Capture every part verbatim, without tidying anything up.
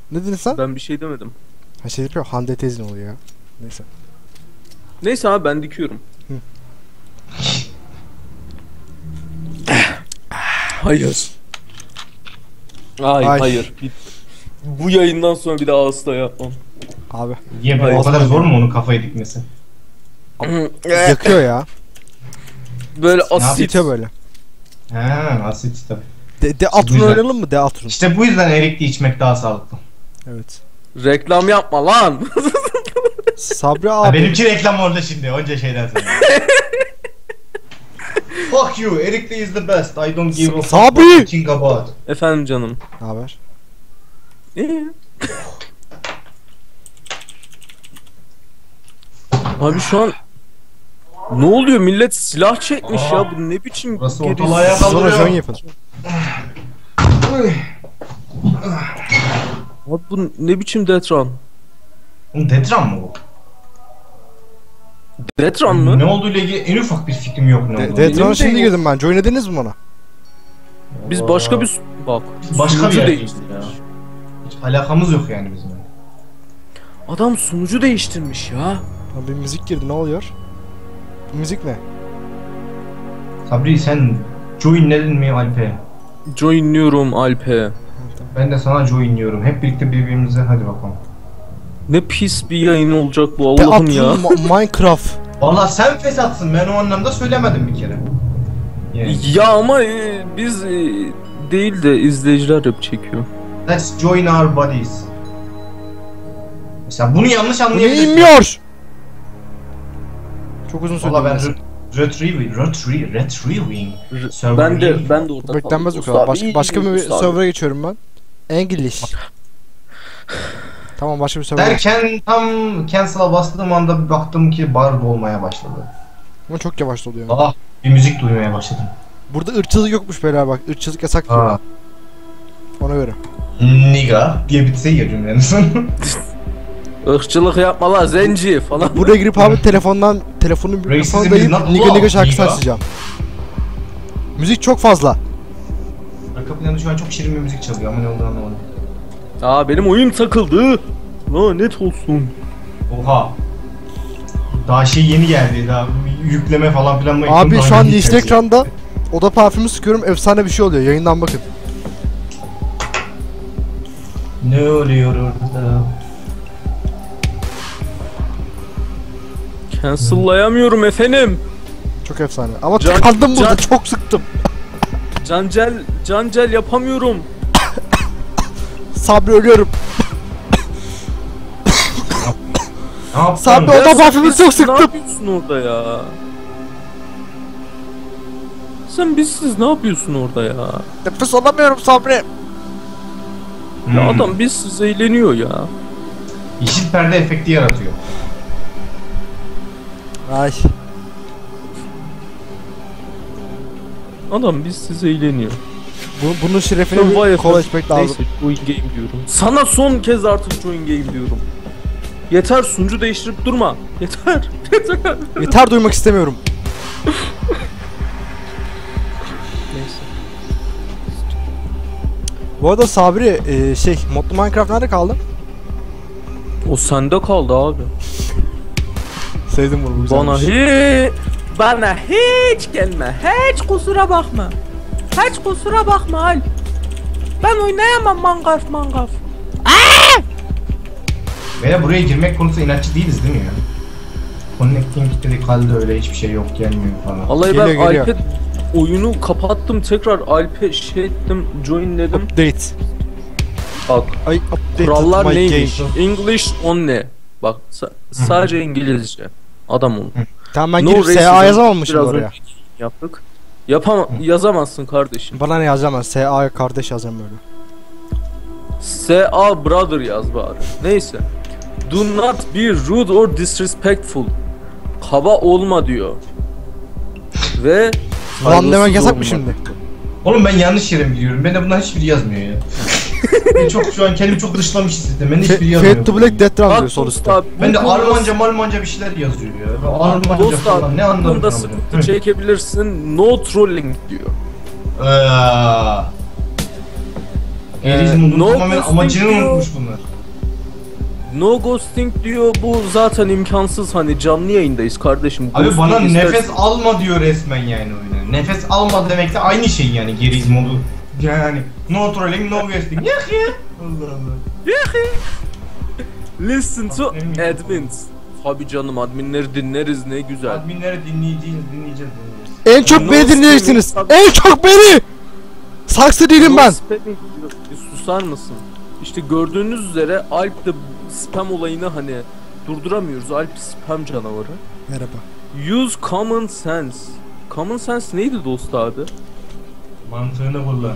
Ne dedin sen? Ben bir şey demedim. Ha şey yapıyor, Hande teyzin oluyor ya. Neyse. Neyse abi ben dikiyorum. Hı. Hayır. Hayır, Ay. hayır. Bir- Bu yayından sonra bir daha asla yapmam. Abi. Niye be? Hayır. O kadar zor mu onun kafayı dikmesi? Yakıyor ya. Böyle asit. Bitiyor böyle. He, asit tabii. De, de Atron Güzel. oynayalım mı? De Atron. İşte bu yüzden erikli içmek daha sağlıklı. Evet. Reklam yapma lan. Sabri Ha, abi. benimki reklam orada şimdi. Onca şeyden sonra. Fuck you, erikli is the best. I don't give a fuck Sabri! what you think about. Efendim canım. Ne haber? İyi. Abi şu an ne oluyor? Millet silah çekmiş Aa, ya. Bu ne biçim burası geri- ortalığı ayağa Sonra kaldırıyor. join yapın. Abi bu ne biçim Detran? Oğlum Detran mı bu? Detran mı? Ne olduğuyla ilgili en ufak bir fikrim yok ne De, olduğunu. Detron'a Benim şimdi de- girdim ben. Join ediniz mi ona? Biz başka bir su- bak. Biz başka bir sunucu yerdeyiz değiştirmiş. ya. Hiç alakamız yok yani bizim. Adam sunucu değiştirmiş ya. Abi bir müzik girdi, ne oluyor? Bu müzik ne? Sabri sen joinledin mi Alp'e? Joinliyorum Alp'e. Ben de sana joinliyorum. Hep birlikte birbirimize hadi bakalım. Ne pis bir yayın olacak bu De Allah'ım Atron ya. Ma- Minecraft. Valla sen fesatsın, ben o anlamda söylemedim bir kere. Yani, Ya ama e, biz e, değil de izleyiciler rap çekiyor. let's join our bodies. Mesela bunu yanlış Bu niye anlayabilirsin. inmiyor? Çok uzun sürdü. Valla ben inmesi. retrieving, retrieving, retrieving. R- Ben de ben de orada Beklenmez bu kaldım. kadar. Usta Başka, abi, başka bir usta abi. server'a geçiyorum ben. English. Tamam, başka bir server'a geç. Derken tam cancel'a bastığım anda bir baktım ki bar dolmaya başladı. Ama çok yavaş oluyor. Ah, bir müzik duymaya başladım. Burada ırkçılık yokmuş beyler bak. Irkçılık yasak diyor. Ha. Ona göre. Nigga diye bitse ya cümlenin sonu. Irkçılık yapma la zenci falan. Buraya girip abi telefondan telefonu mikrofonu Racism is dayayıp not Niga law, Niga şarkısını Niga. açacağım. Müzik çok fazla. Arka planda şu an çok şirin bir müzik çalıyor ama ne olduğunu anlamadım. Aa benim oyun takıldı. Lanet olsun. Oha. Daha şey yeni geldi, daha yükleme falan filan mı? Abi Daha şu an yeni yeşil geldi. ekranda oda parfümü sıkıyorum, efsane bir şey oluyor. Yayından bakın. Ne oluyor orada? Cancel'layamıyorum efendim. Çok efsane. Ama Can- tıkandım burada, Can- çok sıktım. Cancel, cancel yapamıyorum. Sabri ölüyorum. Ne yaptın? Sabri Ya oda sen parfümü biz- çok Ne sıktım. yapıyorsun orada ya? Sen bizsiz ne yapıyorsun orada ya? Nefes alamıyorum Sabri. Hmm. Ya adam bizsiz eğleniyor ya. Yeşil perde efekti yaratıyor. Ay. Adam bizsiz eğleniyor. Bu, bunun şerefine Vay bir efendim. kola içmek lazım. Neyse join game diyorum. Sana son kez artık join game diyorum. Yeter sunucu değiştirip durma. Yeter. Yeter. Yeter, duymak istemiyorum. Neyse. Bu arada Sabri e, şey modlu Minecraft nerede kaldı? O sende kaldı abi. Sevdim bunu, bu Bana güzelmiş. hiç bana hiç gelme. Hiç kusura bakma. Hiç kusura bakma Al. Ben oynayamam Minecraft Minecraft. Veya buraya girmek konusunda inatçı değiliz değil mi ya? Connecting dedi kaldı öyle, hiçbir şey yok, gelmiyor falan. Vallahi ben Geliyor, geliyor. Alp'e oyunu kapattım, tekrar Alp'e şey ettim, joinledim. Update. Bak Ay update. kurallar my neymiş? game. English only. Bak sa- sadece İngilizce. Adam ol. Tamam, ben No girip S racism. A yazamamışım Biraz oraya. önce yaptık. Yapama yazamazsın kardeşim. Bana ne yazacağım ben? S A kardeş yazacağım böyle. S A brother yaz bari. Neyse. Do not be rude or disrespectful. Kaba olma diyor. Ve Lan saygısız demek yasak mı olma. şimdi? Oğlum ben yanlış yere mi gidiyorum? Ben de bundan hiçbiri yazmıyor ya. Ben çok şu an kendimi çok dışlamış hissettim. Ben de hiçbiri yazmıyor. Fade to Black Death Run Bak diyor sol üstte. dostlar, bu Ben de konuda- Almanca Malmanca bir şeyler yazıyor ya. Ben Almanca Dostlar, falan ne bu anladım konuda ben sıkıntı bunu? çekebilirsin. No trolling diyor. Eee, Gerizimod'un no tamamen ghosting amacını diyor. unutmuş bunlar. No ghosting diyor, bu zaten imkansız, hani canlı yayındayız kardeşim. Abi Ghosting bana istersen- nefes alma diyor resmen yani oyuna. Nefes alma demek de aynı şey yani Gerizimod'u. Yani no trolling no ghosting. Yak ya. Allah Allah. Listen to Bak, ne admins. Tabii canım, adminleri dinleriz, ne güzel. Adminlere dinleyeceğiz, dinleyeceğiz. En çok No beni dinleyeceksiniz. spamming. En çok beni. Saksı değilim No ben. spamming diyor. Bir susar mısın? İşte gördüğünüz üzere Alp de spam olayını hani durduramıyoruz. Alp spam canavarı. Merhaba. Use common sense. Common sense neydi dost adı? Mantığını kullan.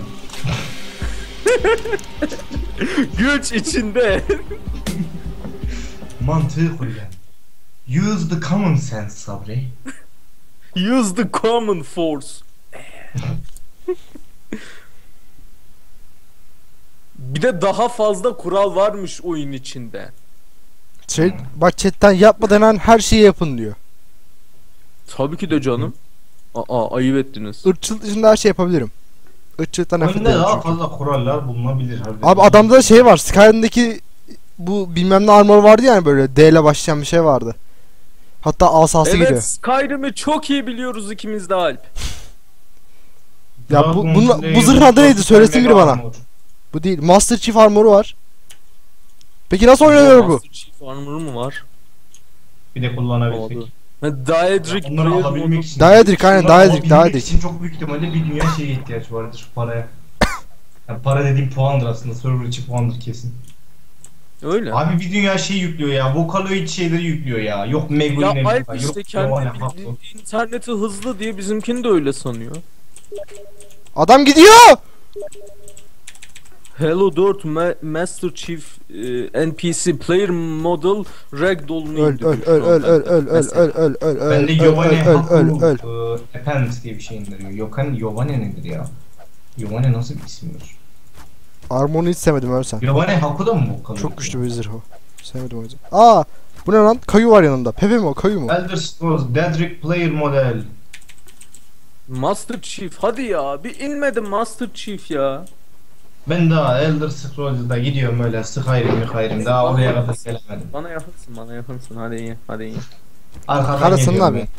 Güç içinde. Mantığı kullan. Use the common sense Sabri. Use the common force. Bir de daha fazla kural varmış oyun içinde. Şey, bak chatten yapma denen her şeyi yapın diyor. Tabii ki de canım. Aa, ayıp ettiniz. Irkçılık dışında her şey yapabilirim. Irkçılıktan nefret Oyunda ediyorum daha çünkü. fazla kurallar bulunabilir harbiden. Abi adamda da şey var. Skyrim'deki bu bilmem ne armor vardı yani, böyle D ile başlayan bir şey vardı. Hatta asası Evet, giriyor. Skyrim'i çok iyi biliyoruz ikimiz de Alp. Ya bu Dragon bunla, Slayer, bu zırhın adı neydi? Super Söylesin Mega biri bana. Armor. Bu değil. Master Chief armoru var. Peki nasıl oynanıyor bu? Master Chief Armor mu var? Bir de kullanabilsek. Oldu. Ha, Daedric Onları Player alabilmek modu. için. Daedric, aynen, Onları Daedric, alabilmek Daedric. için çok büyük ihtimalle bir dünya şeye ihtiyaç vardır, paraya. Yani para dediğim puandır aslında, server içi puandır kesin. Öyle. Abi bir dünya şey yüklüyor ya, Vocaloid şeyleri yüklüyor ya. Yok Ya Meguin'e Alp yok işte kendi Giovanni bildiği Haklı. interneti hızlı diye bizimkini de öyle sanıyor. Adam gidiyor. Hello dört Ma- Master Chief e, N P C Player Model Ragdoll'unu Öl öl öl öl öl öl öl öl öl öl öl Ben de öl Giovanni öl öl öl. Haklı Append diye bir şey indiriyor. Yokan Giovanni nedir ya? Giovanni nasıl bir isimdir? Armor'unu hiç sevmedim ölsen. Giovanni Haklı da mı Vocaloid? Çok güçlü bir zırh o. Sevmedim o yüzden. Aa, bu ne lan? Kayu var yanında. Pepe mi o? Kayu mu? Elder Scrolls Daedric Player Model. Master Chief hadi ya, bir inmedim Master Chief ya. Ben daha Elder Scrolls'da gidiyorum öyle Skyrim Skyrim daha oraya kadar gelemedim. Bana yakınsın, bana yakınsın, hadi iyi, hadi iyi. Arkadan Karasın geliyorum abi. ben.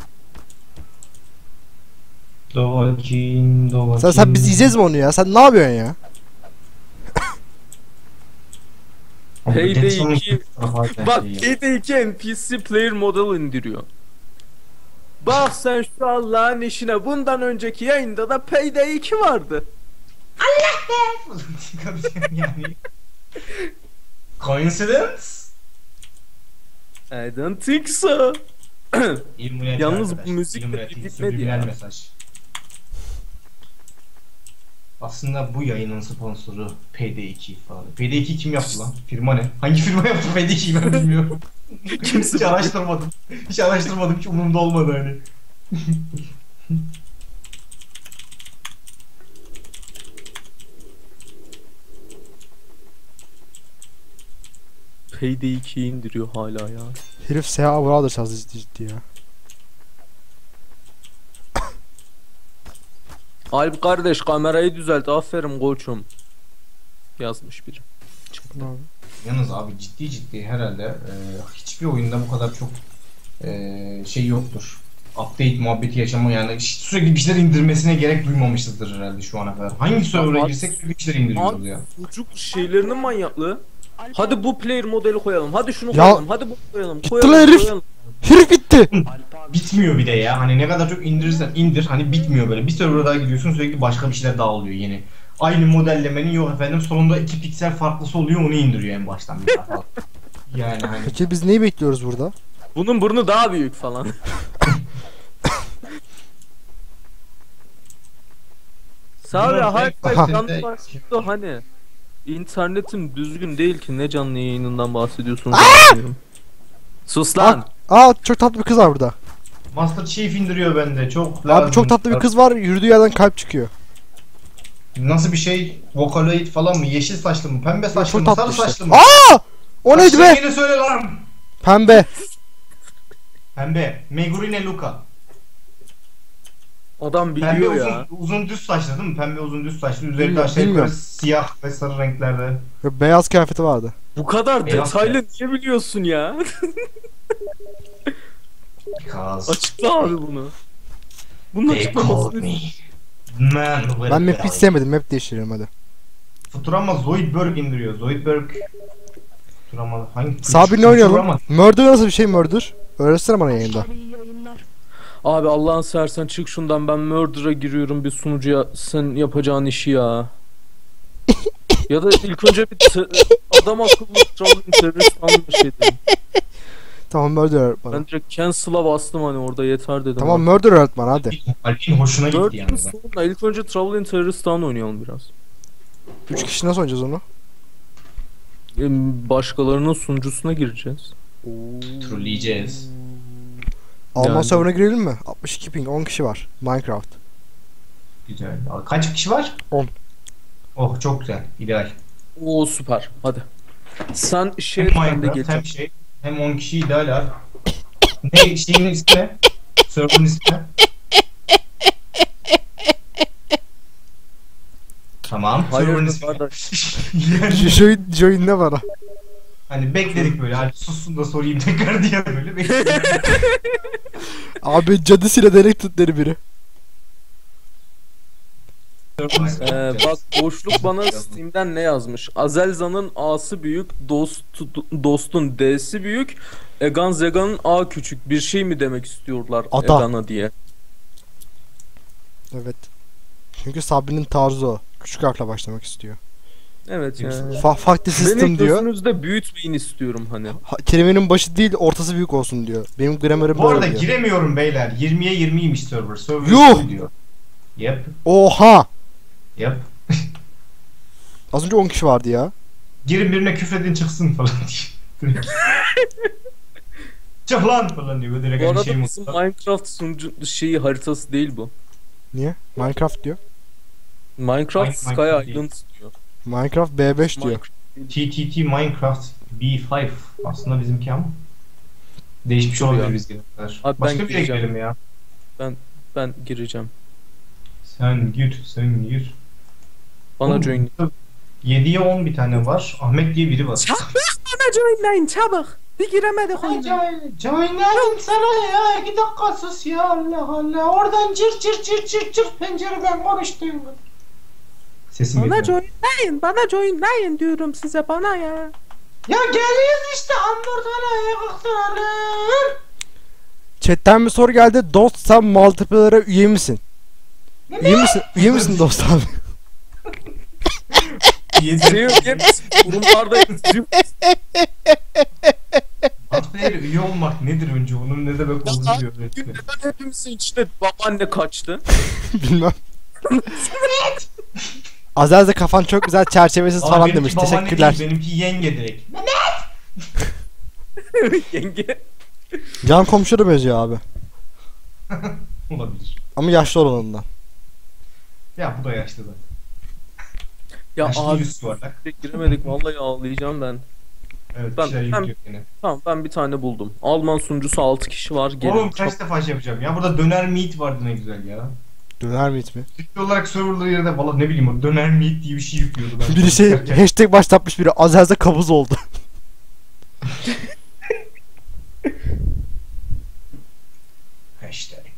Dovakin, Dovakin. Sen sen biz yiyeceğiz mi onu ya? Sen ne yapıyorsun ya? Payday iki Bak şey Payday iki N P C Player Model indiriyor. Bak sen şu Allah'ın işine, bundan önceki yayında da Payday iki vardı. yani. Coincidence? I don't think so. İlluminati Yalnız arkadaş, bu müzik de Illuminati, bitmedi subliminal ya. mesaj. Aslında bu yayının sponsoru Payday iki falan. Payday iki kim yaptı lan? Firma ne? Hangi firma yaptı Payday ikiyi ben bilmiyorum. Hiç araştırmadım. Hiç araştırmadım, hiç umurumda olmadı hani. Payday ikiyi indiriyor hala ya. Herif S A Brother çaldı ciddi ciddi ya. Alp kardeş kamerayı düzelt, aferin koçum. Yazmış biri. Ne abi? Yalnız abi ciddi ciddi herhalde e, hiçbir oyunda bu kadar çok e, şey yoktur. Update muhabbeti yaşama yani sürekli bir şeyler indirmesine gerek duymamışızdır herhalde şu ana kadar. Hangi server'a Abi- girsek sürekli bir şeyler indiriyoruz ya. Çocuk şeylerinin manyaklığı. Hadi bu player modeli koyalım. Hadi şunu Ya- koyalım. Hadi bunu koyalım. Gitti Koyalım, lan herif. koyalım. Herif bitti. Bitmiyor bir de ya. Hani ne kadar çok indirirsen indir hani bitmiyor böyle. Bir server'a daha gidiyorsun sürekli başka bir şeyler daha oluyor yeni. Aynı modellemenin yok efendim sonunda iki piksel farklısı oluyor onu indiriyor en baştan bir daha falan. Yani hani Peki biz neyi bekliyoruz burada? Bunun burnu daha büyük falan. Sabi Bunun hayır tek Aha. canlı başında- başladı hani. İnternetim düzgün değil ki, ne canlı yayınından bahsediyorsunuz bilmiyorum. Sus lan. Aa, çok tatlı bir kız var burada. Master Chief indiriyor bende çok Abi lazım. çok tatlı bir kız var. Yürüdüğü yerden kalp çıkıyor. Nasıl bir şey? Vocaloid falan mı? Yeşil saçlı mı? Pembe saçlı çok mı? tatlı Sarı işte. saçlı mı? Aa! O neydi be? Saçlarını söyle lan! Pembe. Pembe. Megurine Luka. Adam Pembe biliyor uzun, ya. uzun düz saçlı değil mi? Pembe uzun düz saçlı. Üzerinde Bilmiyorum, aşağı yukarı bilmiyorum. siyah ve sarı renklerde. Ve beyaz kıyafeti vardı. Bu kadar Beyaz detaylı niye biliyorsun ya? Because Açıkla abi bunu. Bunun they called açıklamasını me man with Ben map hiç belly. sevmedim. Map değiştirelim hadi. Futurama Zoidberg indiriyor. Zoidberg Futurama hangi? Sabri ne Futurama- oynayalım? Murder nasıl bir şey Murder? Öğretsene bana yayında. İyi yayınlar. Abi Allah'ın seversen çık şundan, ben Murder'a giriyorum bir sunucuya, sen yapacağın işi ya. Ya da ilk önce bir te- adam akıllı Traveling Terrorist anlaşıldı. Tamam Murder öğret bana. Ben direkt cancel'a bastım hani orada yeter dedim. Tamam Murder öğret bana hadi. Alp'in hoşuna gitti Murder'ın yani. sonunda ilk önce Traveling Terrorist'tan oynayalım biraz. Üç kişi nasıl oynayacağız onu? Em, Başkalarının sunucusuna gireceğiz. Trolleyeceğiz. Alman Yani- serverına girelim mi? altmış iki ping on kişi var. Minecraft. Güzel. Kaç kişi var? on. Oh çok güzel. İdeal. Oo süper, hadi. Sen şey Hem ben de Minecraft geleceğim. hem şey hem on kişi ideal abi. Ne şeyin ismi ne? Server'ın ismi ne? Tamam. Server'ın Hayırdır ismi ne? kardeş? Yani Join, join ne bana? hani bekledik böyle hadi sussun da sorayım tekrar diye böyle bekledik. Abi cadısıyla denek tutları biri. Server'ın ismi Ee, ne? bak boşluk bana Steam'den ne yazmış? Azelza'nın A'sı büyük, dost, dostun D'si büyük, Egan Zegan'ın A küçük. Bir şey mi demek istiyorlar Ada. Egan'a diye? Evet. Çünkü Sabri'nin tarzı o. Küçük harfle başlamak istiyor. Evet yani. Fa farklı system Beni diyor. gözünüzde büyütmeyin istiyorum hani. Ha, kelimenin başı değil ortası büyük olsun diyor. Benim gramerim Bu arada böyle diyor. giremiyorum beyler. yirmiye yirmiymiş server. Server Yuh! full diyor. Yep. Oha! Yep. Az önce on kişi vardı ya. Girin birine küfredin çıksın falan diye. Çık lan falan diyor. Böyle Bu direkt arada şey bizim mutlu. Minecraft sunucu şeyi haritası değil bu. Niye? Minecraft diyor. Minecraft Min- Sky Minecraft Island diyor. Minecraft B beş diyor. Minecraft T T T Minecraft B beş aslında bizimki ama değişmiş Tabii olabilir ya. biz gene. Abi Başka ben bir yere gireceğim. gidelim ya. Ben gireceğim. Sen gir, sen gir. Bana Oğlum, join. yediye on bir tane var. Ahmet diye biri var. Bana joinleyin çabuk. Bir giremedik Joinlerim sana ya. iki dakika sus ya Allah Allah. Oradan cır cır cır cır cır pencereden konuştun. Sesim Bana geliyor. joinleyin, bana joinleyin diyorum size, bana ya. Ya geliyoruz işte hamburger'e baksana. Chatten bir soru geldi. Dost sen multiplayer'a üye misin? Üye misin? Üye misin dost abi? Şey yok, hep kurumlarda yazıyor. Multiplayer üye olmak nedir önce? Onun ne demek olduğunu bir öğretsin. Neden hepimizin içinde babaanne kaçtı? Bilmem. Azelze kafan çok güzel çerçevesiz Aa, falan benimki demiş. babaanne Teşekkürler. Değil, benimki yenge direkt. Yenge. Can komşu da benziyor abi. Olabilir. Ama yaşlı olanından. Ya bu da yaşlı da. Ya Yaşlı abi yüz yuvarlak. giremedik, vallahi ağlayacağım ben. Evet Ben- bir şeyler ben- yüklüyor yine. Tamam, ben bir tane buldum. Alman sunucusu altı kişi var. Gelin. Oğlum kaç defa şey yapacağım ya. Burada döner meat vardı ne güzel ya. Döner mi it mi? Türkçe olarak serverları yerine valla ne bileyim o döner meat diye bir şey yüklüyordu. Ben Biri şey hashtag başlatmış biri. Azelze kabuz oldu. Hashtag.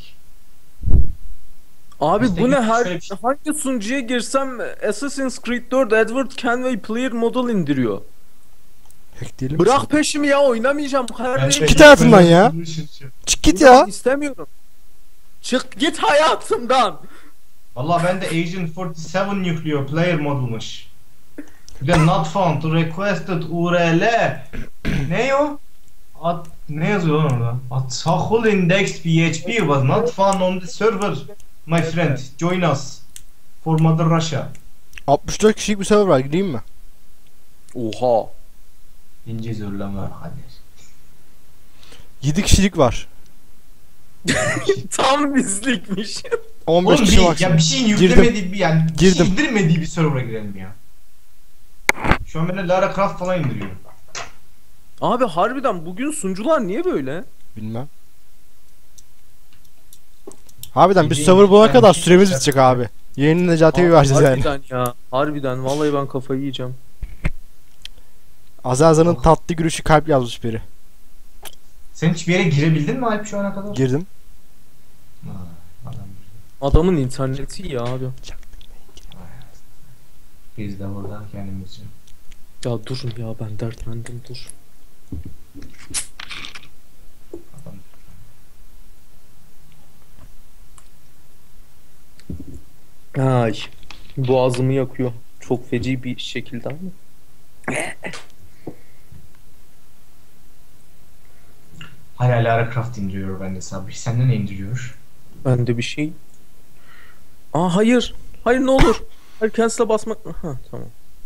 Abi İşte bu ne, şöyle her bir şey- hangi sunucuya girsem Assassin's Creed dört Edward Kenway Player Model indiriyor. Hack diyelim. Bırak peşimi ya, oynamayacağım kardeşim. Git hayatımdan ya. Çık git ya. İstemiyorum. Çık git hayatımdan. Valla ben de Agent kırk yedi yüklüyor player modulmuş. Bir de not found to requested U R L. Ne o? At, ne yazıyor lan orada? Atsahul index P H P was not found on the server. My friend, join us. For Mother Russia. altmış dört kişilik bir server var. Gireyim mi? Oha. İnce zorlama hadi. yedi kişilik var. Tam bizlikmiş. on beş Oğlum kişi bir, var. ya bir şeyin Girdim. yüklemediği bir yani bir Girdim. şey indirmediği bir server'a girelim ya. Şu an bana Lara Croft falan indiriyor. Abi harbiden bugün sunucular niye böyle? Bilmem. Harbiden bir Geceyi server bulana ben kadar hiç süremiz yapmadım. bitecek abi. Yeni Necati'yi vereceğiz yani. Harbiden ya. Harbiden. Vallahi ben kafayı yiyeceğim. Azaza'nın tatlı gülüşü kalp yazmış biri. Sen hiçbir yere girebildin mi Alp şu ana kadar? Girdim. Ha, adam. Adamın interneti iyi abi. Biz de burada kendimizce. Ya durun ya, ben dertlendim, dur. Adam. Ay. Boğazımı yakıyor. Çok feci bir şekilde ama. Hala Lara Croft indiriyor bende Sabri. Sende ne indiriyor? Bende bir şey. Aa hayır. Hayır ne olur. Hayır, cancel'a basmak. Ha tamam.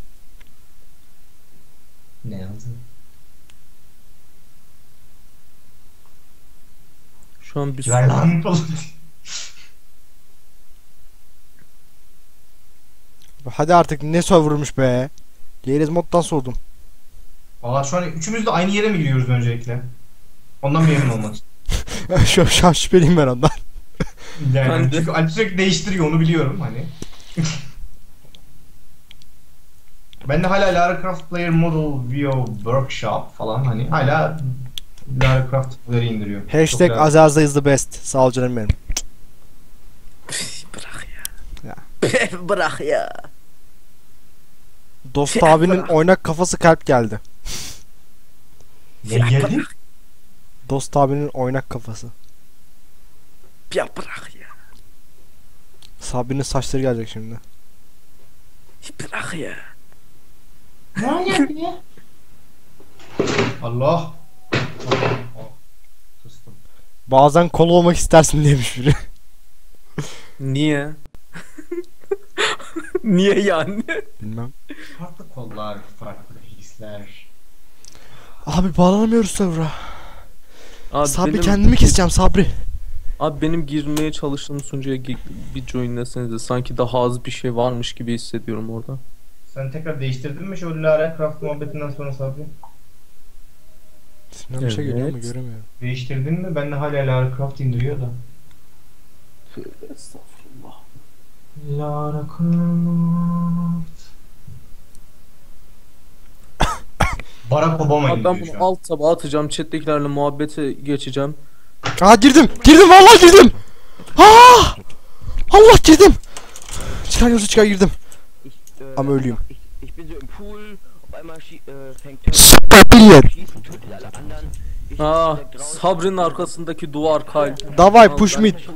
Ne yazdın? Şu an bir Güzel lan falan. Hadi artık ne servermış be. Yeriz moddan sordum. Valla şu an üçümüz de aynı yere mi giriyoruz öncelikle? Ondan bir emin olmak istiyorum. şu, şu an şüpheliyim ben ondan. Yani Ben de. çünkü Alp sürekli değiştiriyor onu biliyorum hani. Ben de hala Lara Croft Player Model View Workshop falan hani hala Lara Croft'ları indiriyor. Hashtag Çok Azaza is the best. Sağ ol canım benim. Bırak ya. Ya. Bırak ya. Dost abinin oynak kafası kalp geldi. Ne geldi? Dost abinin oynak kafası. Ya bırak ya. Sabri'nin saçları gelecek şimdi. Bırak ya. Ne geldi ya? Allah. Kıstım. Bazen kol olmak istersin demiş biri. Niye? Niye yani? Bilmem. Farklı kollar, farklı hisler. Abi bağlanamıyoruz server'a. Abi Sabri benim, kendimi keseceğim Sabri. abi benim girmeye çalıştığım sunucuya gi- bir joinlesenize, sanki daha az bir şey varmış gibi hissediyorum orada. Sen tekrar değiştirdin mi şu Lara Croft muhabbetinden sonra Sabri? İsimden bir şey geliyor mu Evet. göremiyorum. Değiştirdin mi? Ben de hala Lara Croft indiriyor da. Estağfurullah. Lara Croft. Barack Obama Abi ben indiriyor bunu şu an. alt tabağa atacağım, chat'tekilerle muhabbete geçeceğim. Aa girdim. Girdim vallahi girdim. Aa! Allah girdim. Çıkar yoksa çıkar girdim. Ich, äh, Am ölüyüm. Ich, ich bin so im Pool, auf einmal schie äh, fängt Tim Sabri. schießen, tötet alle anderen. Ich Aa, direkt raus. Sabri'nin arkasındaki duvar kalp. Davay push mid. Hm,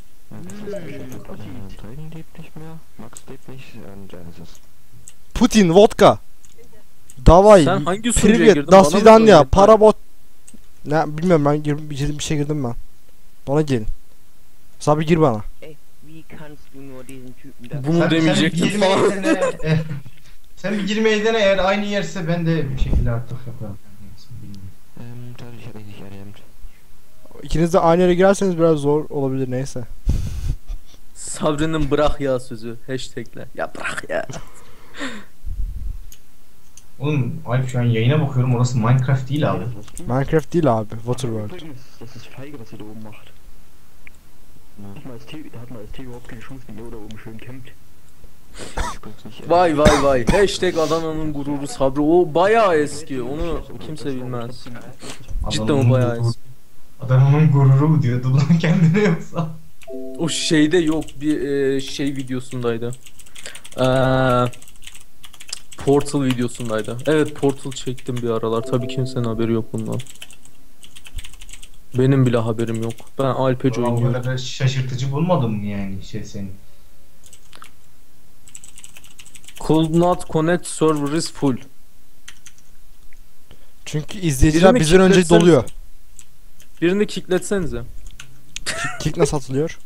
Dragon lebt nicht mehr, Max lebt nicht und Genesis. Putin vodka. Davay. Sen hangi sunucuya Privet. girdin? Das Bana mı Vidanya. söyleyeceksin? Parabot. Ne bilmiyorum ben gir, bir, bir şey girdim ben. Bana gelin. Sabri gir bana. Ey, wie kannst du nur diesen Typen da... Bunu Sen- demeyecektim sen bir girmeyi falan. dene. Eh, Sen bir girmeyi dene, eğer aynı yerse ben de bir şekilde artık yaparım. Ähm, dadurch habe ich dich erwärmt. İkiniz de aynı yere girerseniz biraz zor olabilir neyse. Sabri'nin bırak ya sözü. Hashtag'le. Ya bırak ya. Oğlum Alp şu an yayına bakıyorum, orası Minecraft değil abi. Minecraft değil abi. Waterworld. Übrigens, das ist feige, was ihr da oben macht. Da hat man als T, da hat man als T überhaupt keine Chance, wenn ihr da oben schön campt. Vay vay vay. Hashtag Adana'nın gururu Sabri. O bayağı eski. Onu kimse bilmez. Cidden o bayağı eski. Adamın gururu mu diyordu lan kendine yoksa? O şeyde yok, bir e, şey videosundaydı. Eee Portal videosundaydı. Evet, Portal çektim bir aralar. Tabii kimsenin haberi yok bundan. Benim bile haberim yok. Ben Alpece O oynuyorum. kadar şaşırtıcı bulmadım yani şey senin. Could not connect, server is full. Çünkü izleyiciler Birini bizden önce kilitletsenize. doluyor. Birini kickletsenize. Kick nasıl atılıyor?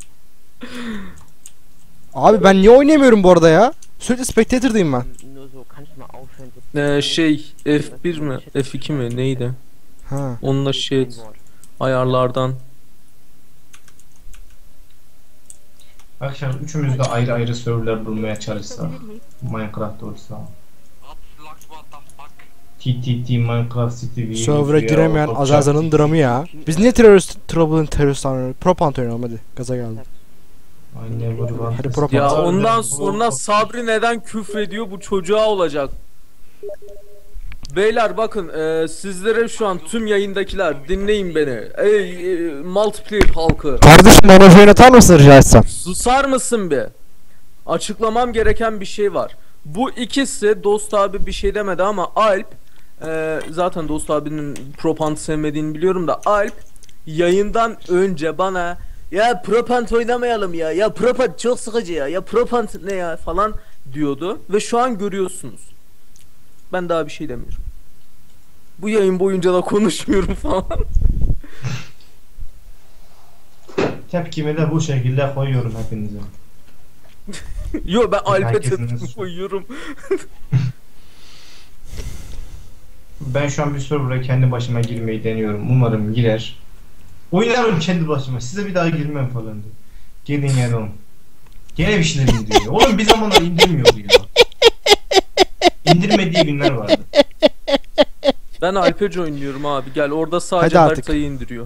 Abi ben niye oynayamıyorum bu arada ya? Sürekli spectator'dayım ben. Nur so, kannst du mal aufhören, so... Ee, şey F bir mi? F iki mi? Neydi? Ha. Onunla şey Ein Wort. ayarlardan. Arkadaşlar üçümüz de ayrı ayrı serverler bulmaya çalışsak. Minecraft olursa. T T T Minecraft City Server'a giremeyen Azaza'nın dramı ya. Biz niye terörist, Trouble'ın terörist anlıyoruz? Prop antrenörüm hadi. Gaza geldim. I never want Hadi to- propaganda. Ya Tabii, ondan bu- sonra Sabri neden küfrediyor, bu çocuğa olacak. Beyler bakın, e, sizlere şu an tüm yayındakiler dinleyin beni. Ey e, multiplayer halkı. Kardeşim bana oynatar mısın rica etsem? Susar mısın bir? Açıklamam gereken bir şey var. Bu ikisi, Dost abi bir şey demedi ama Alp, e, zaten Dost abinin Propant sevmediğini biliyorum da, Alp yayından önce bana ya Propant oynamayalım ya, ya Propant çok sıkıcı ya, ya Propant ne ya falan diyordu ve şu an görüyorsunuz. Ben daha bir şey demiyorum. Bu yayın boyunca da konuşmuyorum falan. Tepkimi de bu şekilde koyuyorum hepinize. Yo, ben Alp'e Herkesin tepki suçu. koyuyorum. Ben şu an bir server'a kendi başıma girmeyi deniyorum. Umarım girer. Oynarım kendi başıma. Size bir daha girmem falan diyor. Gelin yer on. Gene bir şeyler indiriyor. Oğlum bir zamanlar indirmiyordu ya. İndirmediği günler vardı. Ben Alpece oynuyorum abi, gel orada sadece Hadi artık. haritayı indiriyor.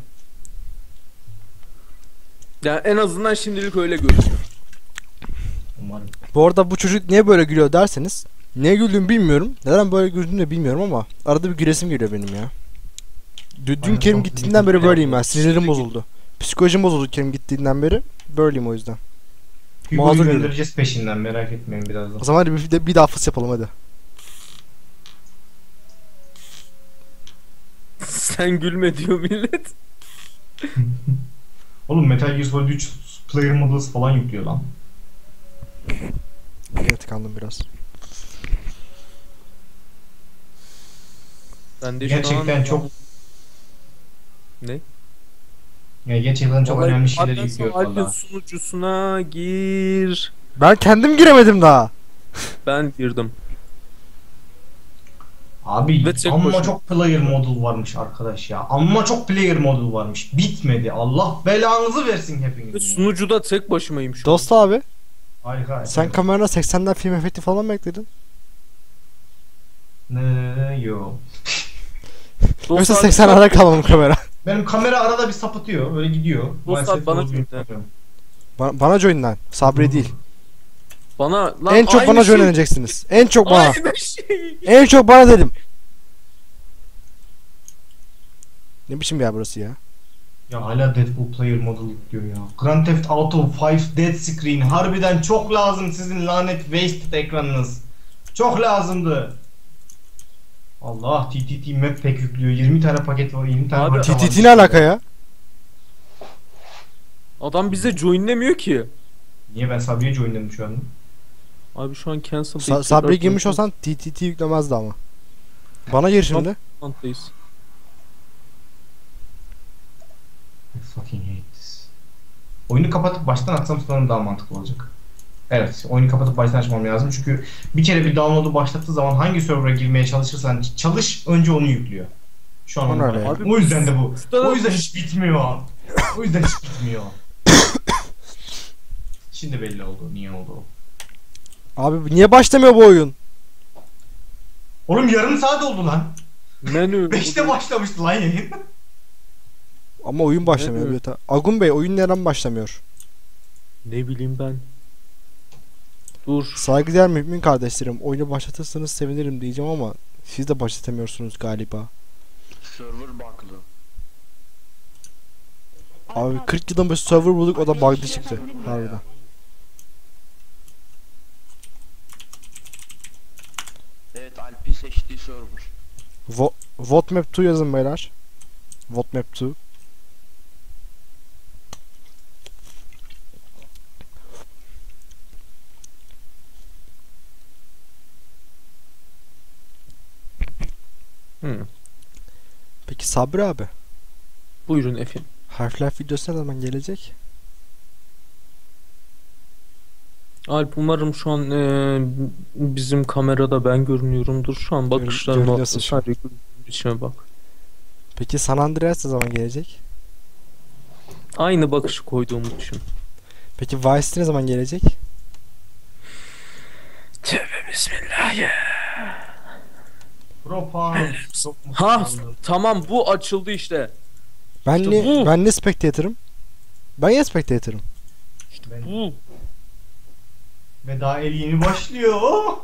Yani en azından şimdilik öyle görünüyor. Umarım. Bu arada bu çocuk niye böyle gülüyor derseniz, niye güldüğümü bilmiyorum. Neden böyle güldüğümü de bilmiyorum ama arada bir gülesim geliyor benim ya. Dün, dün Aynen, Kerim çok gittiğinden güzel. beri böyleyim ben. Sinirlerim bozuldu. Psikolojim bozuldu Kerim gittiğinden beri. Böyleyim o yüzden. Hugo'yu Mazur görün. göndereceğiz peşinden, merak etmeyin birazdan. O zaman hadi bir, bir, bir daha fıs yapalım hadi. Sen gülme diyor millet. Oğlum Metal Gear Solid üç player models falan yüklüyor lan. Yine tıkandım biraz. Ben de şu Gerçekten an... çok Ne? ya gerçekten çok Vallahi önemli şeyler Alp'in yüklüyor Alp'in valla. sunucusuna gir. Ben kendim giremedim daha. Ben girdim. Abi Ve tek amma başına. çok player model varmış arkadaş ya. Amma çok player model varmış. Bitmedi. Allah belanızı versin Ve hepinizin. sunucuda tek başımayım şu Dost abi, Harika. sen kamerana seksenden film efekti falan mı ekledin? Ne yo. an. Yoksa seksen ara kalmadı kamera. Benim kamera arada bir sapıtıyor. Öyle gidiyor. Dost Maalesef abi bana doğru düzgün dinle. yapamıyorum. Bana, bana join'den. Sabri değil. Bana lan En çok aynı bana şey- joinleneceksiniz. En çok bana. Aynı şey. En çok bana dedim. Ne biçim bir yer burası ya? Ya hala Deadpool player model yüklüyor ya. Grand Theft Auto beş dead screen. Harbiden çok lazım sizin lanet wasted ekranınız. Çok lazımdı. Allah T T T map pack yüklüyor. yirmi tane paket var. yirmi tane Abi, harita var. T T T ne alaka ya? Adam bize joinlemiyor ki. Niye ben Sabriye joinledim şu an? Abi şu an cancel. Sa Sabri'ye girmiş olsan T T T yüklemezdi ama. Bana gir şimdi. Antayız. I fucking hate this. Oyunu kapatıp baştan açsam sanırım daha mantıklı olacak. Evet, oyunu kapatıp baştan açmam lazım çünkü bir kere bir download'u başlattığı zaman hangi server'a girmeye çalışırsan çalış, önce onu yüklüyor. Şu an O onu öyle ya. Abi, o yüzden de bu. Usta- O yüzden hiç bitmiyor. O yüzden hiç bitmiyor. Şimdi belli oldu niye oldu o. Abi niye başlamıyor bu oyun? Oğlum yarım saat oldu lan. Menü. beşte başlamıştı lan yayın. Ama oyun başlamıyor. Evet. Evet. Agun Bey oyun neden başlamıyor? Ne bileyim ben. Dur. Saygıdeğer mümin kardeşlerim, oyunu başlatırsanız sevinirim diyeceğim ama siz de başlatamıyorsunuz galiba. Server bug'lı. Abi kırk yıldan beri server bulduk, o da bug'lı çıktı. Harbiden. Evet, Alp'in seçtiği server. Vo Votmap iki yazın beyler. Votmap iki. Hı. Peki Sabri abi, Buyurun efendim. Half-Life videosu ne zaman gelecek? Alp, umarım şu an eee, bizim kamerada ben görünüyorumdur. Şu an bakışlarıma görünüyorsun şu an. sadece gözümün içine bak. Peki San Andreas ne zaman gelecek? Aynı bakışı koyduğumu düşün. Peki Vice City ne zaman gelecek? Tövbe bismillah ya. Propan. Çok Ha mutlu. tamam, bu açıldı işte. Ben İşte ne bu. ben ne spectator'ım? Ben ya spectator'ım. Ben- Bu. Ve daha el yeni başlıyor. Oh!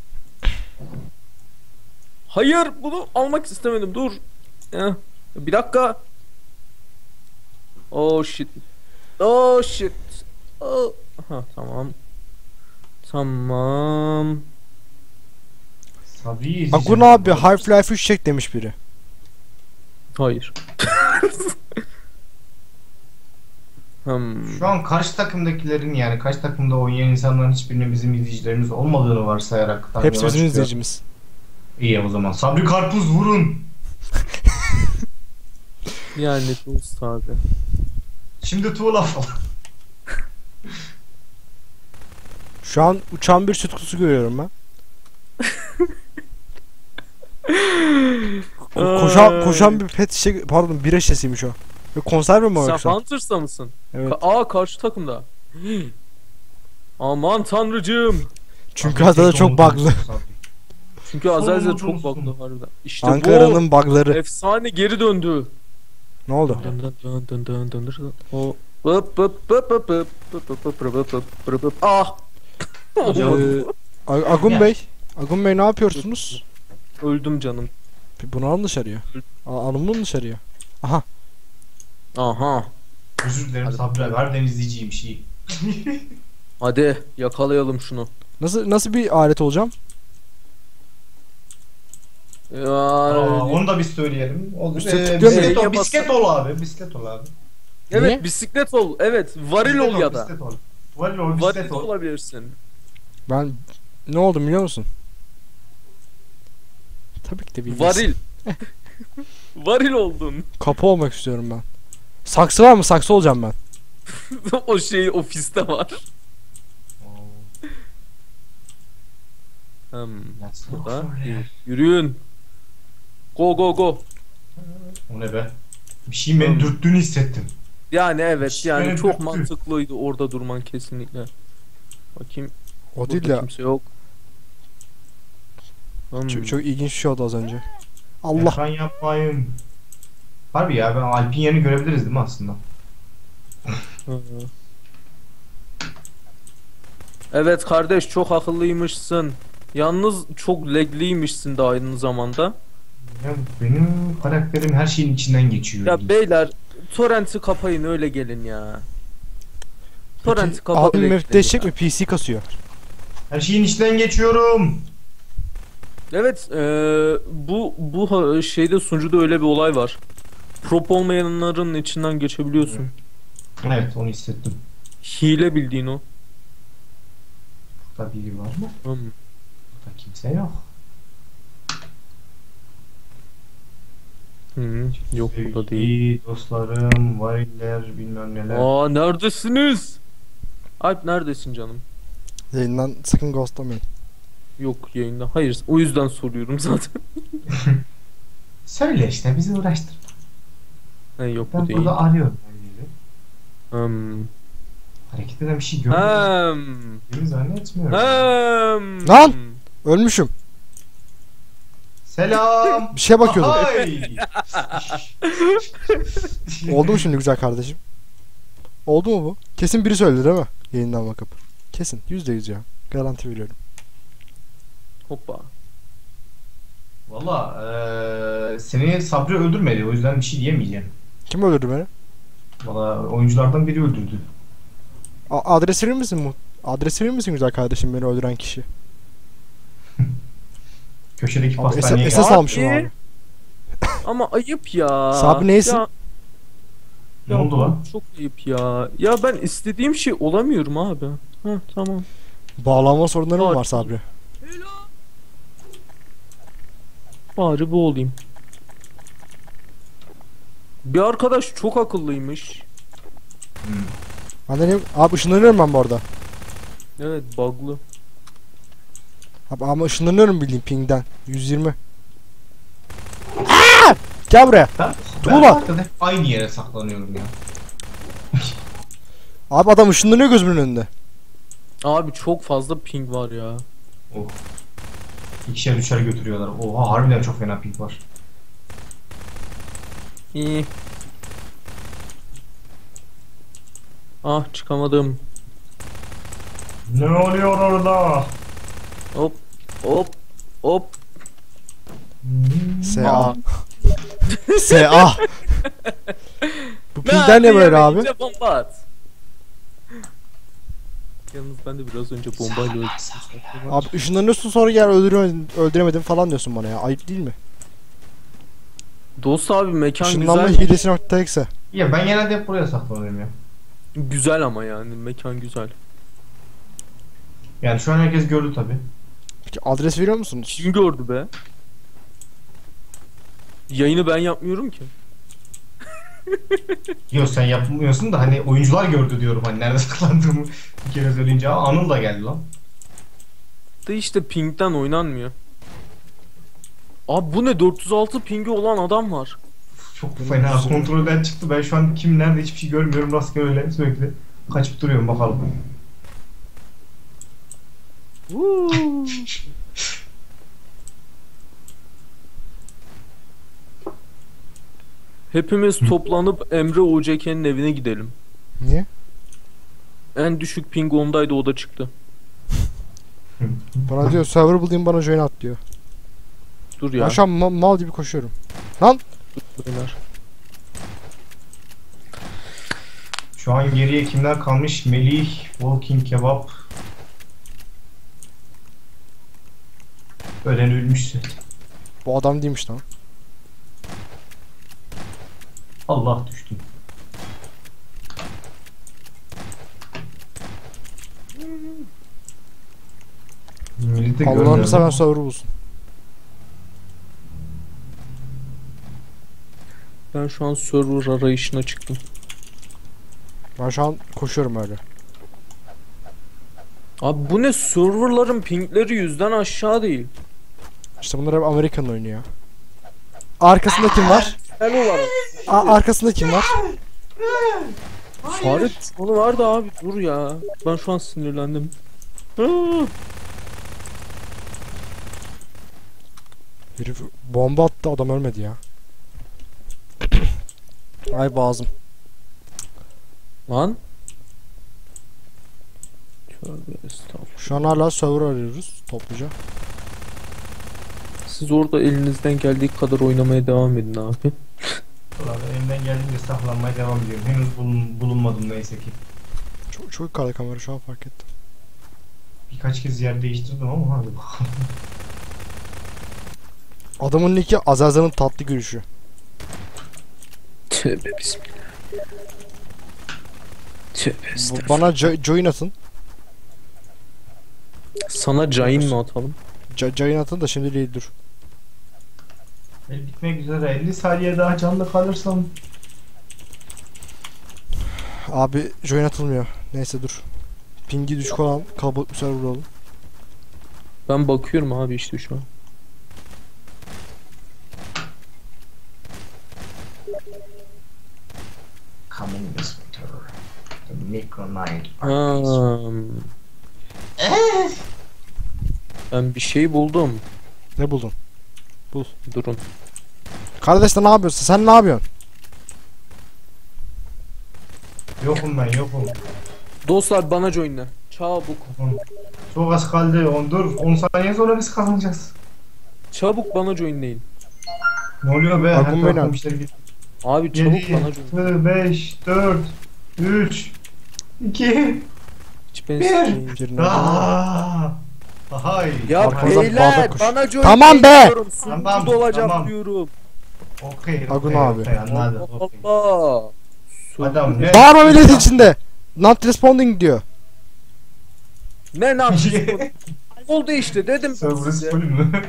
Hayır, bunu almak istemedim. Dur. Eh, Bir dakika. Oh shit. Oh shit. Oh. Aha, tamam. Tamam. Sabri'yi izleyeceğim. Akun abi Half-Life üç çek demiş biri. Hayır. Hmm. Şu an karşı takımdakilerin, yani karşı takımda oynayan insanların hiçbirinin bizim izleyicilerimiz olmadığını varsayarak Hepsi yola bizim çıkıyor. izleyicimiz. İyi o zaman. Sabri Karpuz vurun. Yani dost abi. Şimdi tuğla falan. Şu an uçan bir süt kutusu görüyorum ben. Ko- koşan, koşan bir pet şişe, pardon bira şişesiymiş o. Ve konserve mi o Sen yoksa? Hunters'ta mısın? Evet. Ka- Aa, karşı takımda. Aman tanrıcığım. Çünkü Adana'da çok bug'lı. Çünkü Azazel Sorumlu çok musun? bug'lı harbiden. İşte Ankara'nın bu. bug'ları. Efsane geri döndü. Ne oldu? Dın dın dın dın dın dın dın. O. Bıp bıp bıp bıp bıp bıp bıp bıp bıp bıp bıp bıp. Ah. Ee, A- Agun Bey. Agun Bey ne yapıyorsunuz? Öldüm canım. Bir bunu alın dışarıya. Al- Alın bunu dışarıya. Aha. Aha. Özür dilerim Hadi Sabri abi. bakalım. Harbiden izleyiciymiş iyi. Hadi yakalayalım şunu. Nasıl nasıl bir alet olacağım? Yani Aa, onu da biz söyleyelim. O, Üste ee, tıklıyor bisiklet, muyum? ol, bisiklet ol abi. Bisiklet ol abi. evet, Niye? bisiklet ol. Evet, varil Bisiklet ol ya da. Bisiklet ol. Varil ol, Varil bisiklet de ol. olabilirsin. Ben ne oldum biliyor musun? Tabii ki de bilmiyorum. Varil. Varil oldun. Kapı olmak istiyorum ben. Saksı var mı? Saksı olacağım ben. O şey ofiste var. Hmm. Let's look Burada. for it. Yürüyün. Go go go. O ne be? Bir şeyin beni dürttüğünü hissettim. Yani evet, İşte yani benim çok dürttü. mantıklıydı orada durman kesinlikle. Bakayım. O Burada değil de kimse yok. Hmm. çok, çok ilginç bir şey oldu az önce. Allah. Ekran yapmayın. Harbi ya, ben Alp'in yerini görebiliriz değil mi aslında? Hı. Evet kardeş, çok akıllıymışsın. Yalnız çok lagliymişsin de aynı zamanda. Ya benim karakterim her şeyin içinden geçiyor. Ya beyler, torrent'i kapayın öyle gelin ya. Torrent'i kapayın. Admin öyle map gelin değişecek ya. mi? P C kasıyor. Her şeyin içinden geçiyorum. Evet, eee, bu bu ha- şeyde sunucuda öyle bir olay var. Prop olmayanların içinden geçebiliyorsun. Evet, onu hissettim. Hile bildiğin o. Burada biri var mı? Hmm. Burada kimse yok. Hı, yok burada değil. İyi dostlarım, variller, bilmem neler. Aa, neredesiniz? Alp neredesin canım? Yayından sakın ghostlamayın. Yok yayında. Hayır, o yüzden soruyorum zaten. Söyle işte, bizi uğraştır. Ha, yok bu Ben değil. burada arıyorum. Biri. Hmm. Hareket eden bir şey görmedim. Hem. Zannetmiyorum. Hem. Lan! Ölmüşüm. Selam. Bir şeye bakıyordum. Ay! Oldu mu şimdi güzel kardeşim? Oldu mu bu? Kesin biri söyledi değil mi? Yayından bakıp. Kesin. Yüzde yüz ya. Garanti veriyorum. Hoppa. Valla eee seni Sabri öldürmedi, o yüzden bir şey diyemeyeceğim. Kim öldürdü beni? Valla oyunculardan biri öldürdü. A- adres verir misin mu? Adres verir misin güzel kardeşim beni öldüren kişi? Köşedeki Abi esas, pastaneye esas geldi. almışım Abi. abi. Ama ayıp ya. Sabri neysin? Ya, Ne ya oldu bu lan? Çok ayıp ya. Ya ben istediğim şey olamıyorum abi. Ha tamam. Bağlanma sorunları mı Abi. var Sabri? Bari bu olayım. Bir arkadaş çok akıllıymış. Hmm. Ben de ne- Abi ışınlanıyorum ben bu arada. Evet, bug'lı. Abi ama ışınlanıyorum bildiğin pingden. yüz yirmi. Aa! Gel buraya. Ben, Tuğla. ben hakikaten hep aynı yere saklanıyorum ya. Abi adam ışınlanıyor gözümün önünde. Abi çok fazla ping var ya. Oh. İkişer üçer götürüyorlar. Oha, harbiden çok fena ping var. İyi. Ah, çıkamadım. Ne oluyor orada? Hop hop hop. S A. S A. Bu pingler ne böyle abi? Yemeyince bomba at. Yalnız ben de biraz önce bombayla öldüm. Abi ışınlanıyorsun sonra gel öldüremedim, öldüremedim falan diyorsun bana ya. Ayıp değil mi? Dost abi mekan Işınlanma güzel. hilesi nokta exe. Ya ben genelde hep buraya saklanıyorum ya. Güzel ama yani mekan güzel. Yani şu an herkes gördü tabi. Peki adres veriyor musun? Kim gördü be? Yayını ben yapmıyorum ki. Yok sen yapmıyorsun da hani oyuncular gördü diyorum hani nerede saklandığımı bir kere söyleyince. Aa, Anıl da geldi lan. Da işte pingden oynanmıyor. Abi bu ne, dört yüz altı pingi olan adam var. Çok fena kontrolden çıktı. Ben şu an kim nerede hiçbir şey görmüyorum. Rastgele sürekli kaçıp duruyorum bakalım. Woo. Hepimiz toplanıp Emre O C K'nin evine gidelim. Niye? En düşük ping ondaydı, o da çıktı. Bana diyor server bulayım bana join at diyor. Dur Ben ya. şu an ma- mal gibi koşuyorum. Beyler. Şu an geriye kimler kalmış? Melih, Walking Kebap. Ölen ölmüşsün. Bu adam değilmiş lan. Allah düştüm. Melih'i Allah'ını görmüyorum. seven server bulsun. Ben şu an server arayışına çıktım. Ben şu an koşuyorum öyle. Abi bu ne, serverların pingleri yüzden aşağı değil. İşte bunlar hep Amerikan oyunu ya. Arkasında kim var? Hello var. A- arkasında kim var? Fare onu vardı abi, dur ya. Ben şu an sinirlendim. Hı. Herif bomba attı, adam ölmedi ya. Ay boğazım. Lan. Tövbe estağfurullah. Şu an hala server arıyoruz topluca. Siz orada elinizden geldiği kadar oynamaya devam edin abi. Ulan elimden geldiğince saklanmaya devam ediyorum. Henüz bulun, bulunmadım neyse ki. Çok çok yukarıda kamera, şu an fark ettim. Birkaç kez yer değiştirdim ama hadi bakalım. Adamın nicki Azaza'nın tatlı gülüşü. Tövbe bismillah. Tövbe Bu- estağfurullah. Bana jo- join atın. Sana Cain mi atalım? Jo- join atın da şimdi değil, dur. El bitmek üzere. elli saniye daha canlı kalırsam. Abi join atılmıyor. Neyse dur. Pingi düşük olan kalabalık bir server olalım. Ben bakıyorum abi işte şu an. Coming this winter. The Micro Night. Hmm. Ben bir şey buldum. Ne buldun? Durun. Kardeş de ne yapıyorsun? Sen ne yapıyorsun? Yokum ben yokum. Dostlar bana joinle. Çabuk. Çok az kaldı. On, dur. on saniye sonra biz kazanacağız. Çabuk bana joinleyin. Ne oluyor be? Akım Her beni tarafım at. işler gitti. Abi çabuk bana join. yedi, beş, dört, üç, iki, Hiç beni Bir. sikeyim. Birine- Aaaa. Hay. Ya Arkamızdan bağda beyler koş. bana join Tamam be! diyorum. Sunucu Tamam, dolacak tamam. diyorum. Okey. Agun okey, abi. okey, anladım. Allah okey. Allah. Adam ne? Bağırma millet içinde. Not responding diyor. Ne ne yapıyorsun? Oldu işte dedim ben Server'ı size. full mü?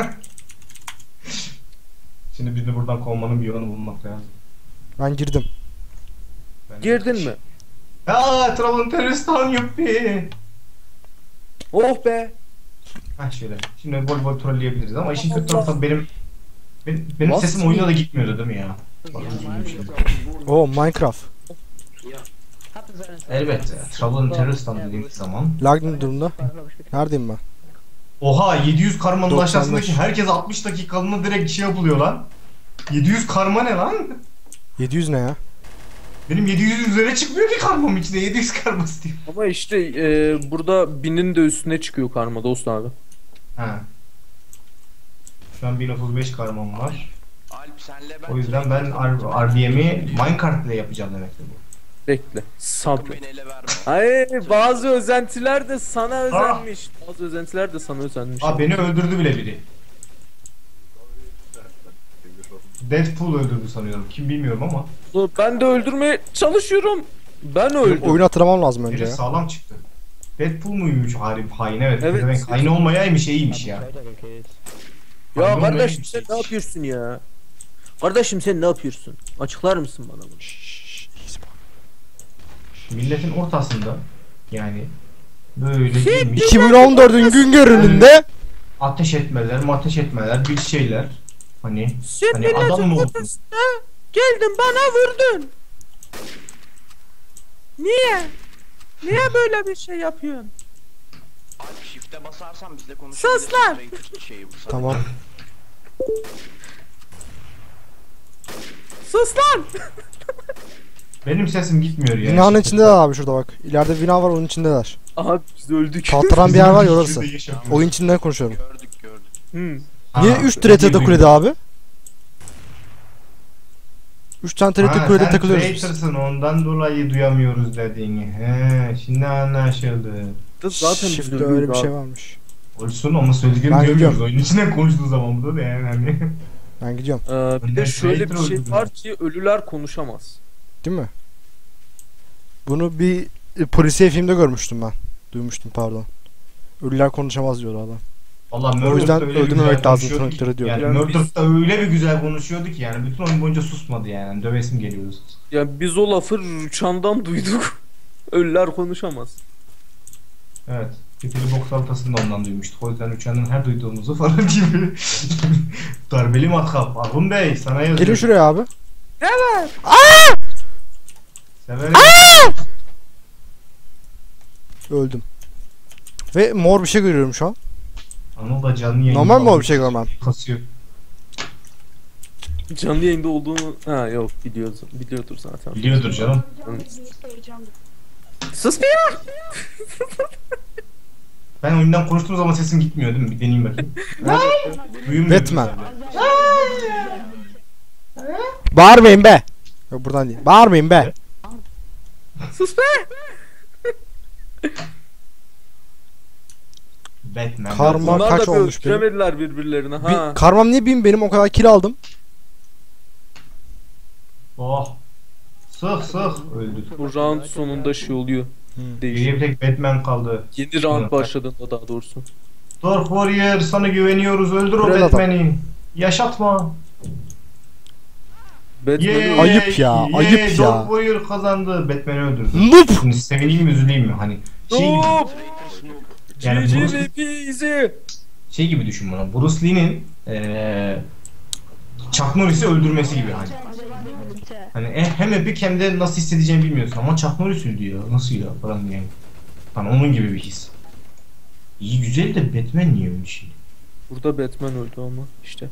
Şimdi birini buradan kovmanın bir yolunu bulmak lazım. Ben girdim. Ben- Girdin mi? Aaa Trabzon teröristan yuppi. Oh be. Ha şöyle. Şimdi vol vol trolleyebiliriz ama işin kötü tarafı benim benim, benim Nasıl? sesim oyunda da gitmiyordu değil mi ya? Bak, üzüldüm şimdi. Oo Minecraft. Elbette. Trabzon teröristan dediğimiz zaman. Lag ne durumda? Neredeyim ben? Oha yedi yüz karmanın doksan beş. aşağısındaki herkes altmış dakikalığına direkt şey yapılıyor lan. yedi yüz karma ne lan? yedi yüz ne ya? Benim yedi yüzün üzerine çıkmıyor ki karmam içinde. yedi yüz karması diyor. Ama işte e, burada binin de üstüne çıkıyor karma dost abi. Ha. Şu an bin otuz beş karmam var. Alp senle ben. O yüzden ben R D M'i minecart ile yapacağım demektir bu. Bekle. Sabret. Beni ele verme. Hayır, bazı özentiler de sana özenmiş. Bazı özentiler de sana özenmiş. Aa beni öldürdü bile biri. Deadpool öldürdü sanıyorum. Kim bilmiyorum ama. Ben de öldürmeye çalışıyorum. Ben Benim öldüm. oyunu hatırlamam lazım önce Biri ya. sağlam çıktı. Deadpool muymuş hain, hain evet. Evet. Evet. Hain olmayaymış iyiymiş ya. Weiter gekillt. Ya Hain kardeşim olmayaymış sen hiç. ne yapıyorsun ya? Kardeşim sen ne yapıyorsun? Açıklar mısın bana bunu? Milletin ortasında yani böyle girmiş, iki bin on dördün gün görünümünde ateş etmeler, ateş etmeler, bir şeyler. Hani Sen hani adam mı oldun? ortasında geldin bana vurdun. Niye? Niye böyle bir şey yapıyorsun? Alp shift'e basarsan bizle konuşabilirsin. Sus lan! Şeyi bu sadece. Tamam. Sus lan! Benim sesim gitmiyor ya. Binanın içindeler abi şurada bak. İleride bina var onun içindeler. Aha biz öldük. Kaltıran bir yer var ya orası. Biz de yaşamıyoruz. Oyun içinden konuşuyorum. Gördük gördük. Hmm. Niye Ha, üç T R T'de öyle kulede abi? üç tane T R T Ha, kulede sen takılıyoruz biz. traitor'sın ondan dolayı duyamıyoruz dediğini. He, şimdi anlaşıldı. Zaten biz Shift'te öldük öyle bir abi. şey varmış. Olsun ama söylediklerini Ben duyamıyoruz. gidiyorum. Oyun içinden konuştuğu zaman bu da yani hani. Ben gidiyorum. Ee, bir Önden de şöyle bir traitor şey öldürdün. var ki ölüler konuşamaz. Değil mi? Bunu bir e, polisiye filmde görmüştüm ben. Duymuştum pardon. Ölüler konuşamaz diyor adam. Valla O yüzden Murder'da öyle bir öldürmemek güzel lazım konuşuyordu ki- traktörü diyor. Yani Yani Murder'da öyle bir güzel konuşuyordu ki yani bütün oyun boyunca susmadı yani. Dövesim geliyordu. Ya biz o lafı Rüçhan'dan duyduk. Ölüler konuşamaz. Evet. Fitili boks salatasını da ondan duymuştuk. O yüzden Üçen'in her duyduğumuzu falan gibi. Darbeli matkap. Arhun Bey sana yazıyorum. Gelin şuraya abi. Severim. Öldüm. Ve mor bir şey görüyorum şu an. Anıl da canlı yayın. Normal mi o bir şey görmem? Kasıyor. Canlı yayında olduğunu... Ha yok biliyoruz. Biliyordur zaten. Biliyordur canım. Sus be ya! Ben oyundan konuştuğum zaman sesim gitmiyor değil mi? Bir deneyeyim bakayım. Duyum Batman. Bağırmayın be. Yok buradan değil. Bağırmayın be. Sus be! Batman. Karma Bunlar kaç da olmuş benim? öldüremediler birbirlerini ha. Bir, karmam niye bin benim o kadar kill aldım. Oh. Sık sık. Öldü. Bu round sonunda şey oluyor. Değişiyor. Geriye bir tek Batman kaldı. Yeni round başladığında daha doğrusu. Dark Warrior sana güveniyoruz. Öldür o Kral adam. Batman'i. Yaşatma. Batman'i Yay, Ayıp ya, yay, ayıp Dark ya. Warrior kazandı. Batman'i öldürdü. Noob. Şimdi sevineyim mi üzüleyim mi? Hani şey gibi, Noob! yani G G Bruce, V P easy! şey gibi düşün bunu. Bruce Lee'nin eee Chuck Norris'i öldürmesi gibi hani. Hani e- hem epic hem de nasıl hissedeceğini bilmiyorsun ama Chuck Norris öldü ya. Nasıl ya falan yani. Hani onun gibi bir his. İyi güzel de Batman niye öyle şey? Burada Batman öldü ama işte.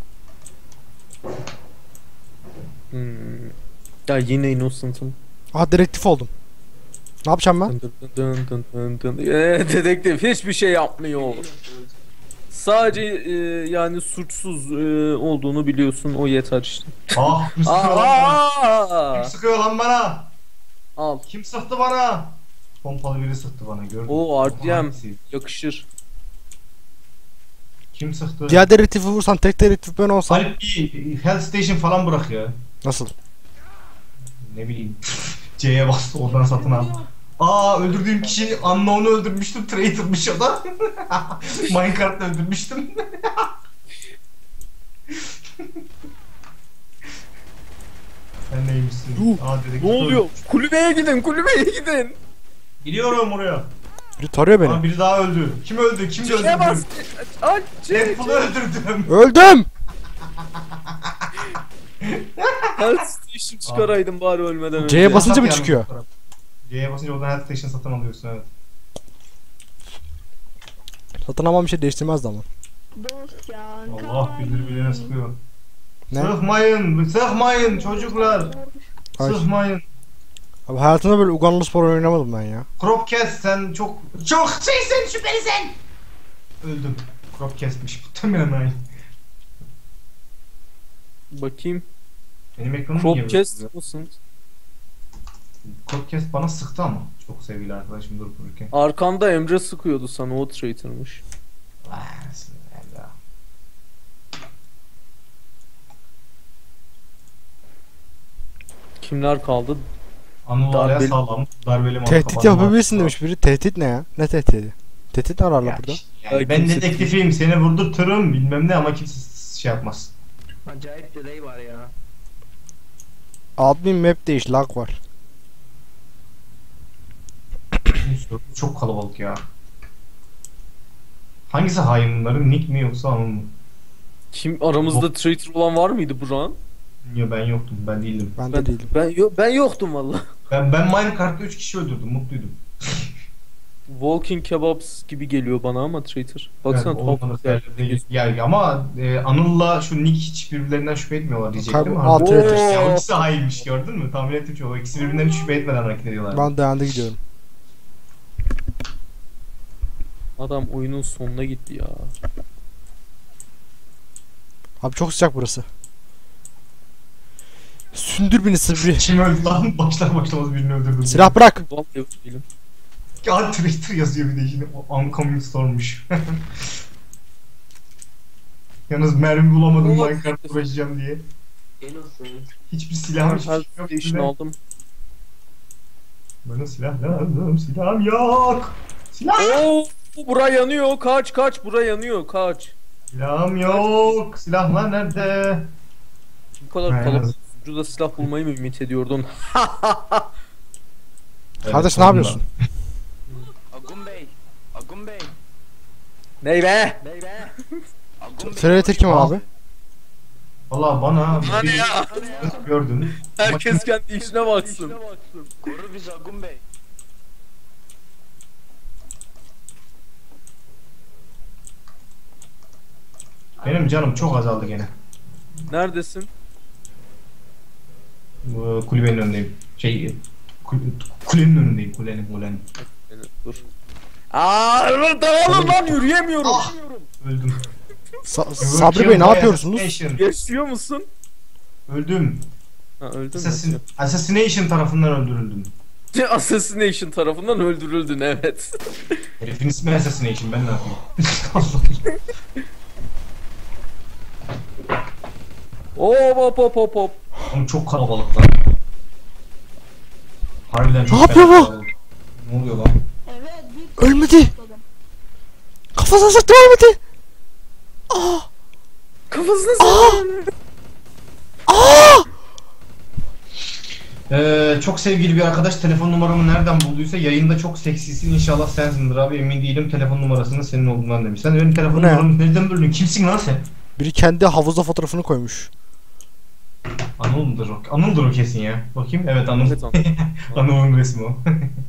Hmm. Ya yine Innocent'ım. Aha dedektif oldum. Ne yapacağım ben? Dın dın dın dın dın dın. Ee, dedektif hiçbir şey yapmıyor. Sadece e, yani suçsuz e, olduğunu biliyorsun o yeter işte. Ah kim sıkıyor lan bana? Aa! Kim sıkıyor lan bana? Al. Kim sıktı bana? Pompalı biri sıktı bana gördün. O R D M Hangisi? yakışır. Kim sıktı? Diğer dedektifi vursan tek dedektif ben olsam. Alp bir Health Station falan bırak ya. Nasıl? Ne bileyim. C'ye bastı oradan satın al. Aa öldürdüğüm kişi unknown'u öldürmüştüm. Traitor'mış o da. Minecart'ta öldürmüştüm. Sen neymişsin? Yuh, Aa, dedektif Ne oluyor? öldü. Kulübeye gidin, kulübeye gidin. Gidiyorum oraya. Biri tarıyor beni. Aa, biri daha öldü. Kim öldü? Kim öldü? C'ye bas. Al C. Deadpool'u öldürdüm. Öldüm. Health Station çıkaraydım bari ölmeden önce. C'ye basınca mı Yasak çıkıyor? yalnız bu taraf. C'ye basınca oradan Health Station satın alıyorsun evet. Satın almam bir şey değiştirmezdi ama. Allah bilir bilene sıkıyor. Ne? Sıkmayın, sıkmayın çocuklar. Ay. Sıkmayın. Abi hayatımda böyle Uganlı spor oynamadım ben ya. Cropcast sen çok çok şeysin, şüphelisin. Öldüm. Cropcast'miş. Muhtemelen aynı. Bakayım. Benim ekranım niye böyle? Cropcast mısın? Cropcast bana sıktı ama. Çok sevgili arkadaşım durup dururken. Arkanda Emre sıkıyordu sana, o traitor'mış. Vay bismillah. Kimler kaldı? Anıl araya Darbeli- sağlam. Darbeli mal Tehdit kafadan yapabilirsin mal- demiş biri. Tehdit ne ya? Ne tehdidi? Tehdit ne ararlar Ya burada? işte, yani ben Kimse- dedektifiyim, seni vurdurturum bilmem ne ama kimse şey yapmaz. Acayip delay var ya. Admin map değiş, lag var. Çok kalabalık ya. Hangisi hain bunların? Nick mi yoksa Anıl mı? Kim aramızda traitor olan var mıydı Burak'ın? Ya ben yoktum, ben değildim. Ben de Ben, değilim. ben, yo- ben yoktum valla. Ben ben Minecart'ta üç kişi öldürdüm, mutluydum. Walking Kebabs gibi geliyor bana ama traitor. Baksana Yani tuhaf olmadık bir yerler değil. Yani ama e, Anıl'la şu Nick hiç birbirlerinden şüphe etmiyorlar diyecektim. Kaybo- Ama altı Oo. ya, o ikisi hainmiş, gördün mü? Tahmin ettim ki o ikisi birbirinden hiç şüphe etmeden hareket ediyorlar. Ben dayandı gidiyorum. Adam oyunun sonuna gitti ya. Abi çok sıcak burası. Sündür beni Sıbri. Kim öldü lan? Başlar başlamaz birini öldürdüm. Silah bırak. Vallahi yok değilim. Ya Twitter yazıyor bir de yine. O Oncoming Storm'muş. Yalnız mermi bulamadım Allah Minecart'ta kahretsin. uğraşacağım diye. Innocent. Hiçbir silahım hiçbir Her şey yok. station üstümde. aldım. Bana silah lazım, silahım yok. Silah. Oo, bura yanıyor. Kaç kaç, bura yanıyor. Kaç. Silahım yok. Silahlar nerede? Bu kadar Aynen. kalabalık sunucuda silah bulmayı mı ümit ediyordun? Kardeş ne sonunda. yapıyorsun? Agun Bey. Agun Bey. Ney be? Bey be. Agun Bey. Traitor kim abi? Valla bana Hadi bir ya. gördün. Herkes kendi işine baksın. Koru bizi Agun Bey. Benim canım çok azaldı gene. Neredesin? Bu kulübenin önündeyim. Şey, kul- kulenin önündeyim. Kulenin, kulenin. Dur. Aa, dağılın lan, yürüyemiyorum. Öldüm. Sa- Sabri Bey ne yapıyorsunuz? Assassination. Yaşıyor musun? Öldüm. Ha, öldün Assassin, mü? Assassination tarafından öldürüldüm. Assassination tarafından öldürüldün, evet. Herifin ismi Assassination, ben ne yapayım? Hop hop hop hop hop. Oğlum çok kalabalık lan. Harbiden çok Ne yapıyor fena bu? kalabalık. Ne oluyor lan? Evet, bir Ölmedi. topladım. Kafasına sıktı ölmedi. Aa! Kafasına sıkıyor. Ee, çok sevgili bir arkadaş telefon numaramı nereden bulduysa yayında çok seksisin, inşallah sensindir abi, emin değilim, telefon numarasının senin olduğundan demiş. Sen de benim telefon Bu ne ya? numaramı nereden buldun? Kimsin lan sen? Biri kendi havuzda fotoğrafını koymuş. Anıl'dır o. Anıl'dır o kesin ya. Bakayım, evet Anıl. Evet, Anıl. Anıl'ın resmi o.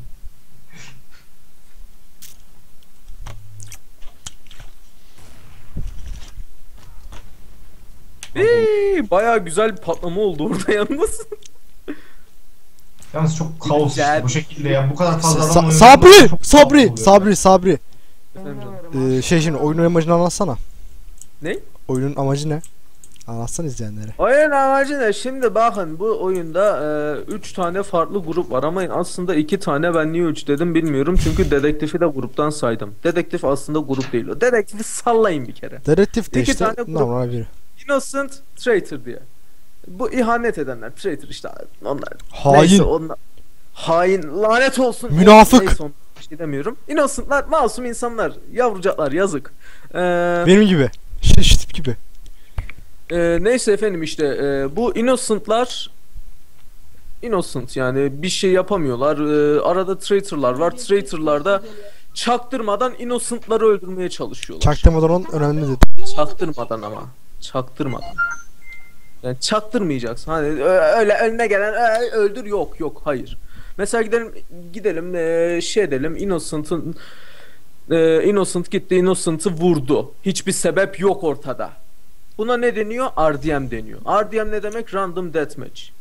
Eee, bayağı güzel bir patlama oldu orada yalnız. Yalnız çok kaos işte Güzel. bu şekilde ya, bu kadar fazla Sa- adam oynuyor. Sabri! Çok kaos Sabri! oluyor. Sabri! Sabri! Efendim canım. Ee, şey şimdi oyunun amacını anlatsana. Ne? Oyunun amacı ne? Anlatsana izleyenlere. Oyun amacı ne? Şimdi bakın, bu oyunda üç tane farklı grup var ama aslında iki tane, ben niye üç dedim bilmiyorum çünkü dedektifi de gruptan saydım. Dedektif aslında grup değil o. Dedektifi sallayın bir kere. Dedektif de İki işte tane grup- normal biri. Innocent, traitor diye. Bu ihanet edenler, traitor işte onlar. Hain. Neyse onlar. Hain, lanet olsun. Münafık. Neyse, on- bir şey demiyorum. Innocentlar masum insanlar, yavrucaklar, yazık. Ee, Benim gibi. Şey, şey tip gibi. Ee, neyse efendim işte e, bu innocentlar innocent, yani bir şey yapamıyorlar. Ee, arada traitorlar var. Traitorlar da çaktırmadan innocentları öldürmeye çalışıyorlar. Çaktırmadan onun önemli dedi. Çaktırmadan ama. Çaktırmadan. Yani çaktırmayacaksın. Hani ö- öyle önüne gelen "Ee, öldür" yok yok, hayır. Mesela gidelim gidelim e, şey edelim, Innocent'ın e, Innocent gitti, Innocent'ı vurdu. Hiçbir sebep yok ortada. Buna ne deniyor? R D M deniyor. R D M ne demek? Random Deathmatch.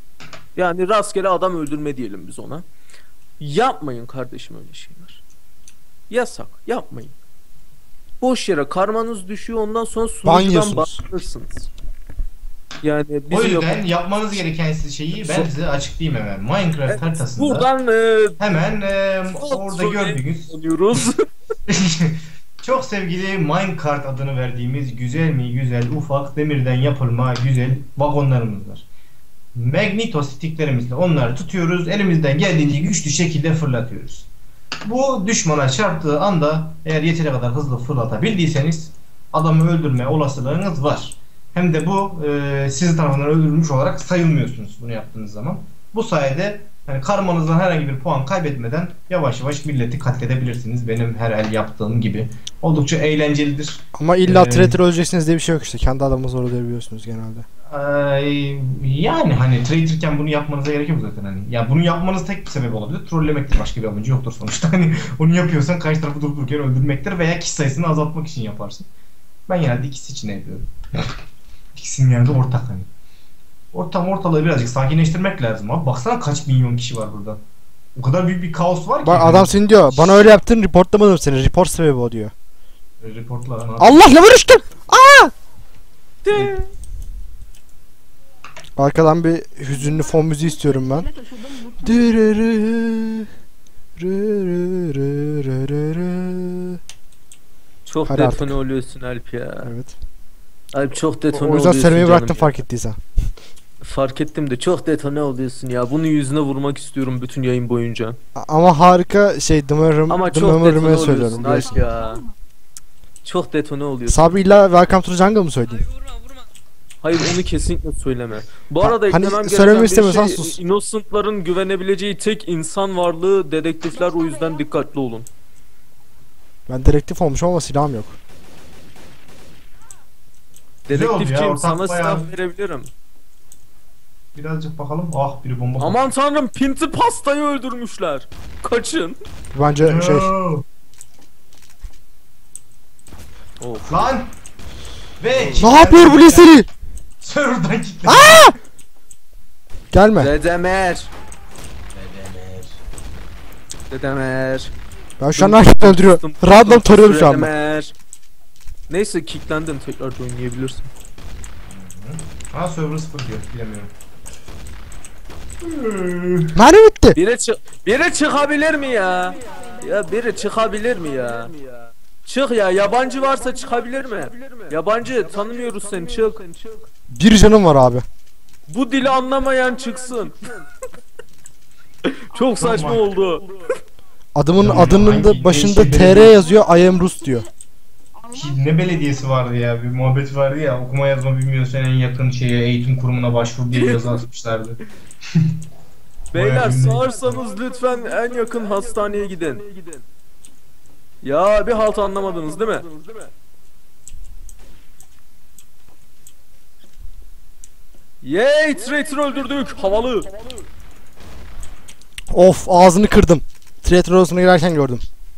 Yani rastgele adam öldürme diyelim biz ona. Yapmayın kardeşim öyle şeyler. Yasak. Yapmayın. Boş yere karmanız düşüyor, ondan sonra sunucudan yiyorsunuz. banlanırsınız. Yani O bizim yüzden yapan- yapmanız gereken şeyi ben size açıklayayım hemen. Minecraft Evet, haritasında buradan e, hemen e, orada sonra gördüğünüz oluyoruz. çok sevgili Minecart adını verdiğimiz güzel mi güzel ufak demirden yapılma güzel vagonlarımız var. Magneto sticklerimizle onları tutuyoruz. Elimizden geldiğince güçlü şekilde fırlatıyoruz. Bu düşmana çarptığı anda eğer yeteri kadar hızlı fırlatabildiyseniz adamı öldürme olasılığınız var. Hem de bu e, sizi tarafından öldürülmüş olarak sayılmıyorsunuz bunu yaptığınız zaman. Bu sayede yani karmanızdan herhangi bir puan kaybetmeden yavaş yavaş milleti katledebilirsiniz. Benim her el yaptığım gibi. Oldukça eğlencelidir. Ama illa Ee, traitor öleceksiniz diye bir şey yok işte. Kendi adamınızı orada öldürebiliyorsunuz genelde. Ee, yani hani traderken bunu yapmanıza gerek yok zaten hani. Ya bunu yapmanız tek bir sebep olabilir. Trollemektir, başka bir amacı yoktur sonuçta. Hani onu yapıyorsan karşı tarafı durup dururken öldürmektir veya kişi sayısını azaltmak için yaparsın. Ben genelde ikisi için yapıyorum. İkisinin yanında ortak hani. Ortam ortalığı birazcık sakinleştirmek lazım abi. Baksana kaç milyon kişi var burada. O kadar büyük bir kaos var ki. Bak hani. adam seni diyor. Bana öyle yaptın, reportlamadım seni. Report sebebi o diyor. Reportlar lan. Allah level düştüm. Arkadan bir hüzünlü fon müziği istiyorum ben. Dırırı, rırırı, rırırı. Çok Hadi detone artık. oluyorsun Alp ya. Evet. Alp çok O, detone o yüzden oluyorsun söylemeyi canım bıraktım ya. fark ettiysen. Fark ettim de çok detone oluyorsun ya. Bunu yüzüne vurmak istiyorum bütün yayın boyunca. A- Ama harika şey dımırım Ama çok dımırımı detone söylüyorum. oluyorsun biliyorsun. Alp ya. Çok detone oluyorsun. Sabri illa Welcome to the Jungle mı söyleyeyim? Hayır, onu kesinlikle söyleme. Bu arada Ha- hani eklemem söylememi gereken bir istemiyorsan şey, sus. Innocent'ların güvenebileceği tek insan varlığı dedektifler, o yüzden dikkatli olun. Ben direktif olmuşum ama silahım yok. Güzel oldu ya, Dedektifciğim, ortak sana bayağı- silah verebilirim. Birazcık bakalım. Ah, biri bomba. Aman tanrım, Pinti Pasta'yı öldürmüşler. Kaçın. Bence şey No. Of. Lan! Ve ne yapıyor bu liseli? Server'dan kitle. Gelme. Dedemer. Dedemer. Ben şu an herkes öldürüyor. Random tarıyorum şu anda. Dedemer. Neyse, kicklendin, tekrar oynayabilirsin. Ha, server sıfır diyor. Bilemiyorum. Mermi bitti. Biri çık biri çıkabilir mi ya? Ya biri çıkabilir mi ya? Çık ya, yabancı varsa çıkabilir mi? Yabancı tanımıyoruz seni, çık. Bir canım var abi. Bu dili anlamayan çıksın. Çok saçma oldu. Adımın Ya, adının hangi da başında değişik T R belediye- yazıyor. I am Rus diyor. Ki ne belediyesi vardı ya, bir muhabbet vardı ya, okuma yazma bilmiyorsan en yakın şeye eğitim kurumuna başvur diye yazı asmışlardı. Beyler, Bayağı cümle- sağırsanız lütfen en yakın hastaneye gidin. Ya bir halt anlamadınız değil mi? Yay, traitor öldürdük, havalı. Of ağzını kırdım. Traitor odasına girerken gördüm.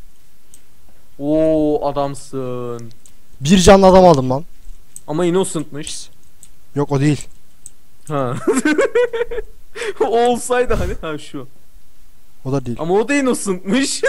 Oo, adamsın. Bir canlı adam aldım lan. Ama innocent'mış. Yok o değil. Ha. O olsaydı hani, ha şu. O da değil. Ama o da innocent'mış.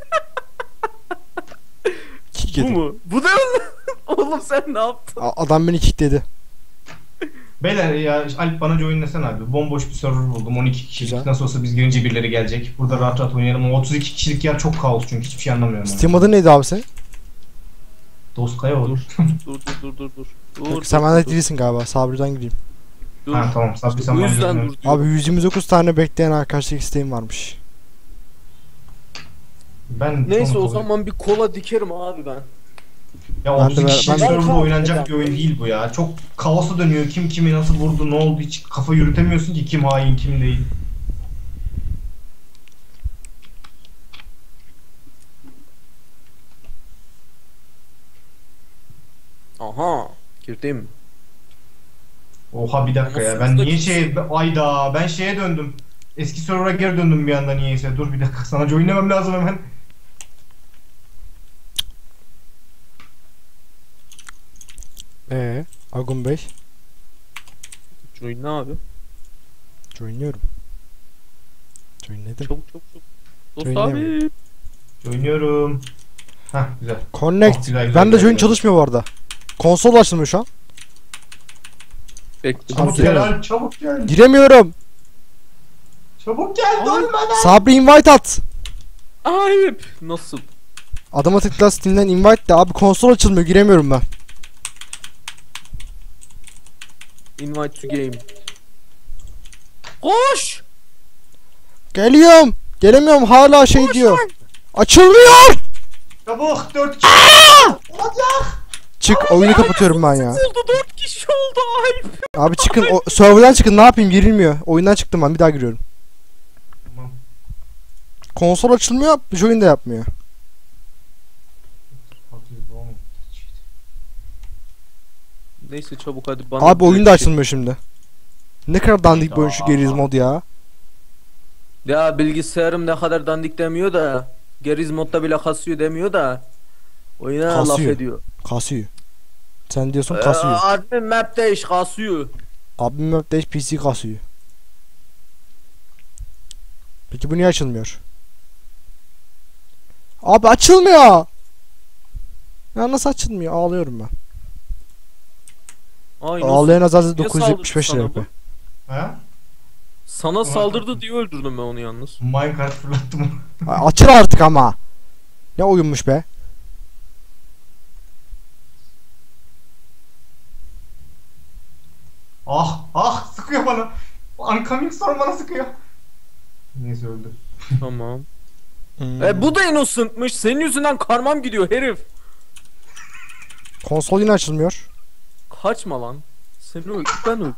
Kick Bu yedim. mu? Bu da oğlum, sen ne yaptın? A- Adam beni kickledi. Beyler ya, Alp bana joinlesene abi. Bomboş bir server buldum, on iki kişilik. Güzel. Nasıl olsa biz girince birileri gelecek. Burada rahat rahat oynayalım. O otuz iki kişilik yer çok kaos çünkü hiçbir şey anlamıyorum. Steam adı neydi abi senin? Doskaya olur. Dur dur dur dur dur. Dur, Sen dur, bende dur, değilsin galiba. Sabri'den gireyim. dur. Ha tamam, sabri Bu zaman yüzden geliyorum. dur diyor. Abi yüz yirmi dokuz tane bekleyen arkadaşlık isteğim varmış. Ben Neyse, çok o mutlu zaman bir kola dikerim abi ben. Ya Ben de otuz iki ver- kişilik ben de- serverda oynanacak bir oyun değil bu ya. Çok kaosu dönüyor. Kim kimi nasıl vurdu, ne oldu, hiç kafa yürütemiyorsun ki kim hain kim değil. Aha, girdim. Oha, bir dakika ya, ben niye şey ayda ben şeye döndüm. Eski server'a geri döndüm bir anda niyeyse. Dur bir dakika, sana joinlemem lazım hemen. Ee, Agun Bey. Join ne abi? Joinliyorum. Joinledim. Çabuk çabuk çabuk. Dost Joinlemiyorum. abi. Oynuyorum. Hah güzel. Connect. Oh, güzel, güzel, Ben de güzel, join güzel. çalışmıyor bu arada. Konsol açılmıyor şu an. Bekle. Çabuk Abi, gel Alp, çabuk gel. Giremiyorum. Çabuk gel, dönmeden. Sabri invite at. Ayıp. Nasıl? Adama tıkla Steam'den invite de abi konsol açılmıyor, giremiyorum ben. Invite to game. Koş! Geliyorum. Gelemiyorum hala şey Koş diyor. lan! Açılmıyor. Çabuk, dört kişi. Olacak. Çık, oyunu kapatıyorum ben ya. Oldu dört kişi oldu ayıp. Abi çıkın, o serverdan çıkın, ne yapayım, girilmiyor. Oyundan çıktım ben, bir daha giriyorum. Tamam. Konsol açılmıyor, join de yapmıyor. Neyse çabuk hadi bana. Abi oyun da direkt- açılmıyor şimdi. Ne kadar dandik bir oyun şu Geriz mod ya. Ya bilgisayarım ne kadar dandik demiyor da. Geriz modda bile kasıyor demiyor da. Oyuna laf Kasıyor. ediyor. Kasıyor. Sen diyorsun Ee, kasıyor. admin map değiş kasıyor. Abim map'te hiç P C kasıyor. Peki bu niye açılmıyor? Abi açılmıyor. Ya nasıl açılmıyor? Ağlıyorum ben. Aynen. Ağlayan Azazel Niye dokuz yüz yetmiş beş saldırdı lira sana bu? yapıyor. Ha? Sana saldırdı diye öldürdüm ben onu yalnız. Minecraft fırlattım onu. Ay, açıl artık ama. Ne oyunmuş be. Ah ah sıkıyor bana. Uncoming storm bana sıkıyor. Neyse öldü. Tamam. Hmm. E bu da innocent'mış. Senin yüzünden karmam gidiyor herif. Konsol yine açılmıyor. Kaçma lan. Seni öl ben öldüm.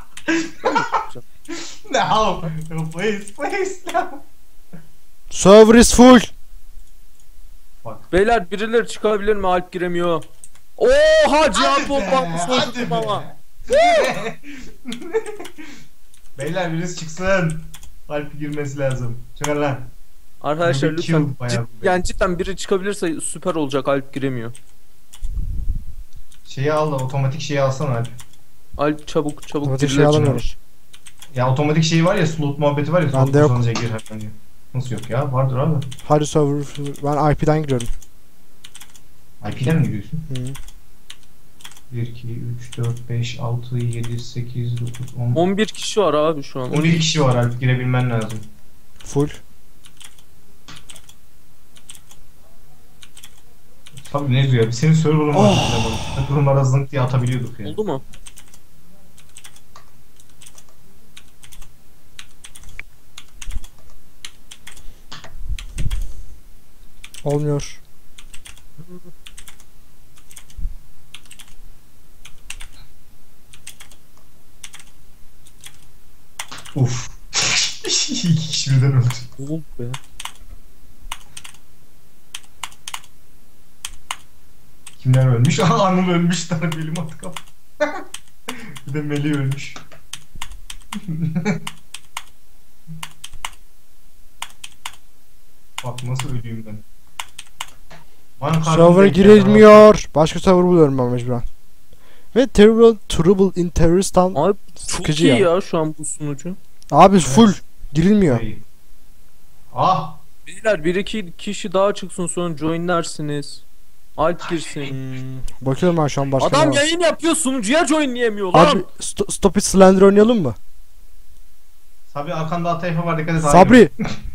No. No please please no. Server is full. Beyler birileri çıkabilir mi? Alp giremiyor. Oha cihan Hadi be, pompamı hadi soldurdum be. ama. Beyler birisi çıksın. Alp girmesi lazım. Çıkar lan. Arkadaşlar Bu bir lütfen. kill bayağı cid- bu be. yani cidden biri çıkabilirse süper olacak. Alp giremiyor. Şeyi al da otomatik şeyi alsana Alp. Alp çabuk çabuk Otomatik birileri şey alamıyorum. çıkmış. Ya otomatik şey var ya, slot muhabbeti var ya, slot Bende yok. kullanınca gir hemen diyor. Nasıl yok ya? Vardır abi. Hadi server full. Ben I P'den giriyorum. I P'den mi giriyorsun? Hı. bir, iki, üç, dört, beş, altı, yedi, sekiz, dokuz, on. on bir kişi var abi şu an. on bir kişi var Alp, girebilmen lazım. Full. Tabii ne diyor? Senin server'ın var. Oh. Server'ın zınk diye atabiliyorduk ya. Oldu mu? Olmuyor. Uf. İki kişi birden öldü. Oldu be. Kimler ölmüş? Aa, Anıl ölmüş. Tane belim atı kap. Bir de Melih ölmüş. Bak nasıl ölüyüm ben. Bana Server kartım denk geldi. girilmiyor. Başka server buluyorum ben mecburen. Ve Terrible Trouble in Terroristan. Abi çok Sıkıcı iyi ya. ya şu an bu sunucu. Abi full. Girilmiyor. Ay. Ah! Beyler bir iki kişi daha çıksın sonra joinlersiniz. Alp girsin. Hmm, bakıyorum ben şu an başka Adam ne var. yayın yapıyor sunucuya joinleyemiyor lan. Abi st- Stop It Slender oynayalım mı? Sabri arkanda Atayfe var, dikkat et. hain. Sabri.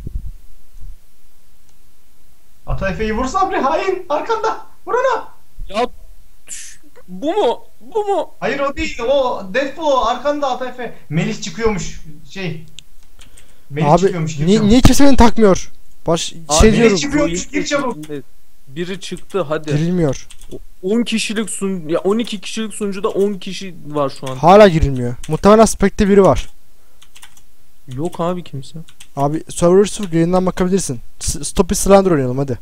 Atayfe'yi vur Sabri, hain arkanda. Vur onu. Ya şş, bu mu? Bu mu? Hayır o değil, o Deadpool, o arkanda Atayfe. Melih çıkıyormuş şey. Melih Abi çıkıyormuş. gir niye, çabuk. niye kesemeni takmıyor? Baş Abi, şey biri diyorum. çıkıyor. bu Çıkıyormuş, oyun gir çabuk. içinde Biri çıktı hadi. Girilmiyor. on kişilik sun ya on iki kişilik sunucuda on kişi var şu an. Hala girilmiyor. Muhtemelen Spec'te biri var. Yok abi kimse. Abi server sıfır, yayından bakabilirsin. S- Stop It Slender oynayalım hadi.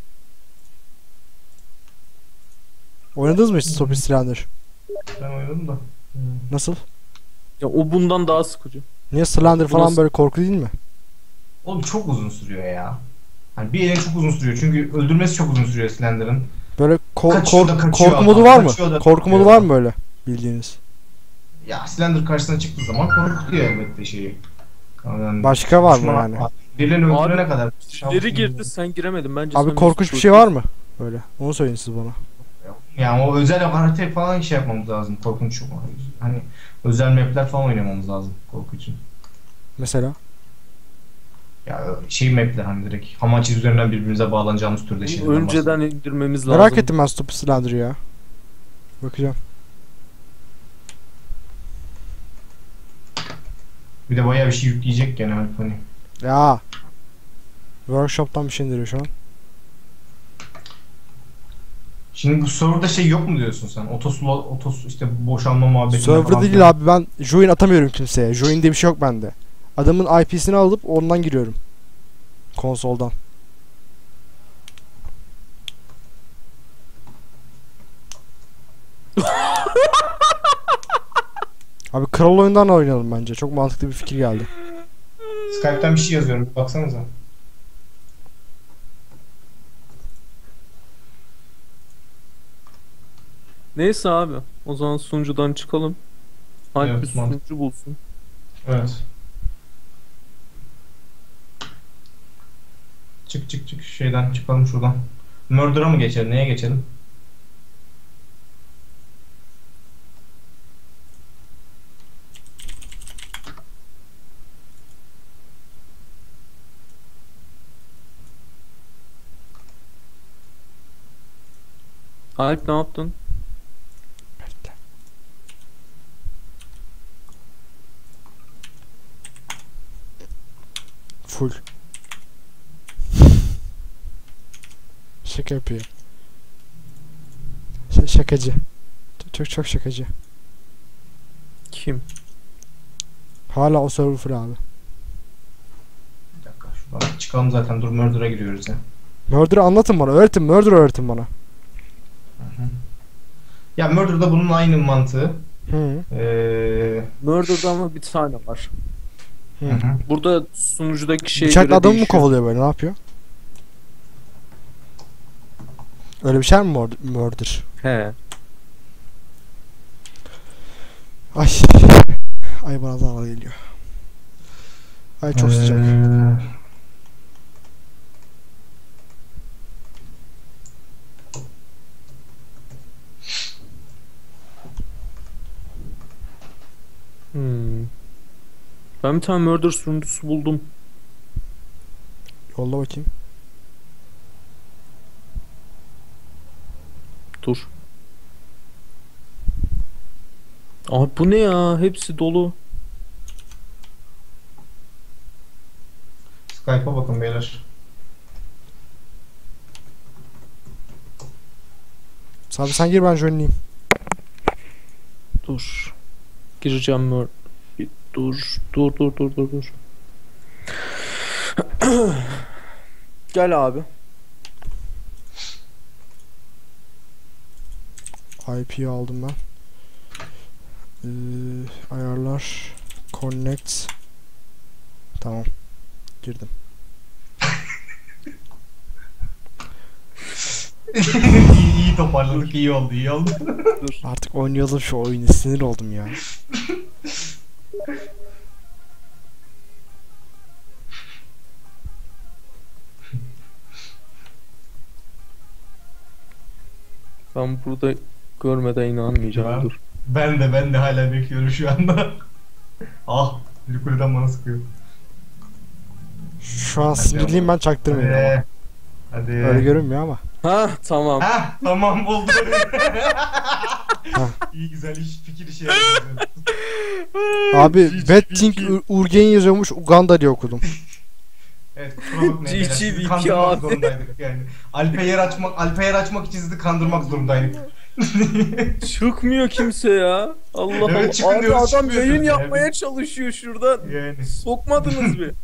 Oynadınız mı hiç Stop It Slender? Ben oynadım da. Hmm. Nasıl? Ya o bundan daha sıkıcı. Niye Slender Bu falan nasıl- böyle korku değil mi? Oğlum çok uzun sürüyor ya. Hani bir elin çok uzun sürüyor çünkü öldürmesi çok uzun sürüyor Slender'ın. Böyle ko- Kaçıyor da kork- kaçıyor korku adam, modu var mı? kaçıyor da Korku modu kaçıyor. var mı böyle bildiğiniz? Ya Slender karşısına çıktığı zaman korkutuyor elbette şeyi. Yani Başka var mı düşman- yani? Birilerini Abi, öldürene kadar. Biri girdi sen giremedin bence. Abi sen korkunç bir şey var mı? Böyle. Onu söyleyin siz bana. Yani o özel karakter falan şey yapmamız lazım. Korkunç. Hani özel mapler falan oynamamız lazım korku için. Mesela. Ya şey mapler hani direkt hamachi üzerinden birbirimize bağlanacağımız türde şeyler. Önceden indirmemiz lazım. Merak ettim ben Stupid Slender ya. Bakacağım. Bir de bayağı bir şey yükleyecek gene hani. Ya. Workshop'tan bir şey indiriyor şu an. Şimdi bu serverda şey yok mu diyorsun sen? Otoslo, otos işte boşanma muhabbeti Server değil abi, ben join atamıyorum kimseye. Join diye bir şey yok bende. Adamın I P'sini alıp ondan giriyorum. Konsoldan. Abi kral oyundan oynayalım bence. Çok mantıklı bir fikir geldi. Skype'ten bir şey yazıyorum. Baksanıza. Neyse abi. O zaman sunucudan çıkalım. Alp Evet, bir mantıklı. sunucu bulsun. Evet. Çık çık çık şeyden çıkalım şuradan. Murder'a mı geçelim? Neye geçelim? Alp ne yaptın? Full. Şaka yapıyor. Ş- şakacı. Çok çok şakacı. Kim? Hala o server full abi. Bir dakika şuradan çıkalım zaten. Dur Murder'a giriyoruz ya. Murder'ı anlatın bana. Öğretin. Murder öğretin bana. Ya Murder'da bunun aynı mantığı. Hı. Ee, Murder'da ama bir tane var. Hı. hı hı. Burada sunucudaki şeye Bıçakla göre adamı mı değişiyor. kovalıyor böyle? Ne yapıyor? Öyle bir şey mi murder? murder? He. Ay. Ay bana zarar geliyor. Ay çok sıcak. Ee, Hmm. Ben bir tane Murder sunucusu buldum. Yolla bakayım. Dur. Abi bu ne ya? Hepsi dolu. Skype'a bakın beyler. Abi sen gir, ben joinleyeyim. Dur. Gireceğim Mur. Bir dur. Dur dur dur dur dur. Gel abi. I P'yi aldım ben. Ee, ayarlar. Connect. Tamam. Girdim. iyi, iyi toparladık. İyi oldu. iyi oldu. Dur. Artık oynayalım şu oyunu. Sinir oldum ya. Ben burada görmeden inanmayacağım. Ben- Dur. Ben de ben de hala bekliyorum şu anda. Ah, bir kuleden bana sıkıyor. Şu an sinirliyim, ben çaktırmıyorum ama. Hadi. Hadi. Öyle görünmüyor ama. Ha tamam. Heh, tamam buldum. Hah. İyi güzel iş fikir işe yaradı. Abi Betting Urgen yazıyormuş, Uganda diye okudum. Evet, kusura bakmayın. beyler, G G sizi V P kandırmak abi. zorundaydık yani. Alp'e yer açmak, Alp'e yer açmak için sizi kandırmak zorundaydık. Çıkmıyor kimse ya. Allah Evet, Allah. çıkın Abi diyoruz, adam çıkmıyorsunuz yayın yani. yapmaya çalışıyor şuradan. Yani. Sokmadınız mı?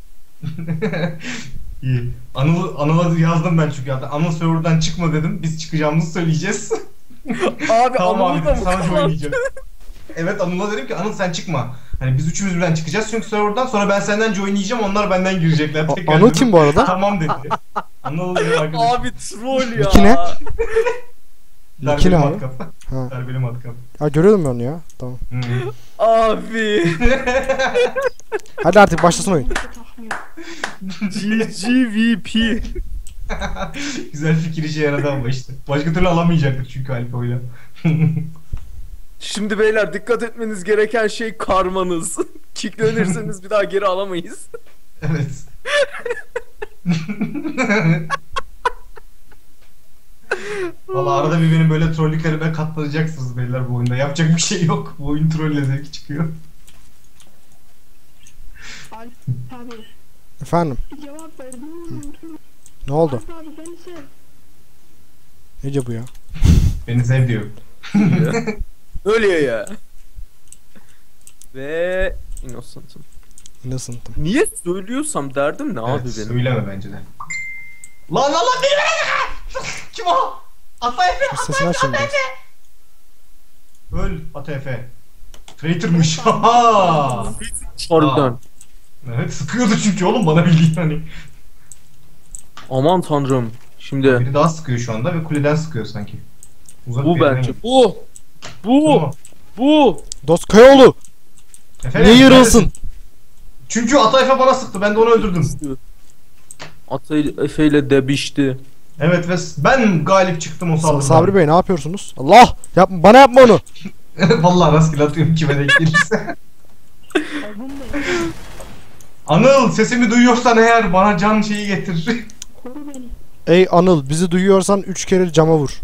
İyi. Anıl, Anıl'a yazdım ben çünkü hatta. Anıl server'dan çıkma dedim. Biz çıkacağımızı söyleyeceğiz. Abi Tamam Anıl'ı abi da dedim, mı sana kalan? oynayacağım. Evet, Anıl'a dedim ki Anıl sen çıkma. Hani biz üçümüz birden çıkacağız çünkü server'dan, sonra ben senden joinleyeceğim, onlar benden girecekler A- tekrar. Anıl dedim. kim bu arada? Tamam dedi. Anıl benim arkadaşım. Abi troll ya. Niki ne? Niki Darbeli ne abi? matkap. Ha. Darbeli matkap. Ya görüyordum ben onu ya. Tamam. Hı. Abi. Hadi artık başlasın oyun. G G V P. Güzel fikir işe yaradı ama işte. Başka türlü alamayacaktık çünkü Alpo'yla. Şimdi beyler dikkat etmeniz gereken şey karmanız. Kicklenirseniz bir daha geri alamayız. Evet. Valla arada bir benim böyle trollüklerime katlanacaksınız beyler bu oyunda. Yapacak bir şey yok. Bu oyun trolle zevki çıkıyor. Alp abi Efendim, cevap verdim. ne oldu? Alp abi beni sev. Nece bu ya? Beni sev diyor. Öyle ya. Ve Innocent'ım. Innocent'ım. Niye söylüyorsam derdim ne abi Evet, benim? söyleme bence de. Lan lan lan beni beni Kim o? Ata Efe, Şu sesini aç şimdi. Öl Ata Efe. Traitor'mış. Haha. Harbiden. Evet sıkıyordu çünkü oğlum bana bildiğin hani. Aman tanrım. Şimdi Biri daha sıkıyor şu anda ve kuleden sıkıyor sanki. Uzak bu bir yerden bence. geliyor. Bu. Bu. Ama- Bu. Dost Kayaoğlu! Efendim, Niye yarılsın? neredesin? Çünkü Ata Efe bana sıktı. Ben de onu öldürdüm. Atay Efe ile debişti. Evet ve ben galip çıktım o Sa- saldırıdan. Sabri Bey ne yapıyorsunuz? Allah! Yap, bana yapma onu! Vallahi rastgele atıyorum kime denk gelirse. Albüm de Anıl sesimi duyuyorsan eğer bana can şeyi getir. koru beni. Ey Anıl, bizi duyuyorsan üç kere cama vur.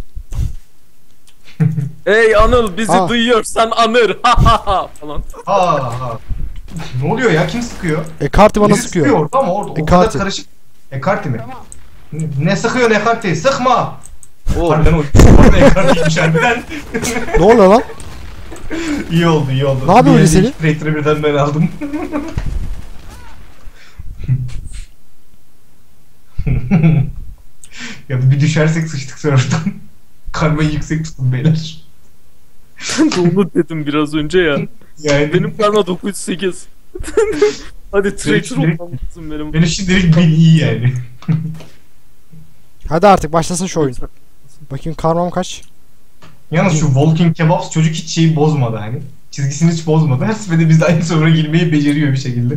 Ey Anıl bizi Ha. duyuyorsan anır. Ha ha ha falan. Ha ha. Ne oluyor ya? Kim sıkıyor? E kartı bana Biri sıkıyor. orada ama orada o kadar Ekarti. karışık. Ekarti mi? Tamam. Ne sıkıyor Ekarti? Sıkma! O. Harbiden o. Orada Ekarti'ymiş harbiden. Ne oluyor lan? İyi oldu iyi oldu. Ne yapıyor Bir öyle yerde seni? iki Traitor'ı birden ben aldım. Ya da bir düşersek sıçtık serverdan. Karmayı yüksek tutun beyler. Ben de onu dedim biraz önce ya. Yani Benim karma dokuz yüz sekiz. Hadi traitor Benim- olmam lazım benim. benim şimdilik bin iyi yani. Hadi artık başlasın şu oyun. Bakayım karmam kaç? Yalnız şu Walking Kebabs çocuk hiç şeyi bozmadı hani. Çizgisini hiç bozmadı. Her seferinde biz de aynı server'a girmeyi beceriyor bir şekilde.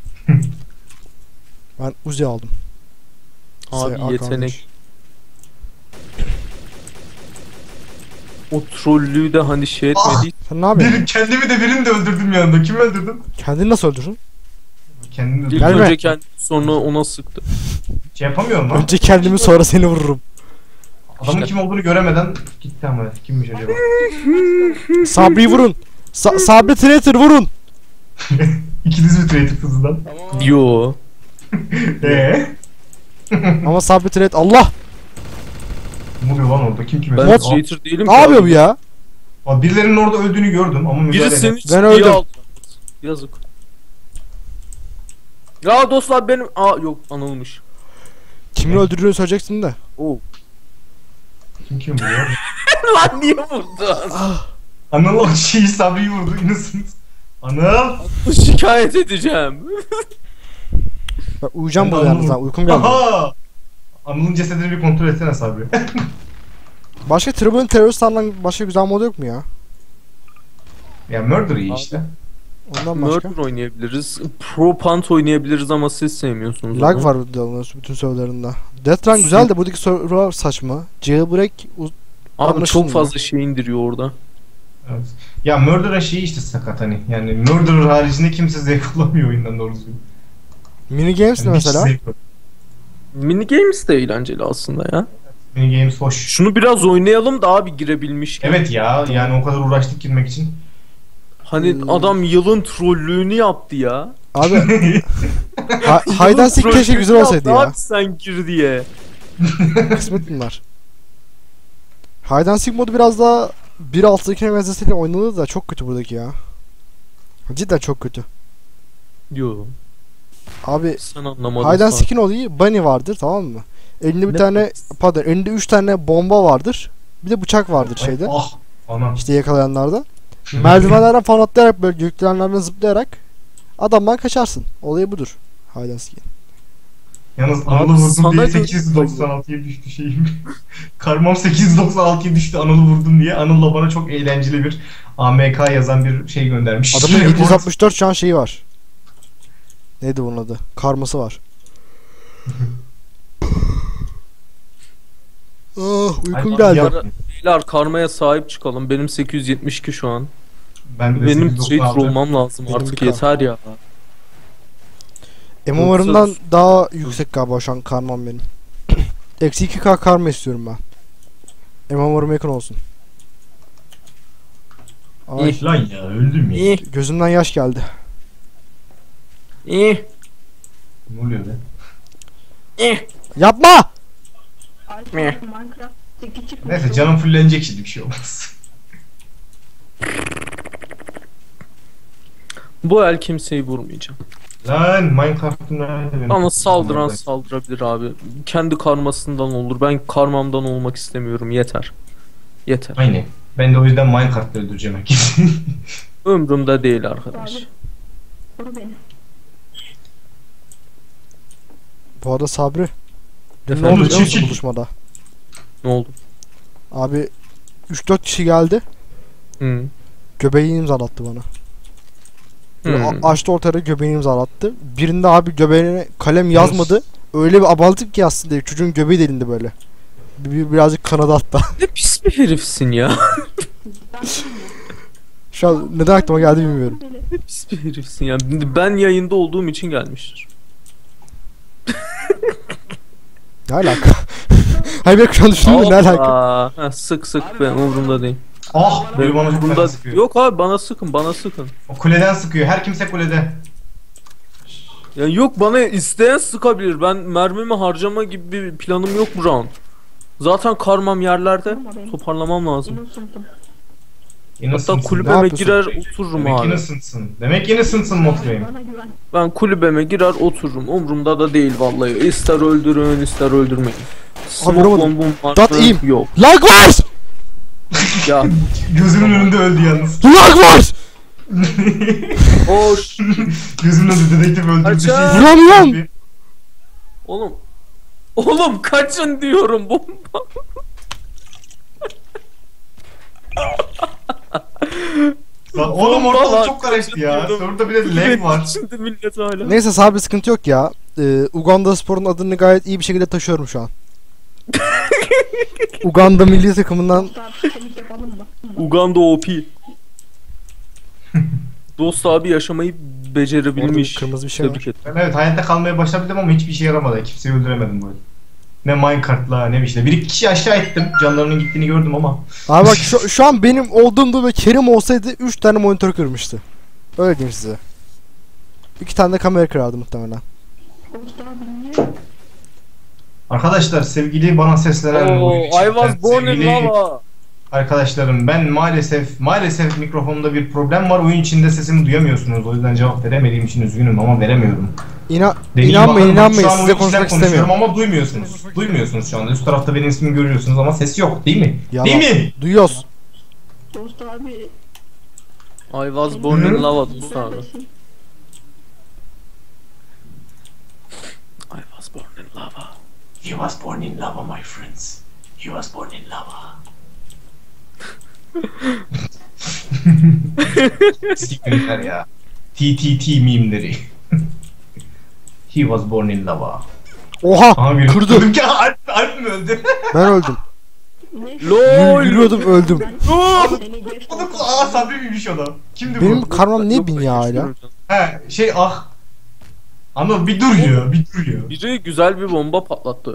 Ben Uzi aldım. Abi Se- yetenek. O trollüğü de hani şey Ah! etmedik. Sen ne yapıyorsun? Benim kendimi de birini de öldürdüm yanında. Kimi öldürdüm? Kendini nasıl öldürdün? Kendimi de İlk öldürdüm. Gelme. önce kendi sonra ona sıktı. Şey yapamıyorum lan. Önce kendimi sonra seni vururum. Adamın İşte. kim olduğunu göremeden gitti ama kimmiş acaba? Sabri'yi vurun. Sa- Sabri Traitor vurun. İkiniz mi traitor hızından? Yo. Eee? Ama Sabri Traitor Allah! Ne oluyor lan orada? Kim kime? Ben Aa, traitor değilim Ne yapıyor bu abi. ya? aa, birilerinin orada öldüğünü gördüm ama müdahale Biri seni edemem. Ben ciddiye öldüm. aldı. Yazık. Ya dostlar benim... Aa yok anılmış. Kimin öldürdüğünü söyleyeceksin de. Oo. Kim kim vuruyor? Lan niye vurdun? Anıl o şeyi Sabri'yi vurdu. Innocent. Anıl! Şikayet edeceğim. Ben uyuyacağım Ben burada de yalnız Anıl'ım. lan. Uykum geldi. Aha! Anıl'ın cesedini bir kontrol etsene Sabri. Başka Tribune Terrorist'lardan başka güzel mod yok mu ya? Ya Murder iyi işte. Ondan başka. Murder oynayabiliriz. Pro Punt oynayabiliriz ama siz sevmiyorsunuz. Lag onu. var bütün serverlarında. Death Run güzel de buradaki server saçma. Jailbreak uz- Abi Anlaşılmıyor. çok fazla şey indiriyor orada. Evet. Ya Murder'a şeyi işte sakat hani. Yani Murderer haricinde kimse zevk alamıyor oyundan doğru düzgün. Mini Games ne Yani hiç mesela? zevk yok. Mini games de eğlenceli aslında ya. Mini games hoş. Şunu biraz oynayalım da abi girebilmişken. Evet ya yani o kadar uğraştık girmek için. Hani Hmm. adam yılın trollüğünü yaptı ya. Abi ha- Hide and Seek Yılın keşke güzel trollüğünü olsaydı yaptı ya. Abi sen gir diye. Kısmet bunlar. Hide and Seek modu biraz daha bir nokta altıdakine benzesiyle oynanır da çok kötü buradaki ya. Cidden çok kötü. Yo. Abi Sen anlamadın. Hide and sen. Seek'in olayı bunny vardır tamam mı? Elinde bir Ne? tane pardon elinde üç tane bomba vardır. Bir de bıçak vardır şeyde. Ah anam. İşte yakalayanlarda. Merdivenlerden falan atlayarak böyle gökdelenlerden zıplayarak adamdan kaçarsın. Olayı budur. Hide and Seek'in. Yalnız Abi Anıl'ı vurdum sana diye göre- sekiz yüz doksan altıya düştü şeyim. Karmam sekiz yüz doksan altıya düştü Anıl'ı vurdum diye. Anıl'la bana çok eğlenceli bir A M K yazan bir şey göndermiş. Adamın Report. yedi yüz altmış dört şu an şeyi var. Neydi bunun adı? Karması var. Ah, uykum Ay, geldi. ya- Beyler karmaya sahip çıkalım. Benim sekiz yüz yetmiş iki şu an. Ben bir de Benim sekiz dokuz traitor aldım. olmam lazım Benim artık bir yeter ya. M M R'ımdan daha yüksek galiba şu an karmam benim. Eksi iki K karma istiyorum ben. M M R'ım yakın olsun. Ay, İyi. Lan ya öldüm ya. İyi, gözümden yaş geldi. iyi, Ne oluyor be? iyi. Yapma! Alp Ne? Minecraft sekiz çıkmış. Neyse canım fullenecek şimdi bir şey olmaz. Bu el kimseyi vurmayacağım. Lan Minecraft'ın nerede? Ama saldıran saldırabilir abi. Kendi karmasından olur. Ben karmamdan olmak istemiyorum. Yeter. Yeter. Aynen. Ben de o yüzden Minecraft'ta öldüreceğim herkesi. Ömrümde değil arkadaş. Abi. Vur beni. Bu arada Sabri. Dün ne Efendim? oldu biliyor musun Çirkin. buluşmada? Ne oldu? Abi üç dört kişi geldi. Hı. Göbeğini imzalattı bana. Böyle Hı. a- açtı ortaya göbeğini imzalattı. Birinde abi göbeğine kalem yazmadı. Öyle bir abartıp ki aslında çocuğun göbeği delindi böyle. Bir, bir- birazcık kanadı hatta. Ne pis bir herifsin ya. Şu an neden aklıma geldi bilmiyorum. Vur beni. Ne pis bir herifsin ya. Ben yayında olduğum için gelmiştir. Ne alaka? Hayır ben şu an düşündüm ne alaka? Aa, ha, sık sık ben umurumda değil. Ah! Biri Benim bana çok fena umurumda sıkıyor. yok abi, bana sıkın, bana sıkın. O kuleden sıkıyor. Her kimse kulede. Ya yok, bana isteyen sıkabilir. Ben mermimi harcama gibi bir planım yok bu round. Zaten karmam yerlerde. Vurma beni. Toparlamam lazım. Innocent'ım. Hatta Innocent'sın. Ne kulübeme yapıyorsun? girer otururum Demek abi. innocent'sın. Demek innocent'sın Motrey'im. Bana güven. Ben kulübeme girer otururum. Umurumda da değil vallahi. İster öldürün, ister öldürmeyin. Smoke vuramadım. bombum var Dat mı? iyiyim. Yok. Lag var! Ya Gözümün önünde öldü yalnız. Lag var! hoş. Gözümün önünde dedektif öldürdü. Kaçar. Şey- Vuramıyorum. Oğlum. Oğlum kaçın diyorum, bomba. Lan oğlum Bomba ortalık var, çok karıştı ya. kaçırdım. Sonra bir de lag var. Şimdi millet hala. Neyse Sabri sıkıntı yok ya. Ee, Uganda Spor'un adını gayet iyi bir şekilde taşıyorum şu an. Uganda milli takımından Dost abi temizlik yapalım mı? Uganda O P. Dost abi yaşamayı orada bir becerebilmiş. kırmızı bir şey Tebrik var. ederim. Ben evet hayatta kalmaya başladım ama hiçbir işe yaramadı. Kimseyi öldüremedim böyle. Ne minecart'la ne bir şey. Bir iki kişi aşağı ettim. Canlarının gittiğini gördüm ama. Abi bak şu, şu an benim olduğumda ve Kerim olsaydı üç tane monitör kırmıştı. Öyle diyeyim size. iki tane de kamera kırardı muhtemelen. Dost abi niye? Arkadaşlar sevgili bana seslenen Oo, oyun I was chatten born in sevgili lava. arkadaşlarım ben maalesef maalesef mikrofonumda bir problem var. Oyun içinde sesimi duyamıyorsunuz. O yüzden cevap veremediğim için üzgünüm ama veremiyorum. İna Deneyim inanmayın bakalım. Şu inanmayın an size oyun içinden konuşmak konuşuyorum istemiyorum. ama duymuyorsunuz. Duymuyorsunuz şu anda. Üst tarafta benim ismimi görüyorsunuz ama ses yok değil mi? Yalan. Değil mi? Duyuyoruz. Dost abi. I was born in lava dost abi. neredesin? I was born in lava. You was born in lava my friends. You was born in lava. Siktirler ya. T T T mimleri. He was born in lava. Oha! Aha bir Kırdı. Dedim ki Alp, Alp mi öldü? Ben öldüm. Ne? LOL. Yürüyordum öldüm. Ben seni geç O da aa Sabri miymiş o da. Kimdi Benim bu? karmam niye Yok, bin ya hala? He şey ah. Ama bir dur ya bir dur ya. Biri güzel bir bomba patlattı.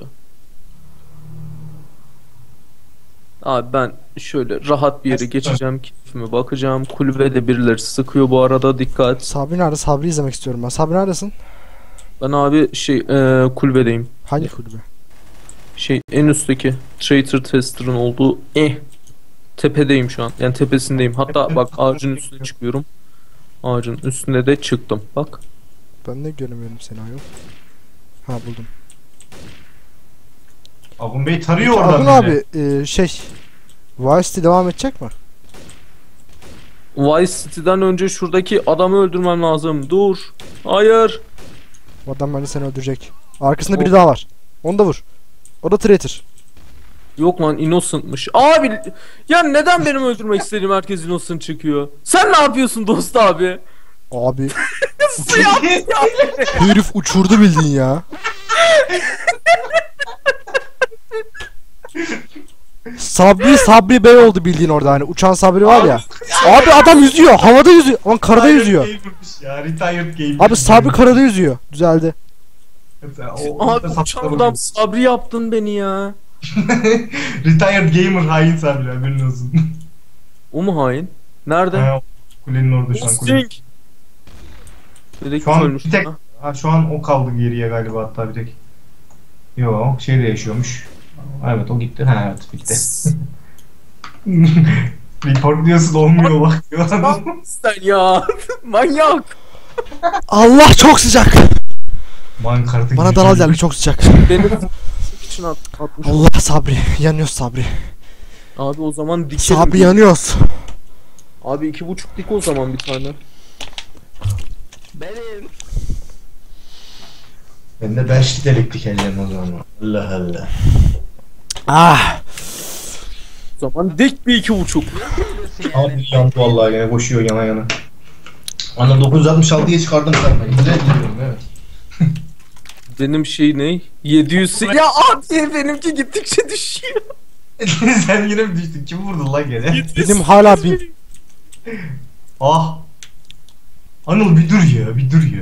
Abi ben şöyle rahat bir yere geçeceğim, keyfime bakacağım. Kulübede birileri sıkıyor bu arada, dikkat. Sabri nerede? Sabri izlemek istiyorum ben. Sabri neredesin? Ben abi şey e, kulübedeyim. Hangi kulübe? Şey en üstteki Traitor Tester'ın olduğu eh tepedeyim şu an. Yani tepesindeyim. Hatta bak ağacın üstüne çıkıyorum. Ağacın üstünde de çıktım. Bak. Ben de göremiyorum seni ayol. Ha buldum. Agun Bey tarıyor oradan. Akın beni. abi e, şey Vice City devam edecek mi? Vice City'den önce şuradaki adamı öldürmem lazım. Dur. Hayır. Bu adam bence seni öldürecek. Arkasında biri daha var. Onu da vur. O da traitor. Yok lan, innocent'mış. Abi ya neden benim öldürmek istediğim herkes innocent çıkıyor? Sen ne yapıyorsun dost abi? Abi Suya herif uçurdu bildiğin ya. Sabri Sabri Bey oldu bildiğin orada hani uçan Sabri var ya. Abi adam yüzüyor, havada yüzüyor, ama karada yüzüyor. Gamer'mış ya, retired gamer. Abi Sabri karada yüzüyor. Düzeldi. O- Abi o- uçan adam Sabri yaptın beni ya. Retired gamer hain Sabri, haberin olsun. O mu hain? Nerede? Ha, kulenin orada şu an kulenin. Sting. Dedektif Şu an ölmüş. bir tek Ha. ha, şu an o kaldı geriye galiba, hatta bir tek. Yo, şeyde yaşıyormuş. Evet, o gitti. Ha, evet, bitti. Report diyorsun, olmuyor bak diyor adam. Sen ya. Manyak. Allah çok sıcak. Man kartı Bana gibi daral çocuk. geldi çok sıcak. Benim için at, atmış. Allah Sabri yanıyoruz Sabri. Abi o zaman dikelim. Sabri yanıyoruz. Abi iki buçuk dik o zaman bir tane. Benim. Ben de beş elektrik ellerim o zaman. Allah Allah. Ah. O zaman dik bir iki buçuk. Abi yandı vallahi, gene koşuyor yana yana. Ana dokuz yüz altmış altıya çıkardım sarmayı. Güzel gidiyorum, evet. Benim şey ne? yedi yüz. Ya abi benimki gittikçe düşüyor. Sen yine mi düştün? Kim vurdu lan gene? Benim hala bin. Ah. Anıl bir dur ya, bir dur ya.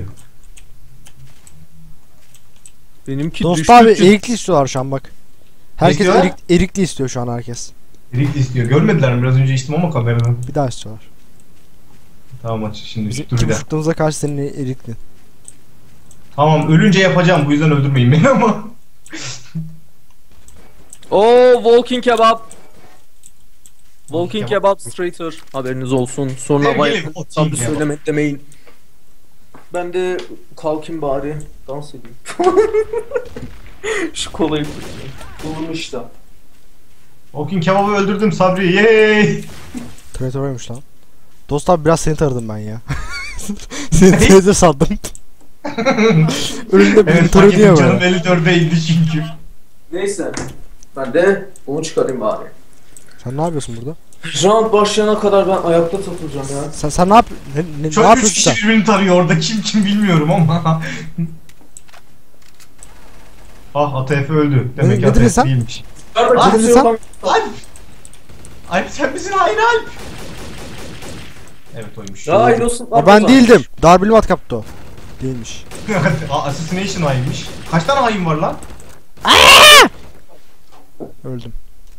Benimki Dost düştü. abi erikli istiyorlar şu an bak. Herkes istiyorlar? erik, erikli istiyor şu an herkes. Erik de istiyor. Görmediler mi? Biraz önce içtim ama kameradan. Bir daha istiyorlar. Tamam aç şimdi Bizim dur bir iki daha. buçukluğumuza karşı senin erikli. Tamam, ölünce yapacağım, bu yüzden öldürmeyin beni ama. Oo walking kebap. Walking kebap. kebap straighter. Haberiniz olsun. Sonra Sevgili vay walking tam bir kebap. söylemek demeyin. Ben de kalkayım bari. Dans edeyim. Şu kolayı tutayım. Bulmuş da. Walking kebabı öldürdüm Sabri. Yey! Traitörüymüş lan. Dost abi biraz seni tanıdım ben ya. Seni traitör sandım. Önünde bir Evet, tarı fark diye ettim, canım böyle. elli dörde indi çünkü. Neyse. Ben de bunu çıkarayım bari. Sen ne yapıyorsun burada? Round başlayana kadar ben ayakta takılacağım ya. Sen sen ne yap ne, ne, ne Şu an üç yapıyorsun kişi sen? birbirini tarıyor orada, kim kim bilmiyorum ama. Ah, A T F öldü. Demek Ne- ki ne A T dedin F sen? değilmiş. Nerede Ay, kimse dedin yok sen? lan. Alp! Alp sen misin? Hayır Alp! Evet oymuş. Ya Innocent var O ben burada. değildim. Darbil mat kaptı o. Değilmiş. Aa, Assassination hainmiş. Kaç tane hain var lan? Öldüm.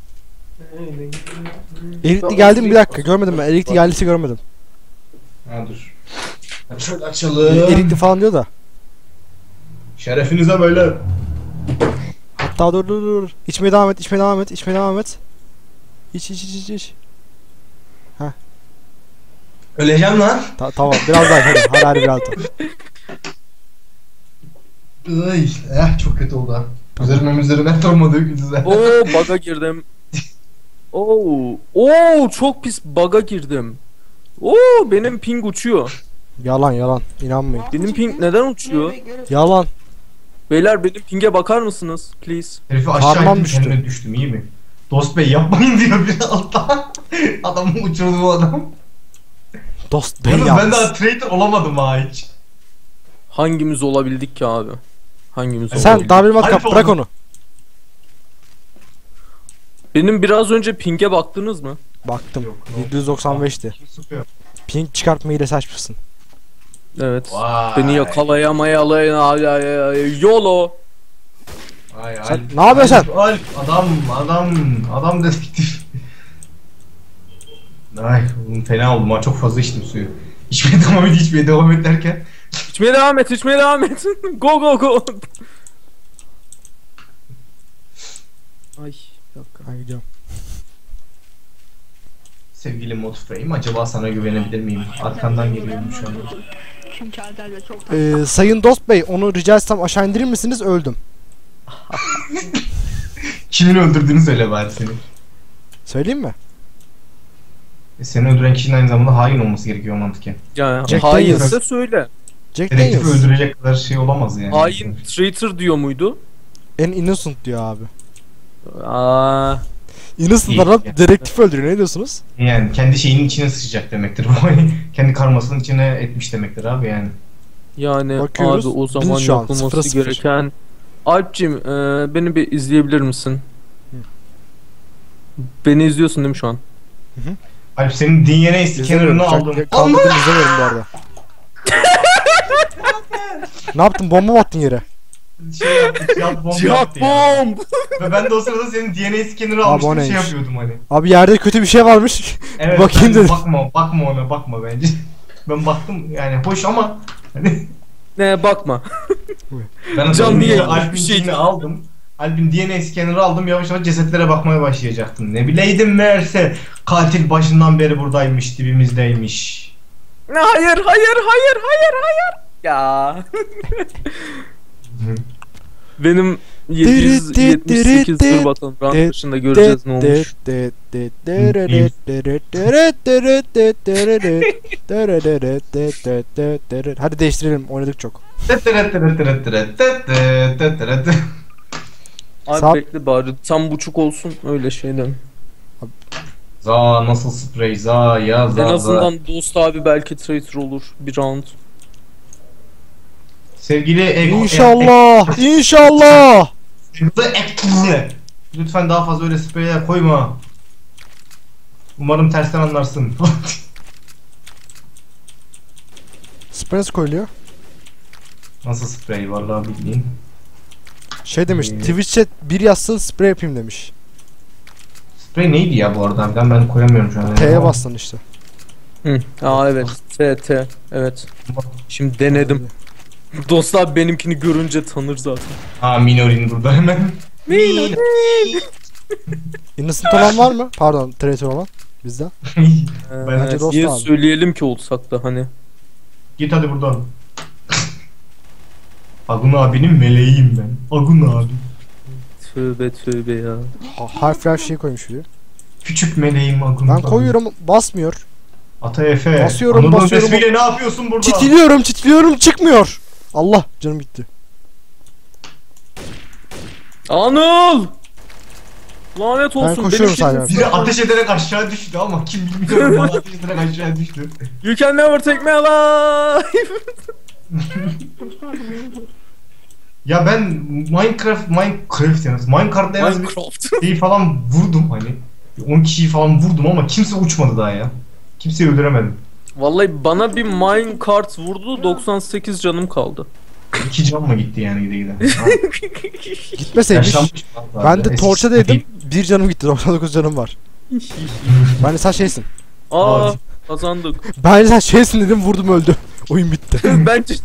Erikli geldi mi bir dakika görmedim ben. Erikli geldiyse görmedim. Ha dur. Şöyle açalım. Erikli falan diyor da. Şerefinize böyle. Hatta dur dur dur. İçmeye devam et, içmeye devam et, içmeye devam et. İç iç iç iç iç. Öleceğim lan. Ta- tamam biraz daha hadi. Hadi hadi biraz daha. Ay, eh çok kötü oldu ha. Üzerime üzerime torma döküldü zaten. Oo bug'a girdim. Oo, oo çok pis bug'a girdim. Oo benim ping uçuyor. Yalan yalan. İnanmayın. Benim ping neden uçuyor? Yalan. Beyler benim ping'e bakar mısınız please? Herifi aşağı Parmağım indim, düştü. kendime düştüm, iyi mi? Dost bey yapmayın diyor bir altta. Adamı uçurdu bu adam. Dost bey Yalnız yalnız. ben daha traitor olamadım ha hiç. Hangimiz olabildik ki abi? Hangimiz Sen olabildik? Darbil mat Alp kap bırak oldu. onu. Benim biraz önce ping'e baktınız mı? Baktım. Yok, yedi yüz doksan beşti. Kim sıkıyor? Ping çıkartma hilesi açmışsın. Evet. Vay. Beni yakalayamayalayın YOLO. Vay, Sen Alp, ne yapıyorsun Alp, Alp, adam, adam, adam dedektif. Ay, oğlum fena oldum ha, çok fazla içtim suyu. İçmeye devam et, içmeye devam et derken. İçmeye devam et, içmeye devam et. Go go go. Ay, bir dakika. Ben gidiyorum. Sevgili Modframe, acaba sana güvenebilir miyim? Arkandan geliyorum şu anda. Çünkü Adel çok Ee, sayın Dost Bey onu rica etsem aşağı indirir misiniz? Öldüm. Kimin öldürdüğünü söyle bari seni. Söyleyeyim mi? E, seni öldüren kişinin aynı zamanda hain olması gerekiyor mantıken. Yani Jack hainse Daniels. söyle. Jack Dedektifi Daniels. öldürecek kadar şey olamaz yani. Hain traitor diyor muydu? En innocent diyor abi. Aa, Innocent İyi. adam dedektif öldürüyor. Ne diyorsunuz? Yani kendi şeyinin içine sıçacak demektir bu. kendi karmasının içine etmiş demektir abi yani. yani Bakıyoruz, abi o biz zaman şu an yapılması sıfıra sıfır. gereken. Alp'cim e, beni bir izleyebilir misin? Beni izliyorsun değil mi şu an? Alp senin D N A scanner'ını aldım. Kaldırdım izlemiyorum bu arada. Ne yaptın? Bomba mı attın yere? Şey yaptı, cihat bomb Cihat yaptı ya. bomb! Ve ben de o sırada senin D N A scanner'ı Abi o almıştım, şey neymiş? yapıyordum hani. Abi yerde kötü bir şey varmış. Evet, Bakayım ben- dedim. Bakma, bakma ona, bakma bence. Ben baktım yani hoş ama hani Ne bakma. ben Canlı Canlı yayın, Alp'in bir şey şeyini değil. aldım. Alp'in D N A scanner'ı aldım, yavaş yavaş cesetlere bakmaya başlayacaktım. Ne bileydim meğerse katil başından beri buradaymış, dibimizdeymiş. Hayır, hayır, hayır, hayır, hayır. Ya. Benim yedi yüz yetmiş sekiz dur bakalım. Round başında göreceğiz ne olmuş. Hadi değiştirelim, oynadık çok. Abi Sağ- bekle bari tam buçuk olsun öyle şeyden. Za nasıl sprey za ya za En za. azından dost abi belki traitor olur bir round. Sevgili Ego. İnşallah, inşallah. Ek- Lütfen daha fazla öyle spreyler koyma. Umarım tersten anlarsın. Sprey nasıl koyuluyor? Nasıl sprey vallahi bildiğin. Şey demiş, Hmm. Twitch chat bir yazsın sprey yapayım demiş. Sprey neydi ya bu arada? Ben ben koyamıyorum şu an. T'ye bastın işte. Hı. Aa evet. T T. Evet. Şimdi denedim. Dost abi benimkini görünce tanır zaten. Ha Minorin burada hemen. Minorin. Innocent olan var mı? Pardon, traitor olan bizden. Bence Ee, dost niye abi. söyleyelim ki olsak da hani. Git hadi buradan. Agun abinin meleğiyim ben. Agun abi. Tövbe tövbe ya. Ha, harfler şey koymuş diyor. Küçük meleğim Agun Ben abi. koyuyorum, basmıyor. Ata Efe. Basıyorum, Anadolu basıyorum. Resmiyle ne yapıyorsun burada? Titiliyorum, titiliyorum, çıkmıyor. Allah, canım gitti. Anıl! Lanet olsun. koşuyorum benimki- sadece. Biri ateş ederek aşağı düştü ama kim bilmiyorum bana ateş ederek aşağı düştü. You can never take me alive. Ya ben Minecraft, Minecraft yalnız Minecraft'ta en az bir Minecraft. şeyi falan vurdum hani. on kişiyi falan vurdum ama kimse uçmadı daha ya. Kimseyi öldüremedim. Vallahi bana bir minecart vurdu doksan sekiz canım kaldı. İki can mı gitti yani gide gide. Gitmeseymiş. Yaşlanmış lan Ben de zaten. torça Eskisi dedim. Bir canım gitti, doksan dokuz canım var. Ben de sen şeysin. Aa Abi. kazandık. Ben de sen şeysin dedim, vurdum öldü. Oyun bitti. Bence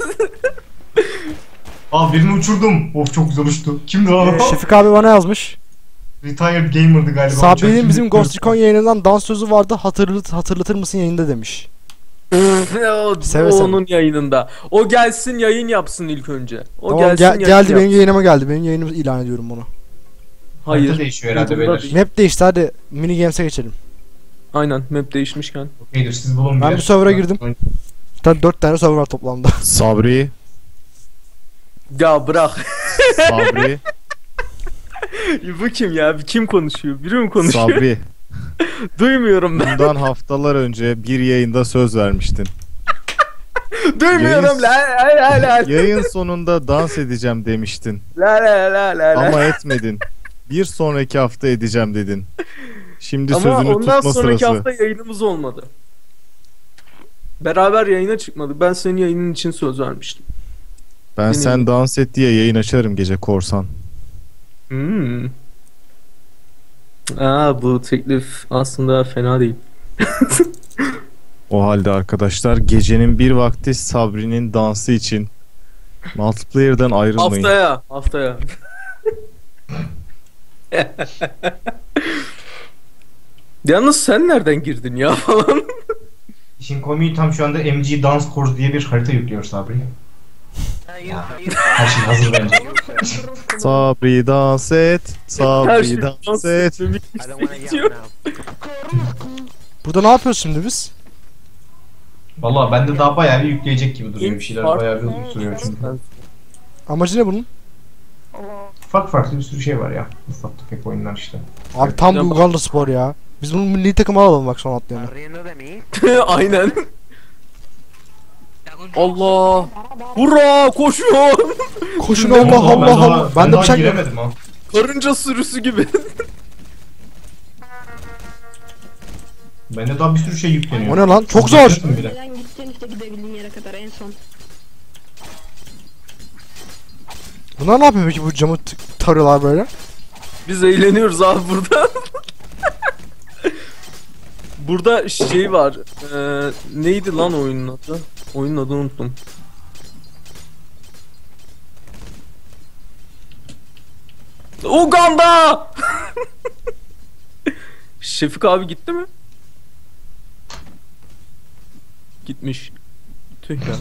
Aa birini uçurdum. Of çok güzel uçtu. Kimdi o? Ee, Şefik abi bana yazmış. Retired Gamer'dı galiba. Sabri'nin Uçak bizim kimdi? Ghost Recon yayınından dans sözü vardı, hatırlat, hatırlatır mısın yayında demiş. o, Seve o seve. onun yayınında. O gelsin yayın yapsın ilk önce. O Tamam, gelsin gel- yayın geldi yapsın. benim yayınıma geldi. Benim yayınımı ilan ediyorum onu. Hayır. Harita değişiyor herhalde Yayında beyler. değil. Map değişti, hadi mini games'e geçelim. Aynen map değişmişken. Okeydir siz bulun Ben yer. bir server'a girdim. Tabii dört tane server var toplamda. Sabri, Ya bırak. Sabri, Bu kim ya? Kim konuşuyor? Biri mi konuşuyor? Sabri. Duymuyorum ben. Bundan haftalar önce bir yayında söz vermiştin. Duymuyorum. Yayın- La la la la. Yayın sonunda dans edeceğim demiştin. La la la la la. Ama etmedin. Bir sonraki hafta edeceğim dedin. Şimdi Ama sözünü ondan tutma sonraki sırası. hafta yayınımız olmadı. Beraber yayına çıkmadık. Ben senin yayının için söz vermiştim. Ben Benim- sen dans et diye yayın açarım gece korsan. Hmm. Aa bu teklif aslında fena değil. O halde arkadaşlar gecenin bir vakti Sabri'nin dansı için multiplayer'dan ayrılmayın. Haftaya, haftaya. Yalnız sen nereden girdin ya falan? İşin komiği tam şu anda M G Dance Course diye bir harita yüklüyor Sabri. Hayır, hayır. Her şey hazır bence. Sabri dans et, Her Sabri şey dans dans et. etmemek I don't wanna yell istiyor. now. Burada ne yapıyoruz şimdi biz? Valla bende daha bayağı bir yükleyecek gibi duruyor bir şeyler Fark- bayağı bir uzun sürüyor çünkü. Amacı ne bunun? Farklı farklı bir sürü şey var ya. Ufak tefek oyunlar işte. Abi tam bu Uganda spor ya. Biz bunu milli takıma alalım bak son atlayana. ¿Estás riendo de mí? Aynen. Allah. Hurra koşuyor. Koşun Ben Allah daha- Allah Allah. Ben de daha bıçak yok. giremedim ha. Karınca sürüsü gibi. Bende daha bir sürü şey yükleniyor. O ne lan? Çok zor. Geçtin bile. Neden gideceksin işte gidebildiğin yere kadar en son. Bunlar ne yapıyor peki, bu camı t- tarıyorlar böyle? Biz eğleniyoruz abi burada. Burada şey var. Eee neydi lan oyunun adı? Oyunun adını unuttum. Uganda! Şefik abi gitti mi? Gitmiş. Tüh ya.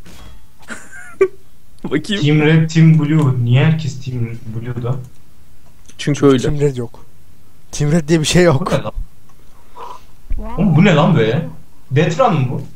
Bakayım. Team Red, Team Blue. Niye herkes Team Blue'da? Çünkü öyle. Team Red yok. Team Red diye bir şey Bu yok. ne lan? Oğlum bu ne lan böyle? Detran mı bu?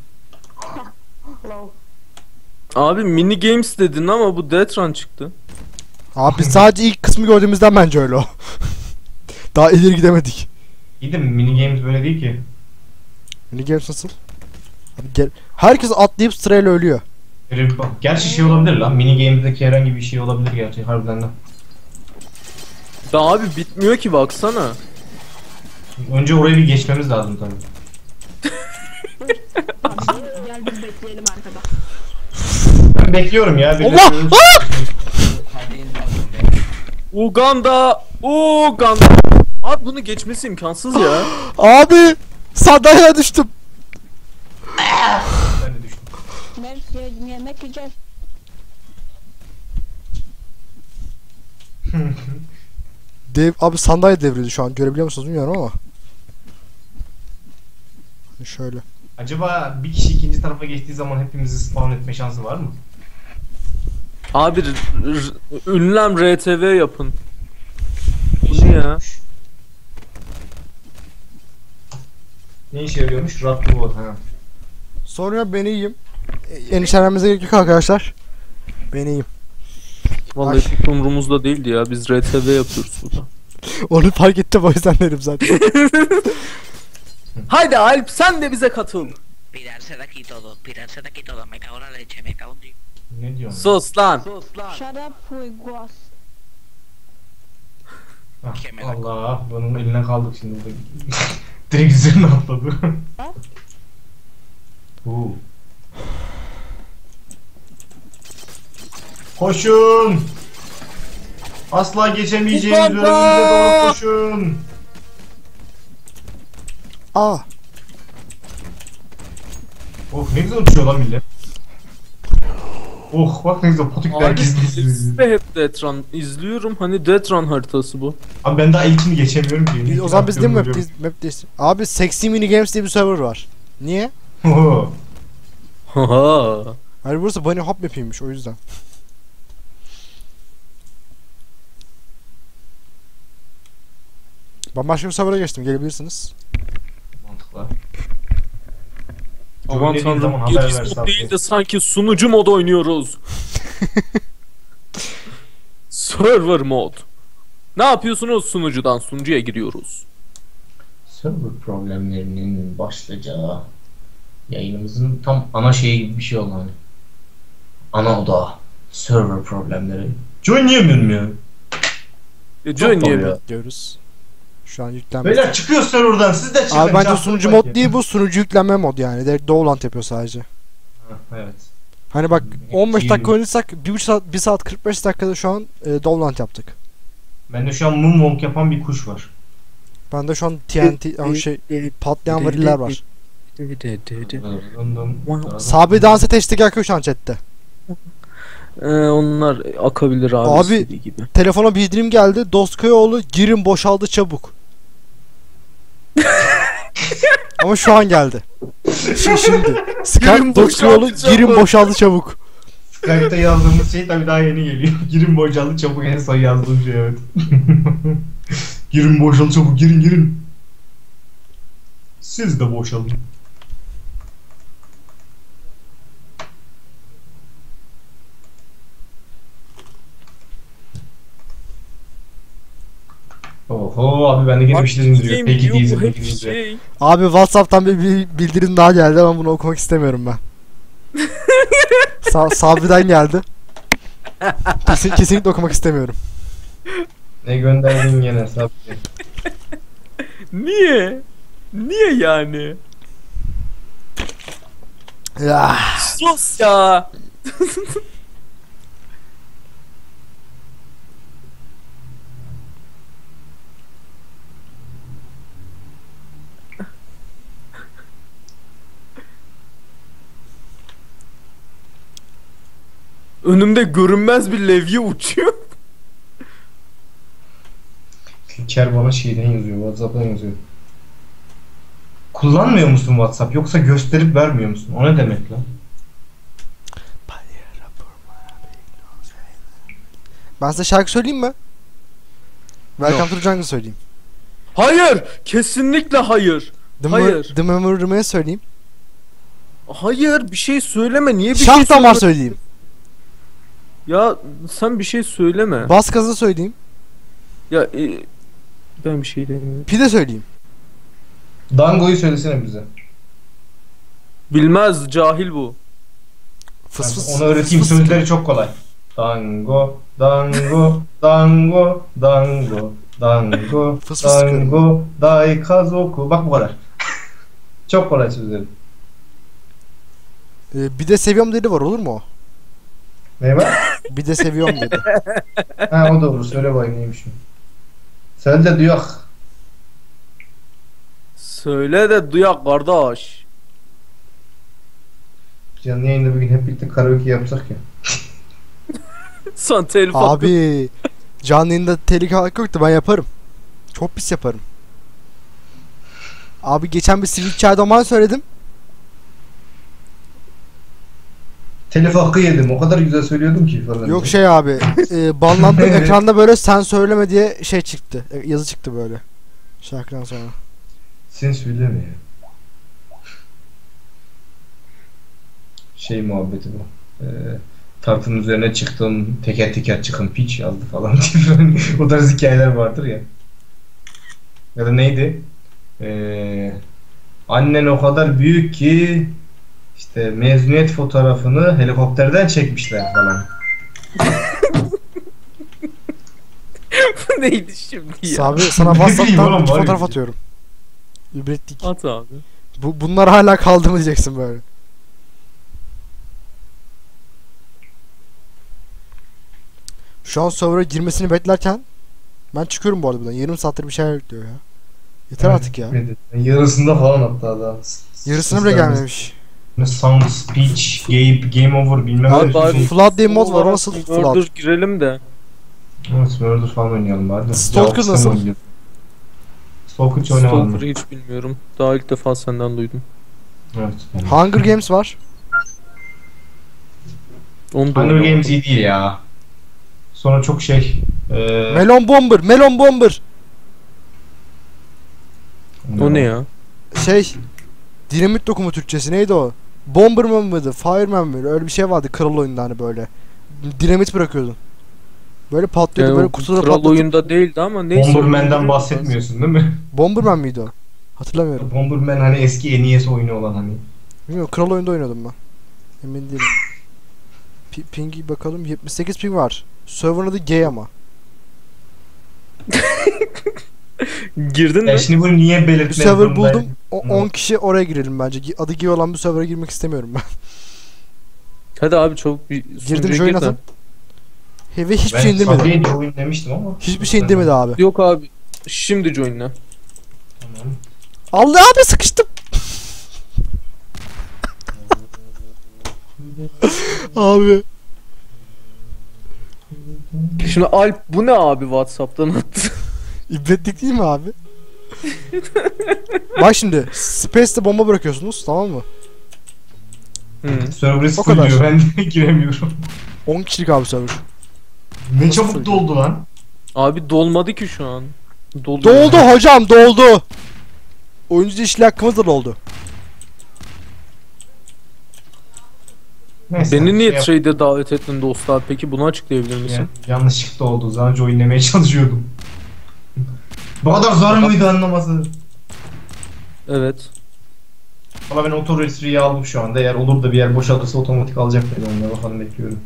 Abi mini games dedin ama bu Detran çıktı. Abi biz sadece ilk kısmı gördüğümüzden bence öyle o. Daha ileri gidemedik. İyi de mini games böyle değil ki. Mini Games nasıl? Abi gel. Herkes atlayıp sırayla ölüyor. Böyle bir bak. Gerçi şey olabilir lan. Mini games'deki herhangi bir şey olabilir gerçi harbiden de. Da abi bitmiyor ki baksana. Önce orayı bir geçmemiz lazım tabii. Abi gel biz bekleyelim arkada. Ben bekliyorum ya. bir Allah! de- Uganda! Uganda! Abi bunu geçmesi imkansız ya. Abi sandalyeye düştüm. Ben de düştüm. Mersi yemek yiyeceğiz. Dev, abi sandalye devrildi şu an, görebiliyor musunuz bilmiyorum ama. Hani şöyle. Acaba bir kişi ikinci tarafa geçtiği zaman hepimizi spawn etme şansı var mı? Abi r- r- ünlem R T V yapın. Bu ne ya? Ne işe yarıyormuş? Rat bu ha. Sonra ben iyiyim. E, Endişelenmemize gerek yok arkadaşlar. Ben iyiyim. Vallahi hiç umurumuzda değildi ya. Biz R T V yapıyoruz burada. Onu fark ettim, o yüzden dedim zaten. Haydi Alp sen de bize katıl. Pirarse de aquí todo, pirarse de aquí todo, me cago en la leche, me cago en Dios. Ne diyorsun? Sus lan. Shut up Fuiguas. Ah, Allah, bunun eline kaldık şimdi burada. Direkt üzerine atladı. Uuu. Koşun! Asla geçemeyeceğiniz Uganda! önümüze doğru koşun! Aa. Oh ne güzel uçuyor lan millet. Oh bak ne güzel potikler Abi gizli. biz de hep Detran izliyorum. Hani Detran haritası bu. Abi ben daha ilkini geçemiyorum ki. Biz, o zaman biz de mi map, map değiştir- Abi Sexy Mini Games diye bir server var. Niye? Oh. Haha. Hani burası Bunny Hop map'iymiş, o yüzden. Ben başka bir server'a geçtim, gelebilirsiniz. Mantıklı. Aman Öyle dediğin zaman tanrım. haber Giriş verse mod değil de atlayın. sanki sunucu mod oynuyoruz. Server mod. Ne yapıyorsunuz sunucudan? Sunucuya giriyoruz. Server problemlerinin başlayacağı yayınımızın tam ana şeyi gibi bir şey oldu hani. Ana odağı. Server problemleri. Join yemiyorum ya. E, Çok Join doğru niye ya. mi? Bekliyoruz. Şu an yüklenme. Beyler çıkıyor serverdan siz de çıkın. Abi bence Çarpın sunucu bakayım. mod değil bu, sunucu yüklenme mod yani. Direkt Download yapıyor sadece. Ha, evet. Hani bak on beş İyi. dakika oynarsak bir buçuk saat, bir saat kırk beş dakikada şu an e, Download yaptık. Bende şu an moonwalk yapan bir kuş var. Bende şu an T N T ama şey patlayan variller var. Sabri dans et eşlik yakıyor şu an chatte. Ee, onlar akabilir abi, Abi- istediği gibi. Telefona bildirim geldi. Doskoyoğlu girin boşaldı çabuk. Ama şu an geldi. Şimdi, şimdi. Skype Girin Doskoyoğlu boşaldı girin çabuk. boşaldı çabuk. Skype'da yazdığımız şey tabii daha yeni geliyor. Girin boşalı çabuk en son yazdığım şey evet. Girin boşalı çabuk girin girin. Siz de boşalın. Oho abi bende gene bir şeyler indiriyor. Game Peki diyor, değilsin bu peki hep değilsin. şey. Abi WhatsApp'tan bir, bir bildirim daha geldi ama bunu okumak istemiyorum ben. Sa Sabri'den geldi. Kesin, kesinlikle okumak istemiyorum. Ne gönderdin gene Sabri? Niye? Niye yani? Ya. Sus ya. Önümde görünmez bir levye uçuyor. Ker bana şeyden yazıyor, WhatsApp'tan yazıyor. Kullanmıyor musun WhatsApp yoksa gösterip vermiyor musun? O ne demek lan? Ben size şarkı söyleyeyim mi? Welcome to the Jungle söyleyeyim. Hayır, kesinlikle hayır. The, Hayır. Mur- The Memory'e söyleyeyim. Hayır, bir şey söyleme. Niye bir Şah şey damar söyleme? söyleyeyim. Ya sen bir şey söyleme. Bas gazı söyleyeyim. Ya e, ben bir şey demiyorum. Pide söyleyeyim. Dango'yu söylesene bize. Bilmez, cahil bu. Fıs Ben fıs. ona öğreteyim, fıs. sözleri çok kolay. Dango, dango, dango, dango, dango, Fıs fıs dango, daikazoku. Bak bu kadar. Çok kolay sözleri. Ee, bir de seviyorum dedi var, olur mu o? Ne var? Bir de seviyorum dedi. Ha o doğru, söyle bakayım neymiş o. Sen de duyak. Söyle de duyak kardeş. Canlı yayında bugün hep birlikte karaoke yapsak ya. Sen telif attın. Abi canlı yayında tehlike hakkı yok da ben yaparım. Çok pis yaparım. Abi geçen bir Switch Çaydoman söyledim. Telif hakkı yedim. O kadar güzel söylüyordum ki falan. Yok şey abi, e, banlandım ekranda böyle sen söyleme diye şey çıktı. e, Yazı çıktı böyle. Şarkıdan sonra. Sen söyleme ya. Şey muhabbeti bu. Ee, tartının üzerine çıktım, teker teker çıkın piç yazdı falan diye. O tarz hikayeler vardır ya. Ya da neydi? Ee, annen o kadar büyük ki işte mezuniyet fotoğrafını helikopterden çekmişler falan. Bu neydi şimdi ya? Abi sana Ne bileyim WhatsApp'tan oğlum, var fotoğraf ya. atıyorum. Übrettik. At abi. Bu, bunlar hala kaldı mı diyeceksin böyle. Şu an server'a girmesini beklerken ben çıkıyorum bu arada buradan. Yarım saattir bir şeyler bekliyor ya. Yeter artık ya. Yarısında falan hatta daha. Yarısına bile gelmemiş. Ne sound, speech, game, game over bilmem Abi ne. bari- Şey. Flood diye mod var, o nasıl Flood? Murder girelim de. Evet, Murder falan oynayalım bari de. Stalker Yavuz'dan nasıl? oynayalım. Stalker hiç oynamadım. Stalker'ı hiç bilmiyorum. Daha ilk defa senden duydum. Evet. Yani. Hunger Games var. Onu da Hunger oynamadım. Games iyi değil ya. Sonra çok şey. Eee Melon Bomber, Melon Bomber. O ne ya? Şey, dinamit dokumu Türkçesi neydi o? Bomberman mıydı? Fireman mıydı? Öyle bir şey vardı kral oyunda hani böyle. Dinamit bırakıyordun. Böyle patlıyordu, Yani böyle o kutuları Kral patlatıp. oyunda değildi ama neyse. Bomberman'dan bahsetmiyorsun değil mi? Bomberman mıydı o? Hatırlamıyorum. Bomberman hani eski N E S oyunu olan hani. Bilmiyorum, kral oyunda oynadım ben. Emin değilim. P- Ping'i bakalım, yetmiş sekiz ping var. Server'ın adı gay ama. Girdin Ben mi? şimdi bunu niye Bir belirtmek server zorundayım? buldum. O- on kişi oraya girelim bence. Gi- Adı gay olan bir server'a girmek istemiyorum ben. Hadi abi çabuk bir Girdim, sunucuya join gir de. atın. He, ve hiçbir Ben şey indirmedim. Sabri'ye join demiştim ama. Hiçbir şey indirmedi abi. Yok abi. Şimdi joinle. Tamam. Allah abi sıkıştım. Abi. Şimdi Alp bu ne abi WhatsApp'tan attı. İbretlik değil mi abi? Bak şimdi Space'de bomba bırakıyorsunuz, tamam mı? Hı. Server O kadar. full diyor, ben de giremiyorum. on kişilik abi server. Ne Nasıl çabuk full doldu lan. Abi dolmadı ki şu an. Doldu. Doldu hocam, doldu. Oyuncu işli hakkımız da doldu. Neyse, Beni niye şey yap- trade'e davet ettin dostlar? Peki bunu açıklayabilir misin? Ya, yanlışlıkla oldu. Daha joinlemeye çalışıyordum. Bu kadar zor muydu anlaması? Evet. Valla ben Auto Retriev'i aldım şu anda. Eğer olur da bir yer boşaltırsa otomatik alacak beni, onunla bakalım, bekliyorum.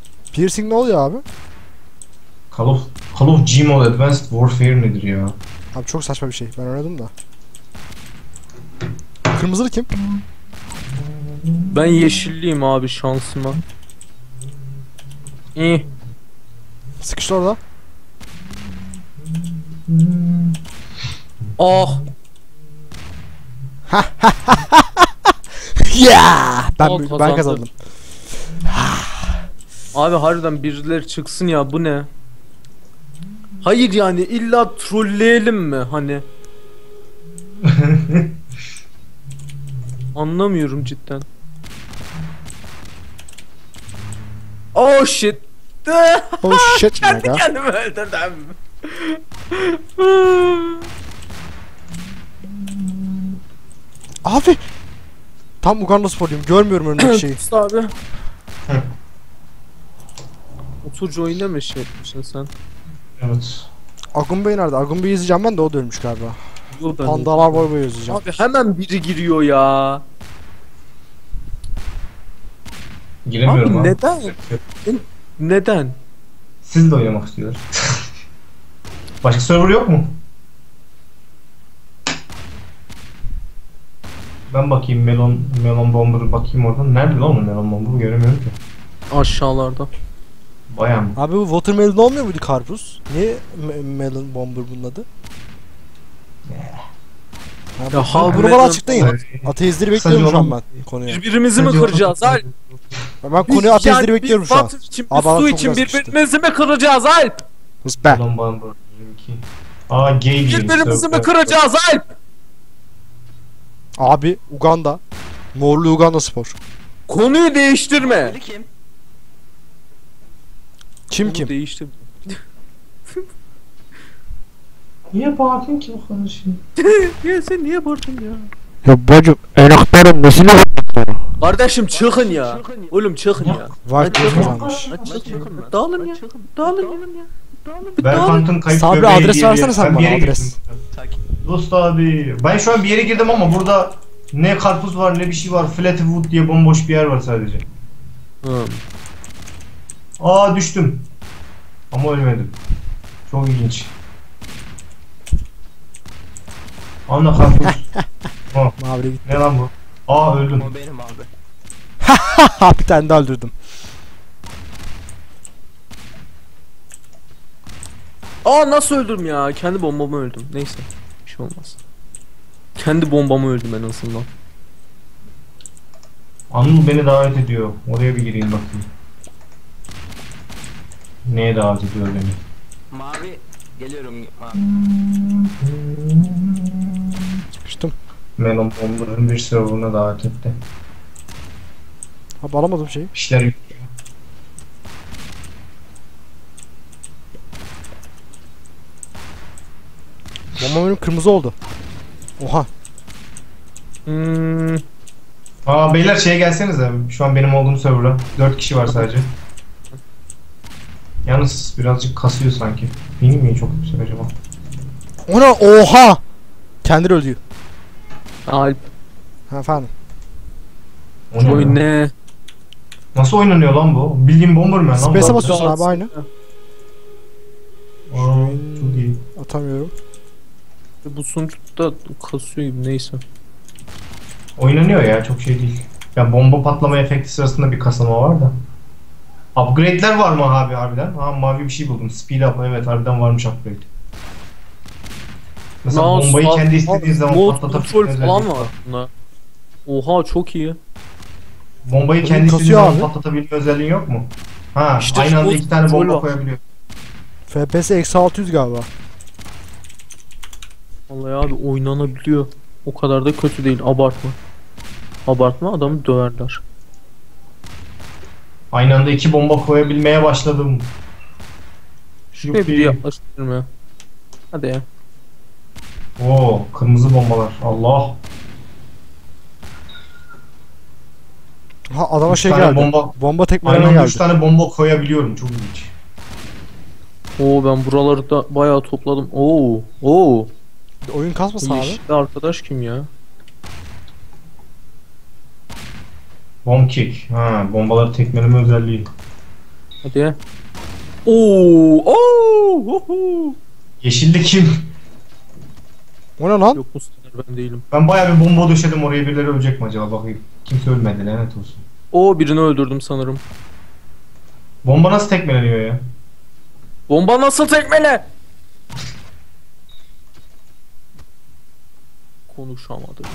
Piercing ne oluyor abi? Call of, Call of Gmod Advanced Warfare nedir ya? Abi çok saçma bir şey. Ben oynadım da. Kırmızılı kim? Ben yeşilliyim abi şansıma. İyi. Sıkıştı orada. Ah. Yeah! Ben Al, ben kazandı. kazandım. Abi harbiden birileri çıksın ya, bu ne? Hayır yani illa trolleyelim mi hani? Anlamıyorum cidden. Oh shit. Oh shit Kendi mega. kendimi öldürdüm. Abi. Tam Uganda sporluyum. Görmüyorum önümdeki şeyi. Usta abi. Oturcu oyunda mı şey etmişsin sen? Evet. Agun Bey nerede? Agun Bey'i izleyeceğim ben de o da ölmüş galiba. Yo, ben Pandalar boy boy izleyeceğim. Abi hemen biri giriyor ya. Giremiyorum Abi abi. neden? Neden? Siz de oynamak istiyorlar. Başka server yok mu? Ben bakayım Melon Melon Bomber'ı bakayım oradan. Nerede lan o Melon Bomber'ı göremiyorum ki. Aşağılarda. Bayağı mı? Abi bu watermelon olmuyor muydu karpuz? Niye me- melon bomber bunun adı? Ha, Ya bu- halk bunu bana melon- açıklayın. Ateistleri bekliyorum şu an ben konuya. Birbirimizi mi Sadece kıracağız Alp? Ben konuya ateistleri bekliyorum şu an. Water için, Abi bir bana su çok için yazmıştı. birbirimizi mi kıracağız Alp? Hız be. Melon Bomber iki. Aa gay diyelim. Birbirimizi mi Server- kıracağız Alp? Abi Uganda. Morlu Uganda spor. Konuyu değiştirme. Biri kim? Kim Konuyu kim? Değiştir. Niye bağırdın ki bu kadar şey? Ya sen niye bağırdın ya? Ya bacım enaktarım nesini Kardeşim çıkın ya. Oğlum çıkın ya. Var Hadi kim çıkın. kazanmış. Hadi çıkın. Dağılın ya. Dağılın ya. Berkant'ın kayıp Sabri, göbeği adres diye bir- versene sen Ben bir bana, yere adres. girdim. Sakin. Dost abi. Ben şu an bir yere girdim ama burada ne karpuz var ne bir şey var. Flatwood diye bomboş bir yer var sadece. Hı. Aa düştüm. Ama ölmedim. Çok ilginç. Anla karpuz. Mavire git. Ne lan bu? Aa öldüm. O benim abi. Ha bir tane daha öldürdüm. Aa nasıl öldüm ya? Kendi bombamı öldüm. Neyse. Bir şey olmaz. Kendi bombamı öldüm en azından. Anıl beni davet ediyor. Oraya bir gireyim bakayım. Neye davet ediyor beni? Mavi. Geliyorum mavi. Sıkıştım. Melon Bomber'ın bir serverına davet etti. Abi alamadım şeyi. İşler yüklüyor. Bomba benim kırmızı oldu. Oha. Hmm. Aa beyler şeye gelsenize. Şu an benim olduğum server'a. dört kişi var sadece. Yalnız birazcık kasıyor sanki. Benim mi çok yüksek acaba? Ona oha. Kendini öldü. Alp. Ha efendim. O ne Oy lan? ne? Nasıl oynanıyor lan bu? Bildiğin Bomberman lan. Space'e bu. basıyorsun abi aynı. Aa, çok iyi. Atamıyorum. Bu sunucukta kasıyor gibi neyse. Oynanıyor ya çok şey değil. Ya bomba patlama efekti sırasında bir kasılma var da. Upgrade'ler var mı abi harbiden? Ha mavi bir şey buldum. Speed up evet harbiden varmış upgrade. Mesela Mouse, bombayı mouse, kendi istediğin zaman Mod patlatabildiğin kontrol falan özelliği var bunda. Oha çok iyi. Bombayı Oğlum kendi istediğin kasıyor zaman abi. patlatabilme özelliğin yok mu? Ha İşte aynı anda mod iki tane kontrol bomba var. koyabiliyor. F P S eksi altı yüz galiba. Vallahi abi oynanabiliyor. O kadar da kötü değil. Abartma. Abartma adamı döverler. Aynı anda iki bomba koyabilmeye başladım. Şuraya bir Yuppi. yaklaştırma ya. Hadi ya. Oo kırmızı bombalar. Allah. Ha adama Üç şey tane geldi. bomba- Bomba Aynı tekmeleme anda geldi. üç tane bomba koyabiliyorum. Çok ilginç. Oo ben buraları da bayağı topladım. Oo. Oo. Oyun kasmasın abi. Yeşilli arkadaş kim ya? Bomb kick. Ha bombaları tekmeleme özelliği. Hadi ya. Oo. Oo. Oho. Yeşilli kim? O ne lan? Yok bu sefer ben değilim. Ben bayağı bir bomba döşedim oraya, birileri ölecek mi acaba bakayım. Kimse ölmedi, lanet olsun. O birini öldürdüm sanırım. Bomba nasıl tekmeleniyor ya? Bomba nasıl tekmele? Konuşamadı.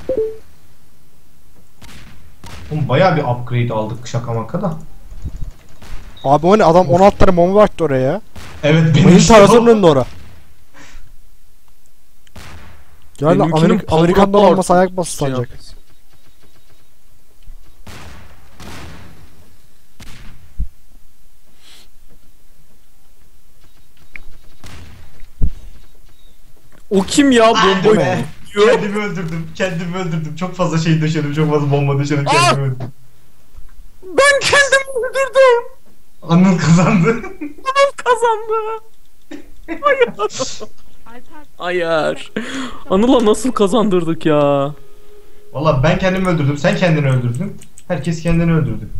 Oğlum bayağı bir upgrade aldık şaka maka da. Abi o ne? Adam on altı tane bomba bıraktı oraya ya. Evet benim Mayın işte tarlasının o. önünde ora. Gel lan Benimkinin Amerik power Amerikan'dan up'ı olmasa artık ayak bası şey sanacak. yapmaz. O kim ya Hadi bomba be. Kendimi öldürdüm. Kendimi öldürdüm. Çok fazla şey döşedim. Çok fazla bomba döşedim. Kendimi öldürdüm. Ben kendimi öldürdüm. Anıl kazandı. Kazandı. Alper Hayır. Anıl'a nasıl kazandırdık ya? Valla ben kendimi öldürdüm. Sen kendini öldürdün. Herkes kendini öldürdü.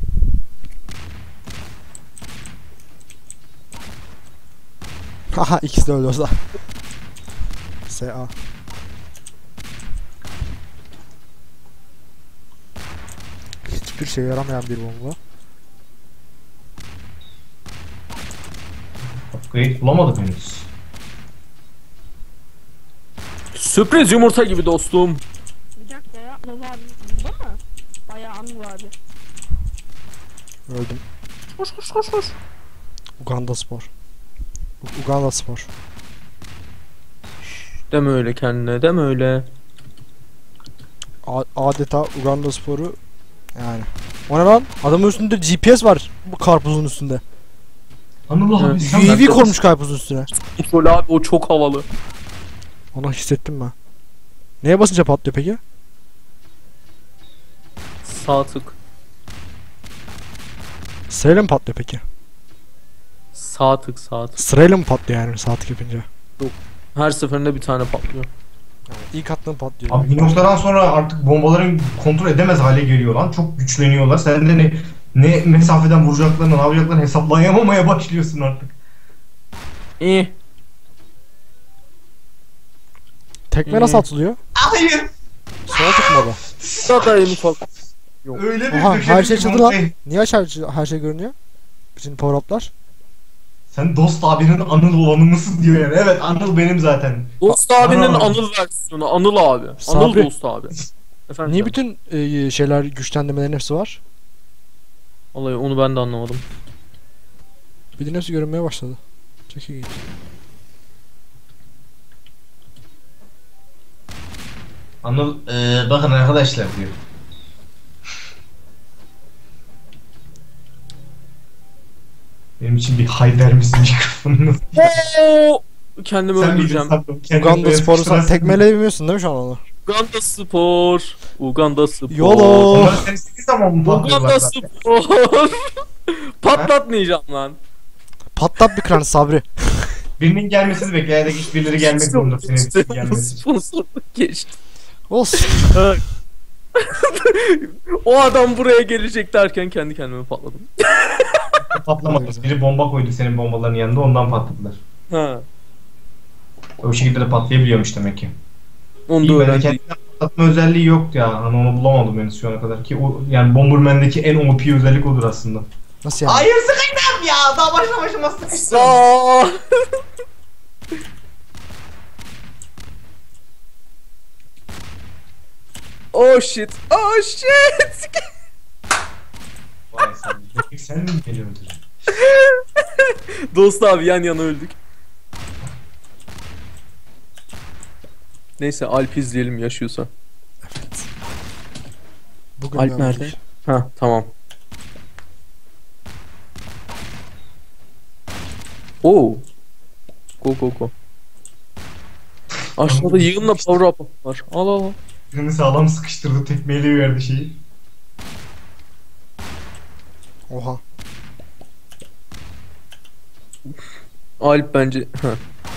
Haha ikisi de öldü o zaman. S A. Hiçbir şey yaramayan bir bomba. Upgrade bulamadık henüz. Sürpriz yumurta gibi dostum. bir dakika ya. Anıl abi burada mı? Bayağı Anıl abi. Öldüm. Koş koş koş koş. Uganda Spor. U- Uganda Spor. Deme öyle kendine, deme öyle. A- adeta Uganda Spor'u yani. O ne lan? Adamın üstünde G P S var bu karpuzun üstünde. Anıl abi Evet. sen U A V ben- koymuş karpuzun üstüne. Kontrol abi o çok havalı. Onu hissettim ben. Neye basınca patlıyor peki? Sağ tık. Sırayla mı patlıyor peki? Sağ tık sağ tık. Sırayla mı patlıyor yani saatlik yapınca? Her seferinde bir tane patlıyor. İlk attığın patlıyor. Abi bir noktadan sonra artık bombaların kontrol edemez hale geliyor lan. Çok güçleniyorlar. Sen de ne, ne mesafeden vuracaklarını, ne yapacaklarını hesaplayamamaya başlıyorsun artık. İyi. Tekme nasıl atılıyor? Hayır. Sola tıkmadı. Daha en ufak. Öyle bir Oha döşedim her şey ki açıldı lan. bombayı. Niye her, her şey görünüyor? Bütün power up'lar. Sen dost abinin Anıl olanı mısın diyor yani. Evet Anıl benim zaten. Dost A- abinin Ana. Anıl versiyonu. Anıl abi. Anıl Sabri. dost abi. Efendim. Niye bütün e, şeyler güçlendirmelerin hepsi var? Vallahi onu ben de anlamadım. Bildiğin hepsi görünmeye başladı. Çok iyi. Anıl eee, bakın arkadaşlar diyor. Benim için bir hay der misin mikrofonunu? Oo! Kendimi Sen öldüreceğim. miydin Sabri? Kendini Uganda Spor'u sen sıkıştırarsın. tekmeleyemiyorsun değil mi şu an onu? Uganda Spor. Uganda Spor. Yolo. Onları sen istediğin zaman mı patlıyorlar Uganda zaten? Spor. Patlatmayacağım lan. Patlat bir kran Sabri. Birinin gelmesini bekle. Ya da hiç birileri gelmek zorunda senin gelmesi için. Sponsorluk geçti. Olsun. O adam buraya gelecek derken kendi kendime patladım. Patlamadı. Biri bomba koydu senin bombaların yanında, ondan patladılar. Ha. O şekilde de patlayabiliyormuş demek ki. Onu da İyi, ben de öğrendim. kendinden patlatma özelliği yoktu ya. Hani onu bulamadım henüz şu ana kadar ki. O, yani Bomberman'daki en O P özellik odur aslında. Nasıl yani? Hayır sıkıştım ya. Daha başına başıma sıkıştım. Aa! Oh shit. Oh shit. Vay sen. Demek sen mi beni öldürdün? Dost abi yan yana öldük. Neyse Alp izleyelim yaşıyorsa. Bugün Alp ben nerede? öldüm. Ha tamam. Oo. Go go go. Aşağıda yığınla power up var. Al al al. Birini sağlam sıkıştırdı, tekmeyle verdi şeyi. Oha. Alp bence. Ha.